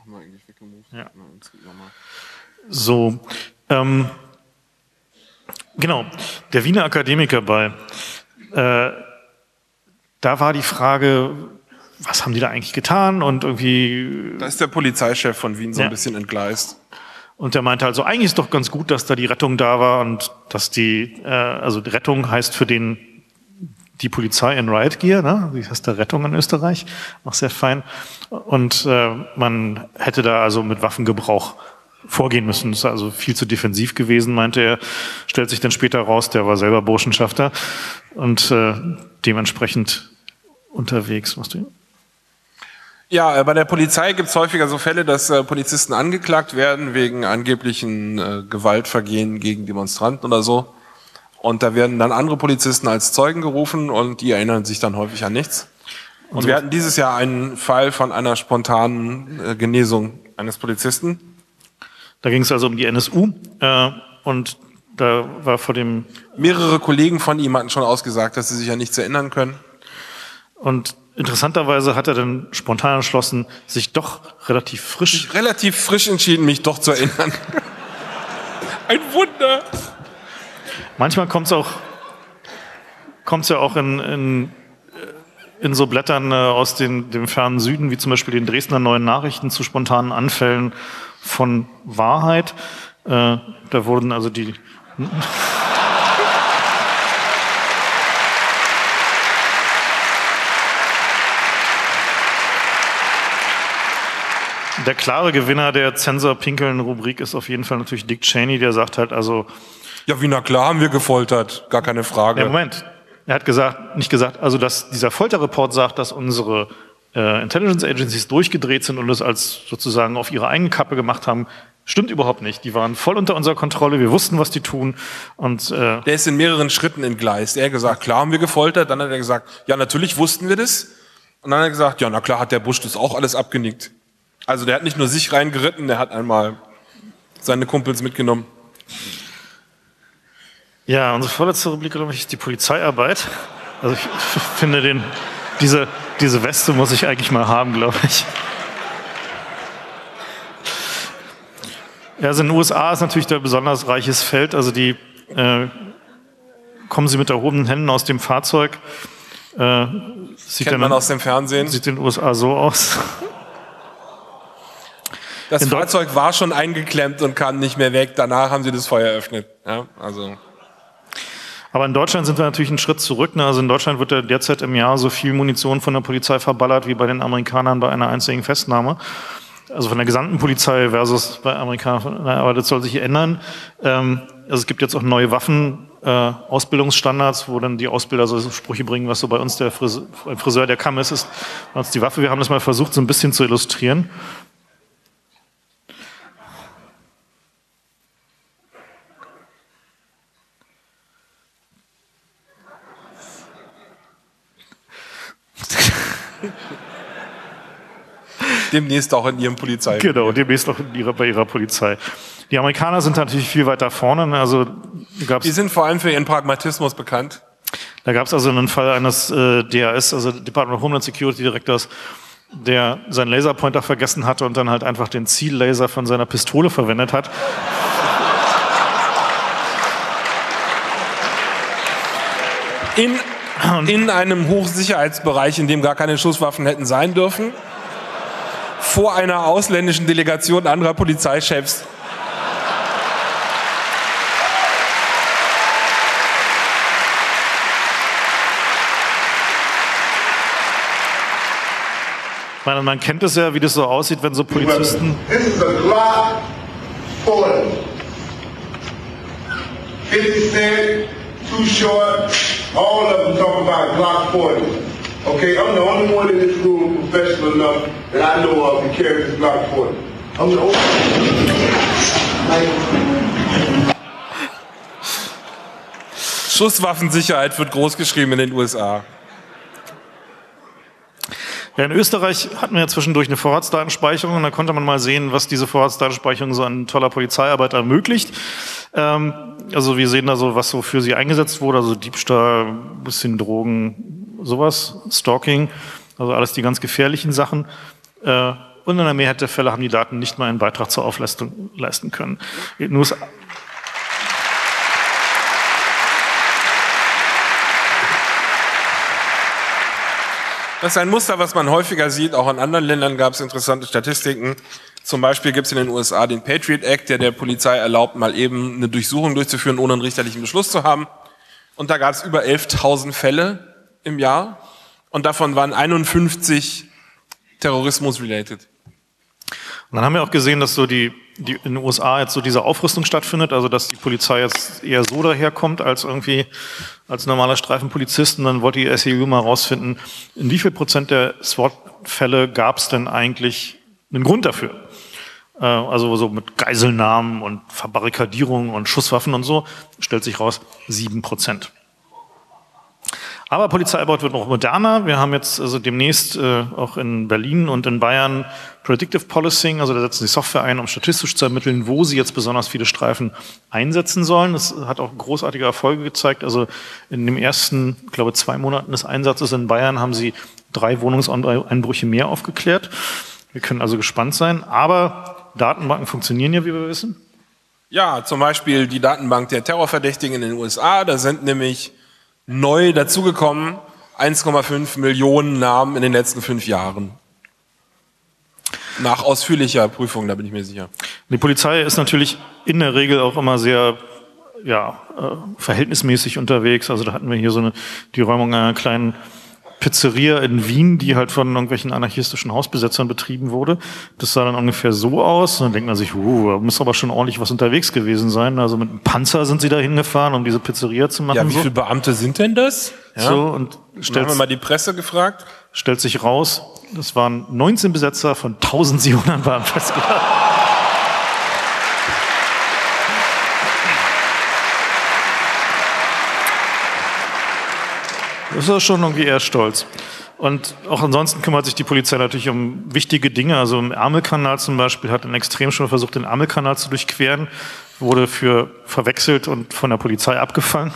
Speaker 1: Ja. So. Ähm, Genau, der Wiener Akademikerball. Äh, da war die Frage, was haben die da eigentlich getan? Und irgendwie.
Speaker 2: Da ist der Polizeichef von Wien so
Speaker 1: ja.
Speaker 2: ein bisschen entgleist.
Speaker 1: Und der meinte also, eigentlich ist doch ganz gut, dass da die Rettung da war und dass die, äh, also die Rettung heißt für den die Polizei in Riot Gear, ne? Wie heißt da Rettung in Österreich? Auch sehr fein. Und äh, man hätte da also mit Waffengebrauch vorgehen müssen. Das ist also viel zu defensiv gewesen, meinte er. Stellt sich dann später raus, der war selber Burschenschafter und äh, dementsprechend unterwegs. Was du?
Speaker 2: Ja, bei der Polizei gibt es häufiger so Fälle, dass äh, Polizisten angeklagt werden wegen angeblichen äh, Gewaltvergehen gegen Demonstranten oder so. Und da werden dann andere Polizisten als Zeugen gerufen und die erinnern sich dann häufig an nichts. Und wir hatten dieses Jahr einen Fall von einer spontanen äh, Genesung eines Polizisten.
Speaker 1: Da ging es also um die N S U äh, und da war vor dem...
Speaker 2: Mehrere Kollegen von ihm hatten schon ausgesagt, dass sie sich an nichts erinnern können.
Speaker 1: Und interessanterweise hat er dann spontan entschlossen, sich doch relativ frisch...
Speaker 2: Ich relativ frisch entschieden, mich doch zu erinnern. Ein Wunder!
Speaker 1: Manchmal kommt es auch, kommt's ja auch in, in, in so Blättern äh, aus den, dem fernen Süden, wie zum Beispiel den Dresdner Neuen Nachrichten, zu spontanen Anfällen von Wahrheit. Äh, da wurden also die... Der klare Gewinner der Zensor-Pinkeln-Rubrik ist auf jeden Fall natürlich Dick Cheney, der sagt halt also...
Speaker 2: Ja, wie na klar haben wir gefoltert, gar keine Frage.
Speaker 1: Ja, Moment, er hat gesagt, nicht gesagt, also dass dieser Folterreport sagt, dass unsere äh, Intelligence Agencies durchgedreht sind und es als sozusagen auf ihre eigene Kappe gemacht haben, stimmt überhaupt nicht. Die waren voll unter unserer Kontrolle, wir wussten, was die tun. Und äh,
Speaker 2: der ist in mehreren Schritten entgleist. Er hat gesagt, klar haben wir gefoltert, dann hat er gesagt, ja, natürlich wussten wir das. Und dann hat er gesagt, ja, na klar hat der Bush das auch alles abgenickt. Also der hat nicht nur sich reingeritten, der hat einmal seine Kumpels mitgenommen.
Speaker 1: Ja, unsere vorletzte Rubrik, glaube ich, ist die Polizeiarbeit. Also ich finde, den, diese, diese Weste muss ich eigentlich mal haben, glaube ich. Ja, also in den U S A ist natürlich der besonders reiches Feld. Also die äh, kommen sie mit erhobenen Händen aus dem Fahrzeug. Äh, sieht
Speaker 2: Kennt man aus dem Fernsehen.
Speaker 1: Sieht in den U S A so aus.
Speaker 2: Das
Speaker 1: in
Speaker 2: Fahrzeug war schon eingeklemmt und kam nicht mehr weg. Danach haben sie das Feuer eröffnet. Ja, also...
Speaker 1: Aber in Deutschland sind wir natürlich einen Schritt zurück. Also in Deutschland wird ja derzeit im Jahr so viel Munition von der Polizei verballert wie bei den Amerikanern bei einer einzigen Festnahme. Also von der gesamten Polizei versus bei Amerikanern. Aber das soll sich hier ändern. Also es gibt jetzt auch neue Waffen-Ausbildungsstandards, wo dann die Ausbilder so Sprüche bringen, was so bei uns der Friseur, Friseur der Kamm ist, ist bei uns die Waffe. Wir haben das mal versucht, so ein bisschen zu illustrieren.
Speaker 2: Demnächst auch in ihrem Polizei.
Speaker 1: Genau, demnächst auch in ihrer, bei ihrer Polizei. Die Amerikaner sind natürlich viel weiter vorne. Also gab's,
Speaker 2: die sind vor allem für ihren Pragmatismus bekannt.
Speaker 1: Da gab es also einen Fall eines äh, D H S, also Department of Homeland Security Direktors, der seinen Laserpointer vergessen hatte und dann halt einfach den Ziellaser von seiner Pistole verwendet hat.
Speaker 2: In, in einem Hochsicherheitsbereich, in dem gar keine Schusswaffen hätten sein dürfen. Vor einer ausländischen Delegation anderer Polizeichefs.
Speaker 1: Man, man kennt es ja, wie das so aussieht, wenn so Polizisten...
Speaker 14: This is a Glock forty. fifty Cent, Too Short, all of them talk about Glock forty. Okay, I'm the only one in this room professional enough that I know of to carry this Glock forty. I'm the only
Speaker 2: Schusswaffensicherheit wird großgeschrieben in den U S A.
Speaker 1: Ja, in Österreich hatten wir ja zwischendurch eine Vorratsdatenspeicherung und da konnte man mal sehen, was diese Vorratsdatenspeicherung so an toller Polizeiarbeit ermöglicht. Ähm, also wir sehen da so, was so für sie eingesetzt wurde, also Diebstahl, bisschen Drogen, sowas, Stalking, also alles die ganz gefährlichen Sachen. Äh, und in der Mehrheit der Fälle haben die Daten nicht mal einen Beitrag zur Aufleistung leisten können. In den U S A
Speaker 2: Das ist ein Muster, was man häufiger sieht. Auch in anderen Ländern gab es interessante Statistiken. Zum Beispiel gibt es in den U S A den Patriot Act, der der Polizei erlaubt, mal eben eine Durchsuchung durchzuführen, ohne einen richterlichen Beschluss zu haben. Und da gab es über elftausend Fälle im Jahr. Und davon waren einundfünfzig Terrorismus-related.
Speaker 1: Und dann haben wir auch gesehen, dass so die, die in den U S A jetzt so diese Aufrüstung stattfindet, also dass die Polizei jetzt eher so daherkommt als irgendwie als normaler Streifenpolizist. Und dann wollte die S E U mal rausfinden, in wie viel Prozent der SWAT-Fälle gab es denn eigentlich einen Grund dafür? Äh, also so mit Geiselnahmen und Verbarrikadierungen und Schusswaffen und so, stellt sich raus, sieben Prozent. Aber Polizeiarbeit wird noch moderner. Wir haben jetzt also demnächst äh, auch in Berlin und in Bayern Predictive Policing, also da setzen sie Software ein, um statistisch zu ermitteln, wo sie jetzt besonders viele Streifen einsetzen sollen. Das hat auch großartige Erfolge gezeigt. Also in den ersten, ich glaube, zwei Monaten des Einsatzes in Bayern haben sie drei Wohnungseinbrüche mehr aufgeklärt. Wir können also gespannt sein. Aber Datenbanken funktionieren ja, wie wir wissen.
Speaker 2: Ja, zum Beispiel die Datenbank der Terrorverdächtigen in den U S A. Da sind nämlich neu dazugekommen eins Komma fünf Millionen Namen in den letzten fünf Jahren. Nach ausführlicher Prüfung, da bin ich mir sicher.
Speaker 1: Die Polizei ist natürlich in der Regel auch immer sehr ja, äh, verhältnismäßig unterwegs. Also da hatten wir hier so eine, die Räumung einer kleinen Pizzeria in Wien, die halt von irgendwelchen anarchistischen Hausbesetzern betrieben wurde. Das sah dann ungefähr so aus. Und dann denkt man sich, uh, da muss aber schon ordentlich was unterwegs gewesen sein. Also mit einem Panzer sind sie da hingefahren, um diese Pizzeria zu machen.
Speaker 2: Ja, wie
Speaker 1: so.
Speaker 2: viele Beamte sind denn das? Ja.
Speaker 1: So, und
Speaker 2: stellt, haben wir mal die Presse gefragt.
Speaker 1: Stellt sich raus, das waren neunzehn Besetzer von eintausendsiebenhundert Beamten. Das ist schon irgendwie eher stolz. Und auch ansonsten kümmert sich die Polizei natürlich um wichtige Dinge. Also im Ärmelkanal zum Beispiel hat ein Extremschwimmer versucht, den Ärmelkanal zu durchqueren, wurde für verwechselt und von der Polizei abgefangen.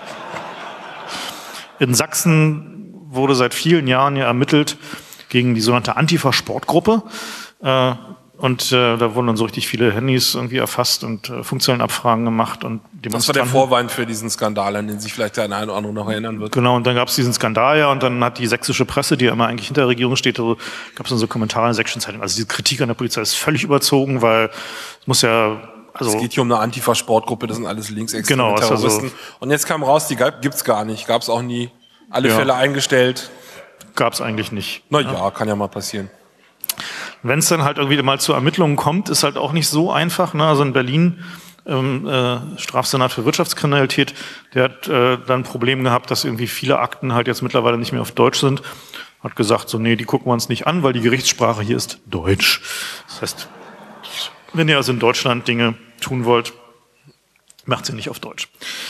Speaker 1: In Sachsen wurde seit vielen Jahren ja ermittelt gegen die sogenannte Antifa-Sportgruppe. Äh, Und äh, da wurden dann so richtig viele Handys irgendwie erfasst und äh, Funkzellenabfragen gemacht. Und
Speaker 2: das war der Vorwand für diesen Skandal, an den sich vielleicht der eine oder andere noch erinnern wird.
Speaker 1: Genau, und dann gab es diesen Skandal ja, und dann hat die sächsische Presse, die ja immer eigentlich hinter der Regierung steht, also, gab es dann so Kommentare in der Sächsischen Zeitung. Also diese Kritik an der Polizei ist völlig überzogen, weil es muss ja... Also,
Speaker 2: es geht hier um eine Antifa-Sportgruppe, das sind alles linksextreme
Speaker 1: genau,
Speaker 2: Terroristen.
Speaker 1: Also,
Speaker 2: und jetzt kam raus, die gibt's gar nicht, gab's auch nie. Alle
Speaker 1: ja,
Speaker 2: Fälle eingestellt.
Speaker 1: Gab's eigentlich nicht.
Speaker 2: Na ja, ja, kann ja mal passieren.
Speaker 1: Wenn es dann halt irgendwie mal zu Ermittlungen kommt, ist halt auch nicht so einfach. Ne? Also in Berlin, ähm, äh, Strafsenat für Wirtschaftskriminalität, der hat äh, dann ein Problem gehabt, dass irgendwie viele Akten halt jetzt mittlerweile nicht mehr auf Deutsch sind. Hat gesagt, so nee, die gucken wir uns nicht an, weil die Gerichtssprache hier ist Deutsch. Das heißt, wenn ihr also in Deutschland Dinge tun wollt, macht sie nicht auf Deutsch.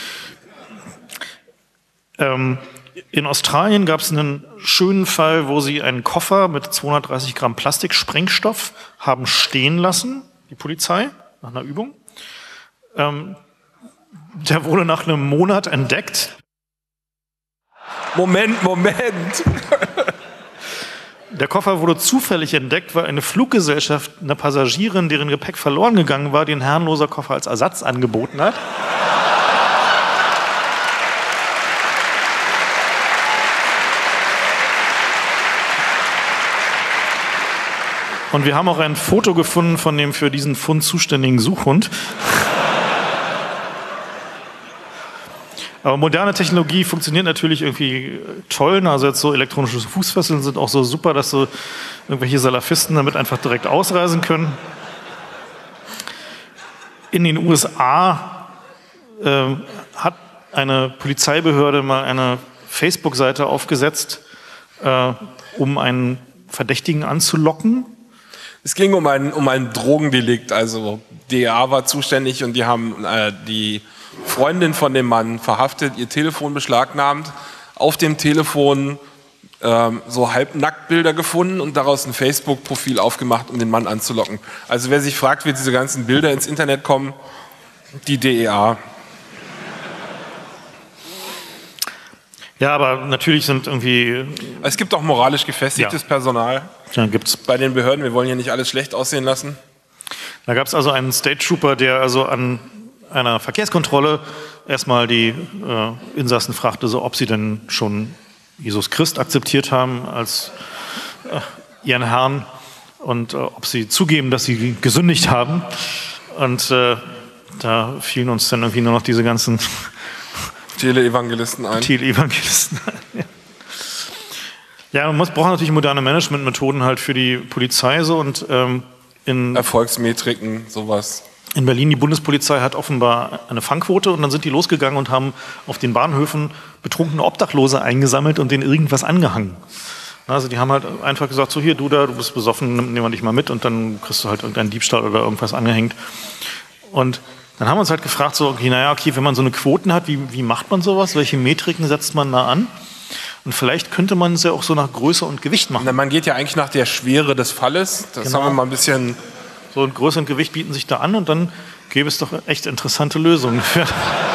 Speaker 1: Ähm, In Australien gab es einen schönen Fall, wo sie einen Koffer mit zweihundertdreißig Gramm Plastiksprengstoff haben stehen lassen, die Polizei, nach einer Übung. Ähm, der wurde nach einem Monat entdeckt.
Speaker 2: Moment, Moment.
Speaker 1: Der Koffer wurde zufällig entdeckt, weil eine Fluggesellschaft einer Passagierin, deren Gepäck verloren gegangen war, den herrenloser Koffer als Ersatz angeboten hat. Und wir haben auch ein Foto gefunden von dem für diesen Fund zuständigen Suchhund. Aber moderne Technologie funktioniert natürlich irgendwie toll. Also jetzt so elektronische Fußfesseln sind auch so super, dass so irgendwelche Salafisten damit einfach direkt ausreisen können. In den U S A äh, hat eine Polizeibehörde mal eine Facebook-Seite aufgesetzt, äh, um einen Verdächtigen anzulocken.
Speaker 2: Es ging um ein, um ein Drogendelikt, also D E A war zuständig und die haben äh, die Freundin von dem Mann verhaftet, ihr Telefon beschlagnahmt, auf dem Telefon ähm, so Halbnacktbilder gefunden und daraus ein Facebook-Profil aufgemacht, um den Mann anzulocken. Also wer sich fragt, wie diese ganzen Bilder ins Internet kommen, die D E A.
Speaker 1: Ja, aber natürlich sind irgendwie...
Speaker 2: Es gibt auch moralisch gefestigtes ja. Personal.
Speaker 1: Ja, gibt's.
Speaker 2: Bei den Behörden, wir wollen hier nicht alles schlecht aussehen lassen.
Speaker 1: Da gab es also einen State Trooper, der also an einer Verkehrskontrolle erstmal die äh, Insassen fragte, so, ob sie denn schon Jesus Christ akzeptiert haben als äh, ihren Herrn und äh, ob sie zugeben, dass sie gesündigt haben. Und äh, da fielen uns dann irgendwie nur noch diese ganzen
Speaker 2: Teleevangelisten ein.
Speaker 1: Teleevangelisten ein, ja. Ja, man muss, braucht natürlich moderne Managementmethoden halt für die Polizei so und ähm, in
Speaker 2: Erfolgsmetriken, sowas.
Speaker 1: In Berlin, die Bundespolizei hat offenbar eine Fangquote und dann sind die losgegangen und haben auf den Bahnhöfen betrunkene Obdachlose eingesammelt und denen irgendwas angehangen. Also die haben halt einfach gesagt, so hier, du da, du bist besoffen, nehmen wir dich mal mit und dann kriegst du halt irgendeinen Diebstahl oder irgendwas angehängt. Und dann haben wir uns halt gefragt, so, okay, naja, okay, wenn man so eine Quoten hat, wie, wie macht man sowas? Welche Metriken setzt man da an? Und vielleicht könnte man es ja auch so nach Größe und Gewicht machen.
Speaker 2: Na, man geht ja eigentlich nach der Schwere des Falles. Das
Speaker 1: Genau.
Speaker 2: haben wir mal ein bisschen...
Speaker 1: So und Größe und Gewicht bieten sich da an und dann gäbe es doch echt interessante Lösungen für.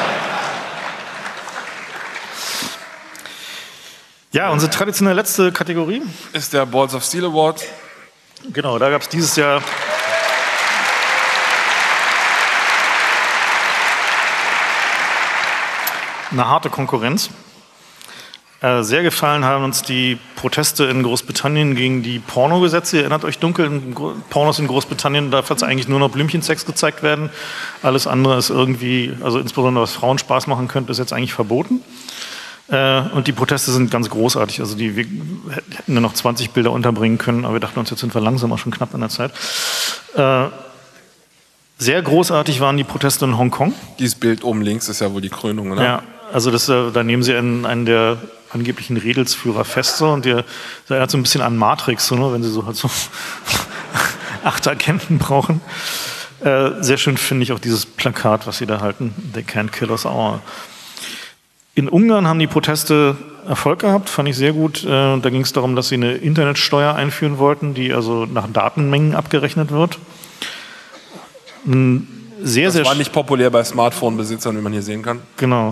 Speaker 1: Ja, unsere traditionelle letzte Kategorie
Speaker 2: ist der Balls of Steel Award.
Speaker 1: Genau, da gab es dieses Jahr eine harte Konkurrenz. Äh, sehr gefallen haben uns die Proteste in Großbritannien gegen die Pornogesetze. Ihr erinnert euch dunkel, in Gro- Pornos in Großbritannien darf jetzt eigentlich nur noch Blümchensex gezeigt werden. Alles andere ist irgendwie, also insbesondere was Frauen Spaß machen könnte, ist jetzt eigentlich verboten. Äh, und die Proteste sind ganz großartig. Also die, wir hätten nur noch zwanzig Bilder unterbringen können, aber wir dachten uns, jetzt sind wir langsam auch schon knapp an der Zeit. Äh, sehr großartig waren die Proteste in Hongkong.
Speaker 2: Dieses Bild oben links ist ja wohl die Krönung, oder?
Speaker 1: Ja, also das, äh, da nehmen sie einen, einen der angeblichen Redelsführer fest so, und der, der erinnert so ein bisschen an Matrix, so, ne, wenn sie so halt so acht Agenten brauchen. Äh, sehr schön finde ich auch dieses Plakat, was sie da halten. They can't kill us all. In Ungarn haben die Proteste Erfolg gehabt, fand ich sehr gut. Äh, da ging es darum, dass sie eine Internetsteuer einführen wollten, die also nach Datenmengen abgerechnet wird. Ein sehr,
Speaker 2: das
Speaker 1: sehr
Speaker 2: war nicht populär bei Smartphone-Besitzern, wie man hier sehen kann.
Speaker 1: Genau.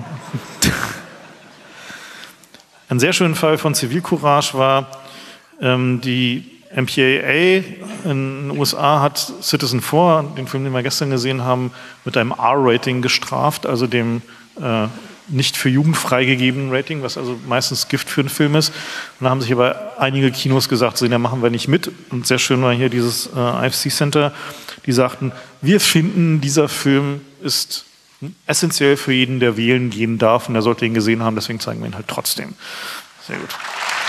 Speaker 1: Ein sehr schöner Fall von Zivilcourage war, ähm, die M P A A in den U S A hat Citizen four, den Film, den wir gestern gesehen haben, mit einem R-Rating gestraft, also dem äh, nicht für Jugend freigegebenen Rating, was also meistens Gift für einen Film ist. Und da haben sich aber einige Kinos gesagt, so, da machen wir nicht mit. Und sehr schön war hier dieses äh, I F C Center, die sagten, wir finden, dieser Film ist essentiell für jeden, der wählen gehen darf, und der sollte ihn gesehen haben, deswegen zeigen wir ihn halt trotzdem. Sehr gut.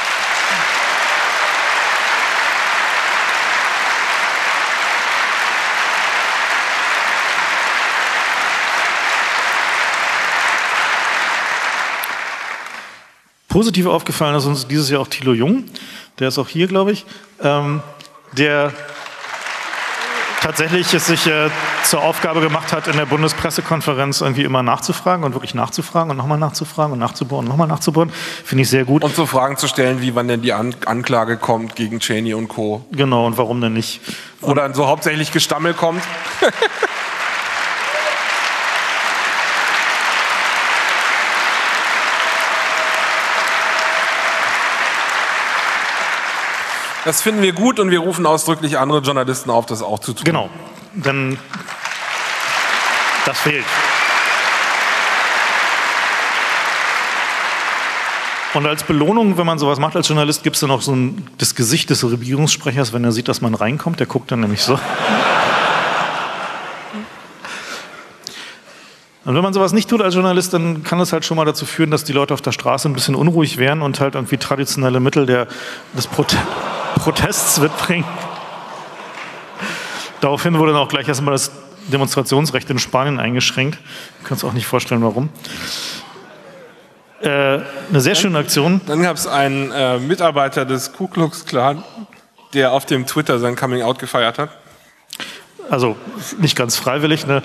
Speaker 1: Positiv aufgefallen ist uns dieses Jahr auch Thilo Jung, der ist auch hier, glaube ich, ähm, der tatsächlich es sich äh, zur Aufgabe gemacht hat, in der Bundespressekonferenz irgendwie immer nachzufragen und wirklich nachzufragen und nochmal nachzufragen und nachzubohren und nochmal nachzubohren. Finde ich sehr gut.
Speaker 2: Und so Fragen zu stellen, wie wann denn die An- Anklage kommt gegen Cheney und Co.
Speaker 1: Genau, und warum denn nicht?
Speaker 2: Wo dann so hauptsächlich Gestammel kommt. Das finden wir gut und wir rufen ausdrücklich andere Journalisten auf, das auch zu tun.
Speaker 1: Genau, denn das fehlt. Und als Belohnung, wenn man sowas macht als Journalist, gibt es dann auch so ein, das Gesicht des Regierungssprechers, wenn er sieht, dass man reinkommt. Der guckt dann nämlich so. Und wenn man sowas nicht tut als Journalist, dann kann das halt schon mal dazu führen, dass die Leute auf der Straße ein bisschen unruhig werden und halt irgendwie traditionelle Mittel der, des Prote- Protests mitbringen. Daraufhin wurde dann auch gleich erstmal das Demonstrationsrecht in Spanien eingeschränkt. Ich kann es auch nicht vorstellen, warum. Äh, eine sehr schöne Aktion.
Speaker 2: Dann gab es einen äh, Mitarbeiter des Ku Klux Klan, der auf dem Twitter sein Coming-out gefeiert hat.
Speaker 1: Also nicht ganz freiwillig, ne?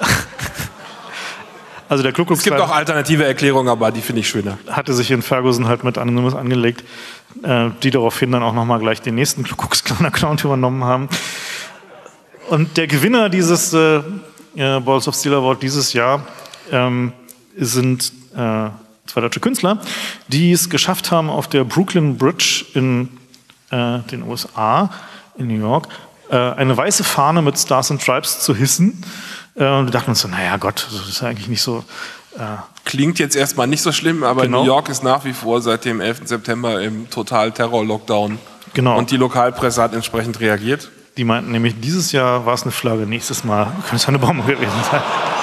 Speaker 1: Also der Ku Klux
Speaker 2: Es gibt
Speaker 1: Klan
Speaker 2: auch alternative Erklärungen, aber die finde ich schöner.
Speaker 1: hatte sich in Ferguson halt mit Anonymous angelegt, äh, die daraufhin dann auch nochmal gleich den nächsten Ku Klux Klan-Account übernommen haben. Und der Gewinner dieses äh, äh, Balls of Steel Award dieses Jahr ähm, sind äh, zwei deutsche Künstler, die es geschafft haben, auf der Brooklyn Bridge in äh, den U S A, in New York, äh, eine weiße Fahne mit Stars and Stripes zu hissen, Äh, und wir dachten uns so, naja Gott, das ist eigentlich nicht so... Äh,
Speaker 2: Klingt jetzt erstmal nicht so schlimm, aber
Speaker 1: genau.
Speaker 2: New York ist nach wie vor seit dem elften September im Total-Terror-Lockdown.
Speaker 1: Genau.
Speaker 2: Und die Lokalpresse hat entsprechend reagiert.
Speaker 1: Die meinten nämlich, dieses Jahr war es eine Flagge, nächstes Mal könnte es eine Bombe gewesen sein.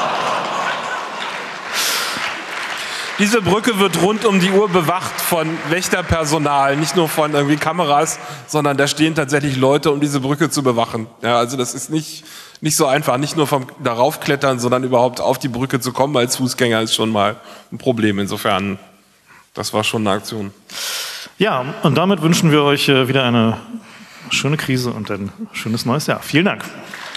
Speaker 2: Diese Brücke wird rund um die Uhr bewacht von Wächterpersonal, nicht nur von irgendwie Kameras, sondern da stehen tatsächlich Leute, um diese Brücke zu bewachen. Ja, also das ist nicht, nicht so einfach, nicht nur vom darauf klettern, sondern überhaupt auf die Brücke zu kommen als Fußgänger ist schon mal ein Problem. Insofern, das war schon eine Aktion.
Speaker 1: Ja, und damit wünschen wir euch wieder eine schöne Krise und ein schönes neues Jahr. Vielen Dank.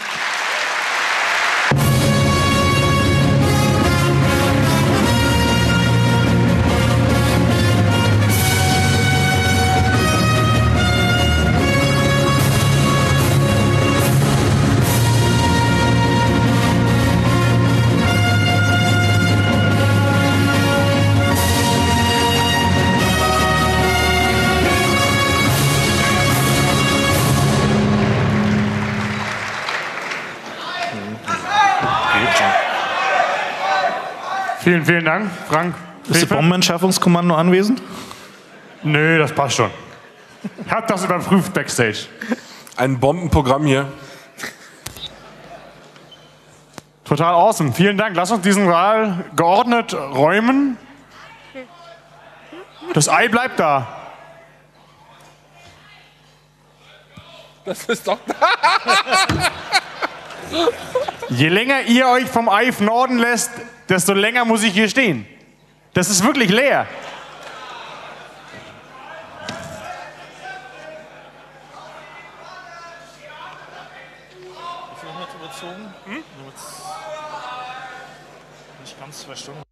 Speaker 15: Vielen, vielen Dank, Frank.
Speaker 1: Ist das Bombenentschärfungskommando anwesend?
Speaker 15: Nö, das passt schon. Ich hab das überprüft backstage.
Speaker 2: Ein Bombenprogramm hier.
Speaker 15: Total awesome. Vielen Dank. Lass uns diesen Saal geordnet räumen. Das Ei bleibt da.
Speaker 2: Das ist doch...
Speaker 15: Je länger ihr euch vom Ei norden lässt, desto länger muss ich hier stehen. Das ist wirklich leer.
Speaker 1: Wie viel haben wir überzogen? Hm? Nicht ganz zwei Stunden.